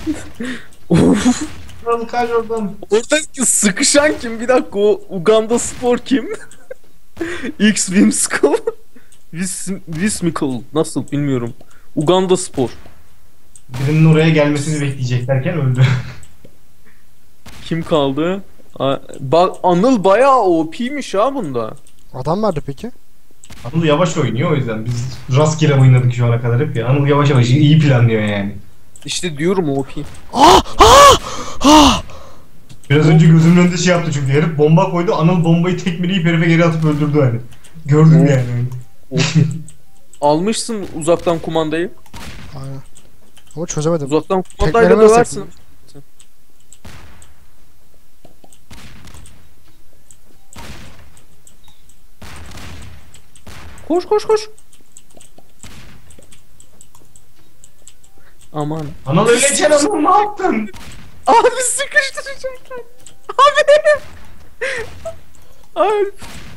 Biraz kaç oradan. Oradaki sıkışan kim? Bir dakika o Uganda Spor kim? X Whimsical. Whis- Whimsical. Nasıl bilmiyorum. Uganda Spor. Birinin oraya gelmesini bekleyeceklerken öldü. Kim kaldı? A- Bak Anıl bayağı O P'ymiş ha bunda. Adam nerede peki? Anıl yavaş oynuyor o yüzden. Biz rastgele oynadık şu ana kadar hep ya. Anıl yavaş yavaş iyi planlıyor yani. İşte diyorum O P. Biraz önce gözümün önünde şey yaptı çünkü herif bomba koydu. Anıl bombayı tekmeleyip herife geri atıp öldürdü hani. Gördüm Oh. yani. O P. Almışsın uzaktan kumandayı. Aynen. Ama çözemedim. Uzaktan kumandayla Tekmeleme döversin. nasıl Koş koş koş. Aman. Anıl öleceksin Anıl ne yaptın? Abi sıkıştıracağım kendimi. Abi. Alp.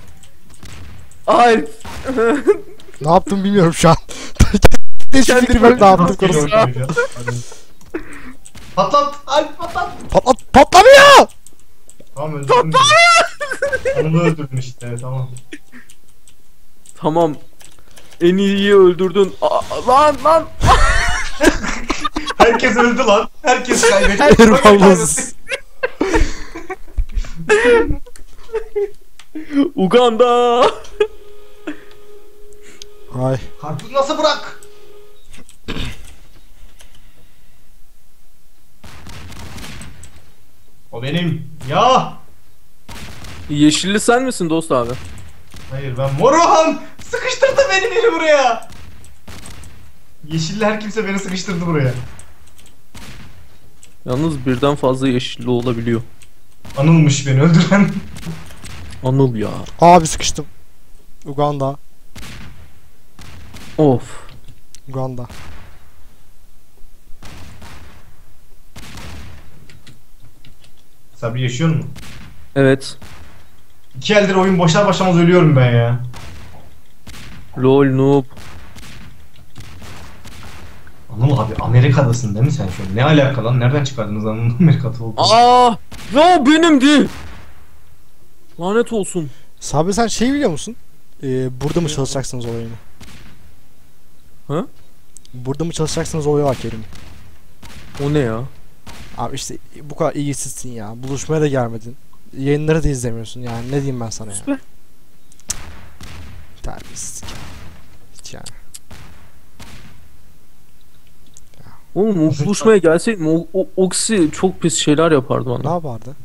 Alp. Ne yaptım bilmiyorum şu an. Hiçbir fikrim yok ne yaptım Rastgele konusu. oynayacağız. Patlat! Alp patlat! Patlat patlamıyor. Tamam öldürdün. Anıl'ı öldürdün işte tamam. Tamam. En iyiyi öldürdün. Aa, lan lan. Herkes öldü lan. Herkes kaybetti. Herif Allahsız. Uganda. Ay. Karpuz nasıl bırak? O benim. Ya! Yeşilli sen misin dost abi? Hayır ben Moruhan! Sıkıştırdı beni beni buraya! Yeşilli her kimse beni sıkıştırdı buraya. Yalnız birden fazla yeşilli olabiliyor. Anılmış beni öldüren. Anıl ya. Abi sıkıştım. Uganda. Of. Uganda. Sabri yaşıyor mu? Evet. İki eldir oyun boşar başlamaz ölüyorum ben ya. Lol noob. Anıl abi Amerika'dasın değil mi sen şu an? Ne alaka lan? Nereden çıkardınız Anıl'ın Amerika'da olduğunu? Aa! Ya benimdi. Lanet olsun. Sabri sen şey biliyor musun? Ee, burada mı çalışacaksınız o oyunu? Ha? Burada mı çalışacaksınız o oyunu var Kerim. O ne ya? Abi işte bu kadar ilgisizsin ya. Buluşmaya da gelmedin. Yayınları da izlemiyorsun yani. Ne diyeyim ben sana ya. Be. Terbiyesizlik ya. Hiç yani. Oğlum o buluşmaya gelseydim o, o Oksi çok pis şeyler yapardı Ne bana. yapardı?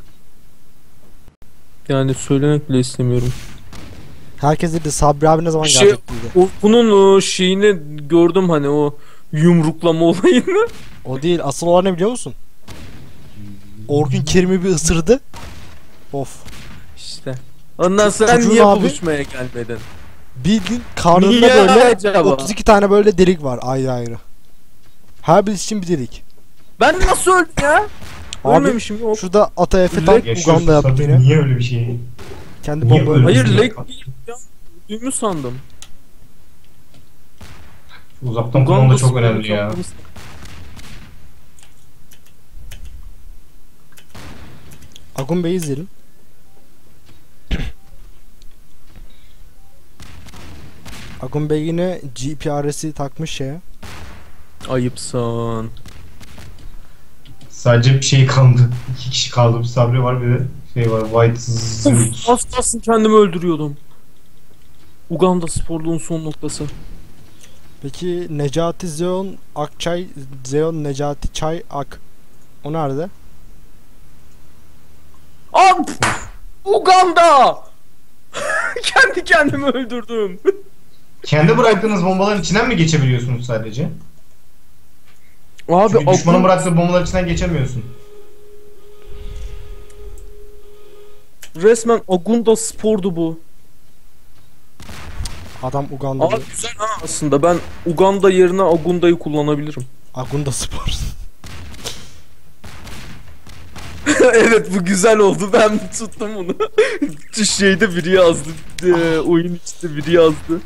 Yani söylemek bile istemiyorum. Herkes dedi Sabri abi ne zaman Şey- gelecek dedi. O, bunun o şeyini gördüm hani o yumruklama olayını. O değil. Asıl olan ne biliyor musun? Orkun Kerim'i bir ısırdı. Of. İşte. Ondan sonra Çocuğun niye abi- buluşmaya gelmedin? Bildiğin karnında Niye böyle acaba? otuz iki tane böyle delik var ayrı ayrı. Her birisi için bir delik. Ben nasıl öldüm ya? Abi, Ölmemişim yok. Şurada Ata Efe tam Yaşıyorsun Uganda yaptı Sabri, yine. niye öyle bir şey? Kendi Niye bomba öyle- Hayır Öldüm. leg değil ya. Öldüğümü sandım. Uzaktan kumanda çok Uganda önemli ya. sporunu Agun Bey'i izleyelim. Agun Bey yine G P R S'i takmış şeye. Ayıpsın. Sadece bir şey kaldı. İki kişi kaldı. Bir Sabri var bir de şey var. White Zırh. Az kalsın kendimi öldürüyordum. Uganda sporluğun son noktası. Peki Necati Zeon Akçay Zeon Necati Çay Ak. O nerede? Ab! Uganda! Kendi kendimi öldürdüm. Kendi bıraktığınız bombaların içinden mi geçebiliyorsunuz sadece? Abi Çünkü düşmanın Agun- bıraktığı bombaların içinden geçemiyorsun. resmen Agunda spordu bu. Adam Ugandalı. Abi güzel ha aslında. Ben Uganda yerine Agunda'yı kullanabilirim. Agunda Spor. Evet bu güzel oldu. Ben tuttum bunu. Şeyde biri yazdı. Ee, oyun içinde biri yazdı.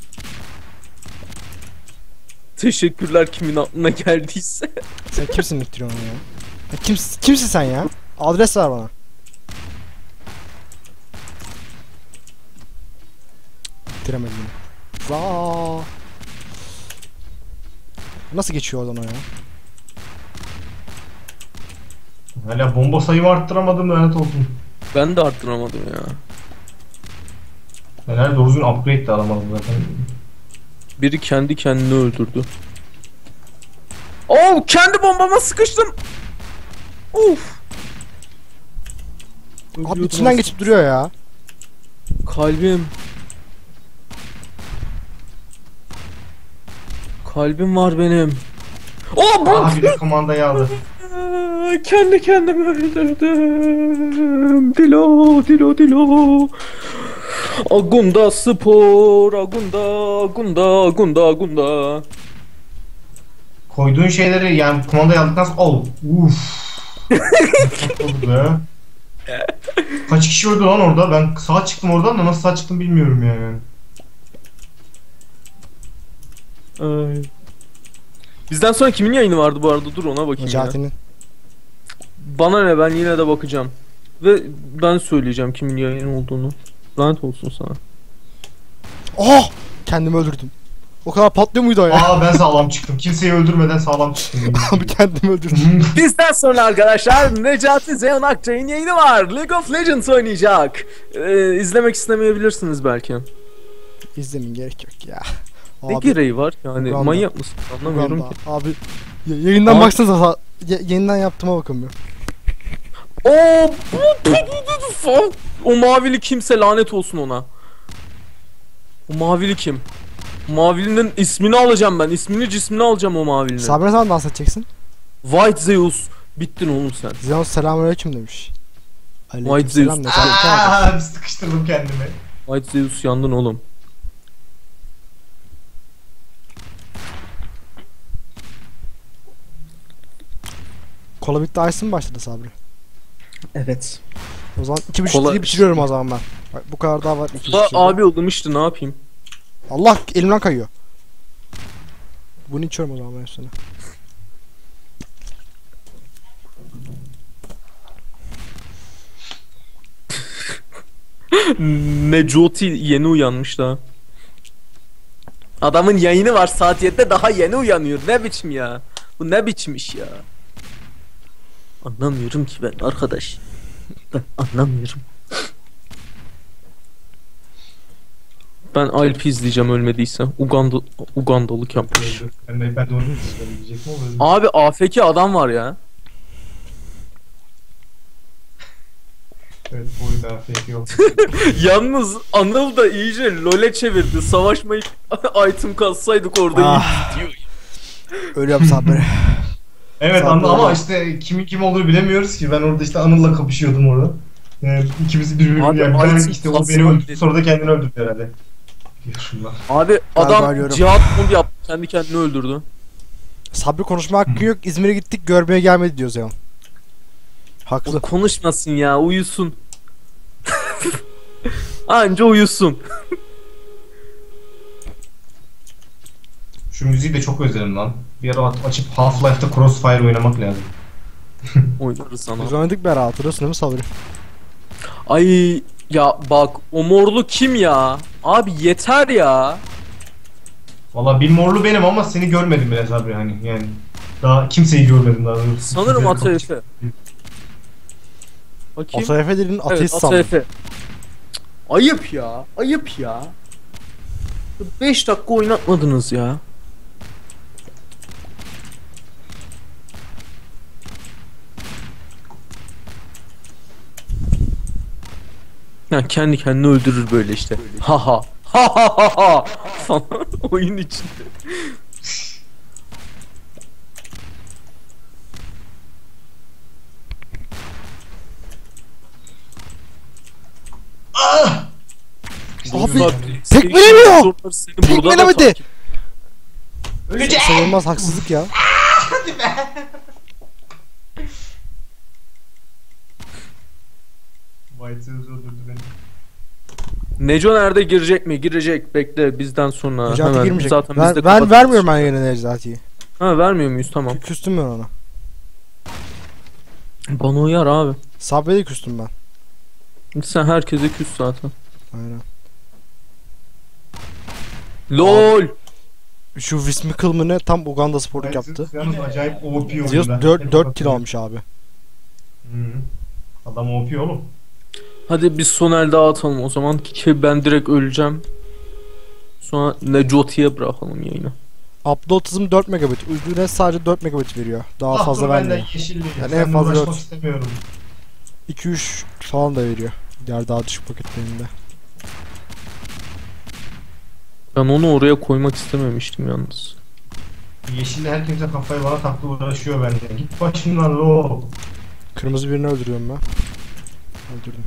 Teşekkürler kimin aklına geldiyse. Sen kimsin ittiriyorsun ya? ya kim, kimsin sen ya? Adres ver bana. İttiremedim. Za. Nasıl geçiyor oradan o ya? Hala bomba sayımı arttıramadım, lanet olsun. Ben de arttıramadım ya. Ben hala doğru düzgün upgrade de alamadım zaten. Biri kendi kendini öldürdü. Oo, kendi bombama sıkıştım. Uf. Abi Ölüyordum içinden aslında. geçip duruyor ya. Kalbim. Kalbim var benim. Oo, bu Aa, bir de kumandayı aldı. kendi kendimi öldürdüm. Dilo, dilo, dilo. Agunda spor, agunda, agunda, agunda, agunda. Koyduğun şeyleri yani kumandayı aldıktan sonra oh uff. Çok oldu be. Kaç kişi öldü lan orada? Ben sağ çıktım oradan da nasıl sağ çıktım bilmiyorum yani. Ay. Bizden sonra kimin yayını vardı bu arada? Dur ona bakayım ya. Necati'nin. Bana ne, ben yine de bakacağım. Ve ben söyleyeceğim kimin yayını olduğunu. Lanet olsun sana. Oh! Kendimi öldürdüm. O kadar patlıyor muydu o ya? Aa ben sağlam çıktım. Kimseyi öldürmeden sağlam çıktım. Abi kendimi öldürdüm. Bizden sonra arkadaşlar Necati Zeyon Akçay'ın yayını var. League of Legends oynayacak. Ee, izlemek istemeyebilirsiniz belki. İzlemin gerek yok ya. Ne gereği var yani, Uganda. manyak mısın? Anlamıyorum Uganda. ki. Abi ya- yayından Abi- baksanıza sa- ya- yeniden yaptığıma bakamıyorum. Oo, o mavili kimse lanet olsun ona. O mavili kim? Mavili'nin ismini alacağım ben. İsmini cismini alacağım o mavili'nin. Sabri ne zaman dans edeceksin? White Zeus. Bittin oğlum sen. Zeus selamünaleyküm demiş. White Zeus. Aleykümselam Necati abi. Aa sıkıştırdım kendimi. White Zeus yandın oğlum. Kola bitti Ice mı başladı Sabri? Evet. O zaman iki buçuk Kola- litreyi bitiriyorum o zaman ben. Bak, bu kadar daha var. iki Da buçuk litre. abi ılımıştı, ne yapayım? Allah elimden kayıyor. Bunu içiyorum o zaman ben üstüne. Necati yeni uyanmış daha. Adamın yayını var, saat yedide daha yeni uyanıyor. Ne biçim ya? Bu ne biçim iş ya? Anlamıyorum ki ben arkadaş. Ben anlamıyorum. Ben Alp'i izleyeceğim ölmediyse. Uganda Ugandalık yapmış. Ben de ben de onu diyecektim ama öldüm. Abi A F K adam var ya. Evet bu yüzden fake yok. Yalnız Anıl da iyice LoL'e çevirdi. Savaşmayıp item kassaydık orada Ah. iyi gidiyor. Ölüyorum Sabri. Evet Sağ anla ol. ama işte kimin kim olduğunu bilemiyoruz ki. Ben orada işte Anıl'la kapışıyordum orada. Yani ikimiz birbirimizi Abi, yani bir tane Ice'ın işte o kası beni var öldürdü dedi. sonra da kendini öldürdü herhalde. Biliyorum lan. Abi Galiba adam ölüyorum. cihat bomb yaptı. Kendi kendini öldürdü. Sabri konuşma hakkı yok. İzmir'e gittik görmeye gelmedi diyor Zeon. Haklı. O konuşmasın ya, uyusun. Anca uyusun. Şu müziği de çok özledim lan. Bir ara açıp Half-Life'da Crossfire oynamak lazım. Oynarız sana. Biz oynadık bir ara hatırlıyorsun değil mi Sabri? Ay ya bak, o morlu kim ya? Abi yeter ya. Valla bir morlu benim ama seni görmedim bile Sabri hani yani. Daha kimseyi görmedim daha doğrusu. Sanırım Ata Efe. Bakayım. Ata Efe dediğin Evet, ateist Ata sandım. Efe. Cık, ayıp ya. Ayıp ya. beş dakika oynatmadınız ya. Ya kendi kendini öldürür böyle işte. Ha ha. Ha ha ha ha. Falan oyun içinde. Abi, Bak, tekmelemiyor! soruları seni burada da Tekmelemedi! takip- Ölecek! Sayılmaz haksızlık ya. White Zeus öldürdü beni. Neco nerede, girecek mi? Girecek. Bekle bizden sonra. Necati Hemen. girmeyecek. Zaten ben, biz de ben kapatırız. vermiyorum ben yerine Necati'yi. Ha, vermiyor muyuz? Tamam. Küstüm ben ona. Bana uyar abi. Sabri'ye de küstüm ben. Sen herkese küs zaten. Aynen. LOL. Şu Wismical mı ne tam Uganda sporluk White yaptı. Zeus yalnız acayip O P oyunda. Zeus Hep dört kill bakıyorum. almış abi. Hı. Adam O P oğlum. Hadi biz son el daha atalım o zaman ki ben direkt öleceğim. Sonra Necoti'ye bırakalım yayını. Upload hızım dört megabit. Uydunet sadece dört megabit veriyor. Daha Ah, fazla dur benden vermiyor. yeşilli. Yani Yani en fazla uğraşmak dört. istemiyorum. iki üç falan da veriyor. Diğer daha düşük paketlerinde. Ben onu oraya koymak istememiştim yalnız. Yeşilli her kimse kafayı bana taktı uğraşıyor benden. Git başımdan lo. Kırmızı birini öldürüyorum ben. Öldürdüm.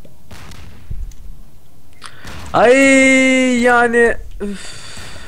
Ay yani üf.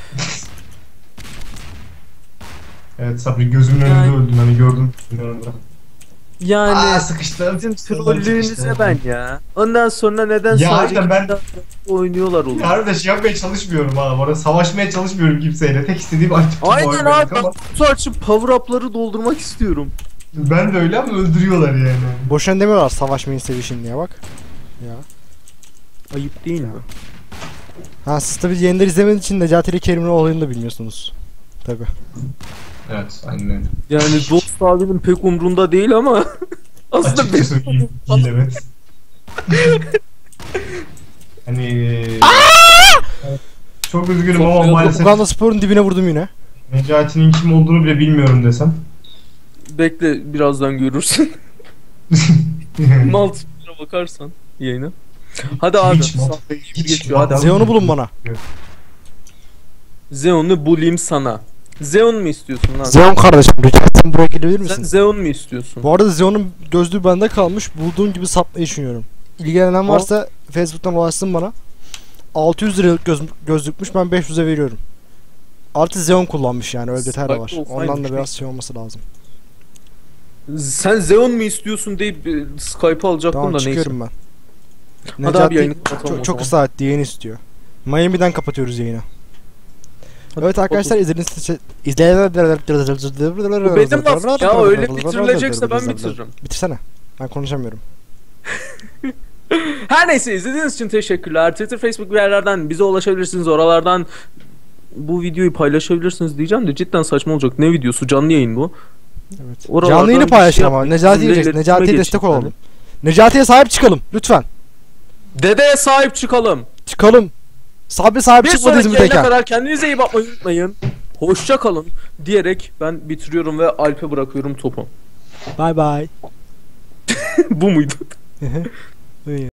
Evet Sabri gözümün önünde Yani- öldüm hani gördüm. Önünde. Yani Aa sıkıştım. sizin Sıkıştım. trollüğünüze ben ya. Ondan sonra neden Ya sadece işte ben- oynuyorlar olur. Kardeş yapmaya çalışmıyorum ha. Orada savaşmaya çalışmıyorum kimseyle. Tek istediğim aktif tutma Aynen oynamak abi ben ama kutu açıp power up'ları doldurmak istiyorum. ben de öyle ama öldürüyorlar yani. Boşuna demiyorlar savaşmayın sevişin diye bak. Ya. Ayıp değil mi? Ha siz tabi yayınları izlemediğiniz için Necati ile Kerim'in olayını da bilmiyorsunuz. Tabi. Evet aynen öyle. Yani dost abinin pek umrunda değil ama aslında Açıkça söyleyeyim. Değil evet. hani çok üzgünüm ama maalesef Uganda Spor'un dibine vurdum yine. Necati'nin kim olduğunu bile bilmiyorum desem. bekle birazdan görürsün. Multiplayer'a bakarsan yayına. Hadi abi. Hiç mal- sahne hiç geçiyor, hadi. mal- Zeon'u bulun bana. Zeon'u bulayım sana. Zeon mu istiyorsun lan? Zeon kardeşim lütfen sen buraya gelebilir Sen misin? Zeon mu istiyorsun? Bu arada Zeon'un gözlüğü bende kalmış. Bulduğum gibi satmayı düşünüyorum. İlgilenen varsa Facebook'tan ulaşsın bana. altı yüz liralık göz, gözlükmüş ben beş yüze veriyorum. Artı Zeon kullanmış yani öyle detay da var. Spike'lı Ondan da olsaymış biraz şey olması lazım. Sen Zeon mu istiyorsun deyip e, Skype'ı alacaktım Tamam da neyse. çıkıyorum ben. Hadi abi Necati yayını kapatalım o çok, çok zaman. kısa etti yayın istiyor. Miami'den kapatıyoruz yayını. Hadi Evet arkadaşlar izlediğiniz için izleyenler Bu benim laf ya öyle bitirilecekse ben bitiririm. Bitirsene. Ben konuşamıyorum. Her neyse izlediğiniz için teşekkürler. Twitter, Facebook bir yerlerden bize ulaşabilirsiniz. Oralardan bu videoyu paylaşabilirsiniz diyeceğim de cidden saçma olacak. Ne videosu? Canlı yayın bu. Evet. Oralardan Canlı yayını bir şey paylaşın ama yapmayın. Necati Bizimle diyeceksin. iletişime Necati'ye geçin destek yani. olalım. Necati'ye sahip çıkalım lütfen. Dedeye sahip çıkalım. Çıkalım. Sabri sahip Bir çıkmadı sonraki yayına İzmir'deyken. kadar kendinize iyi bakmayı unutmayın. Hoşça kalın diyerek ben bitiriyorum ve Alp'e bırakıyorum topu. Bye bye. Bu muydu?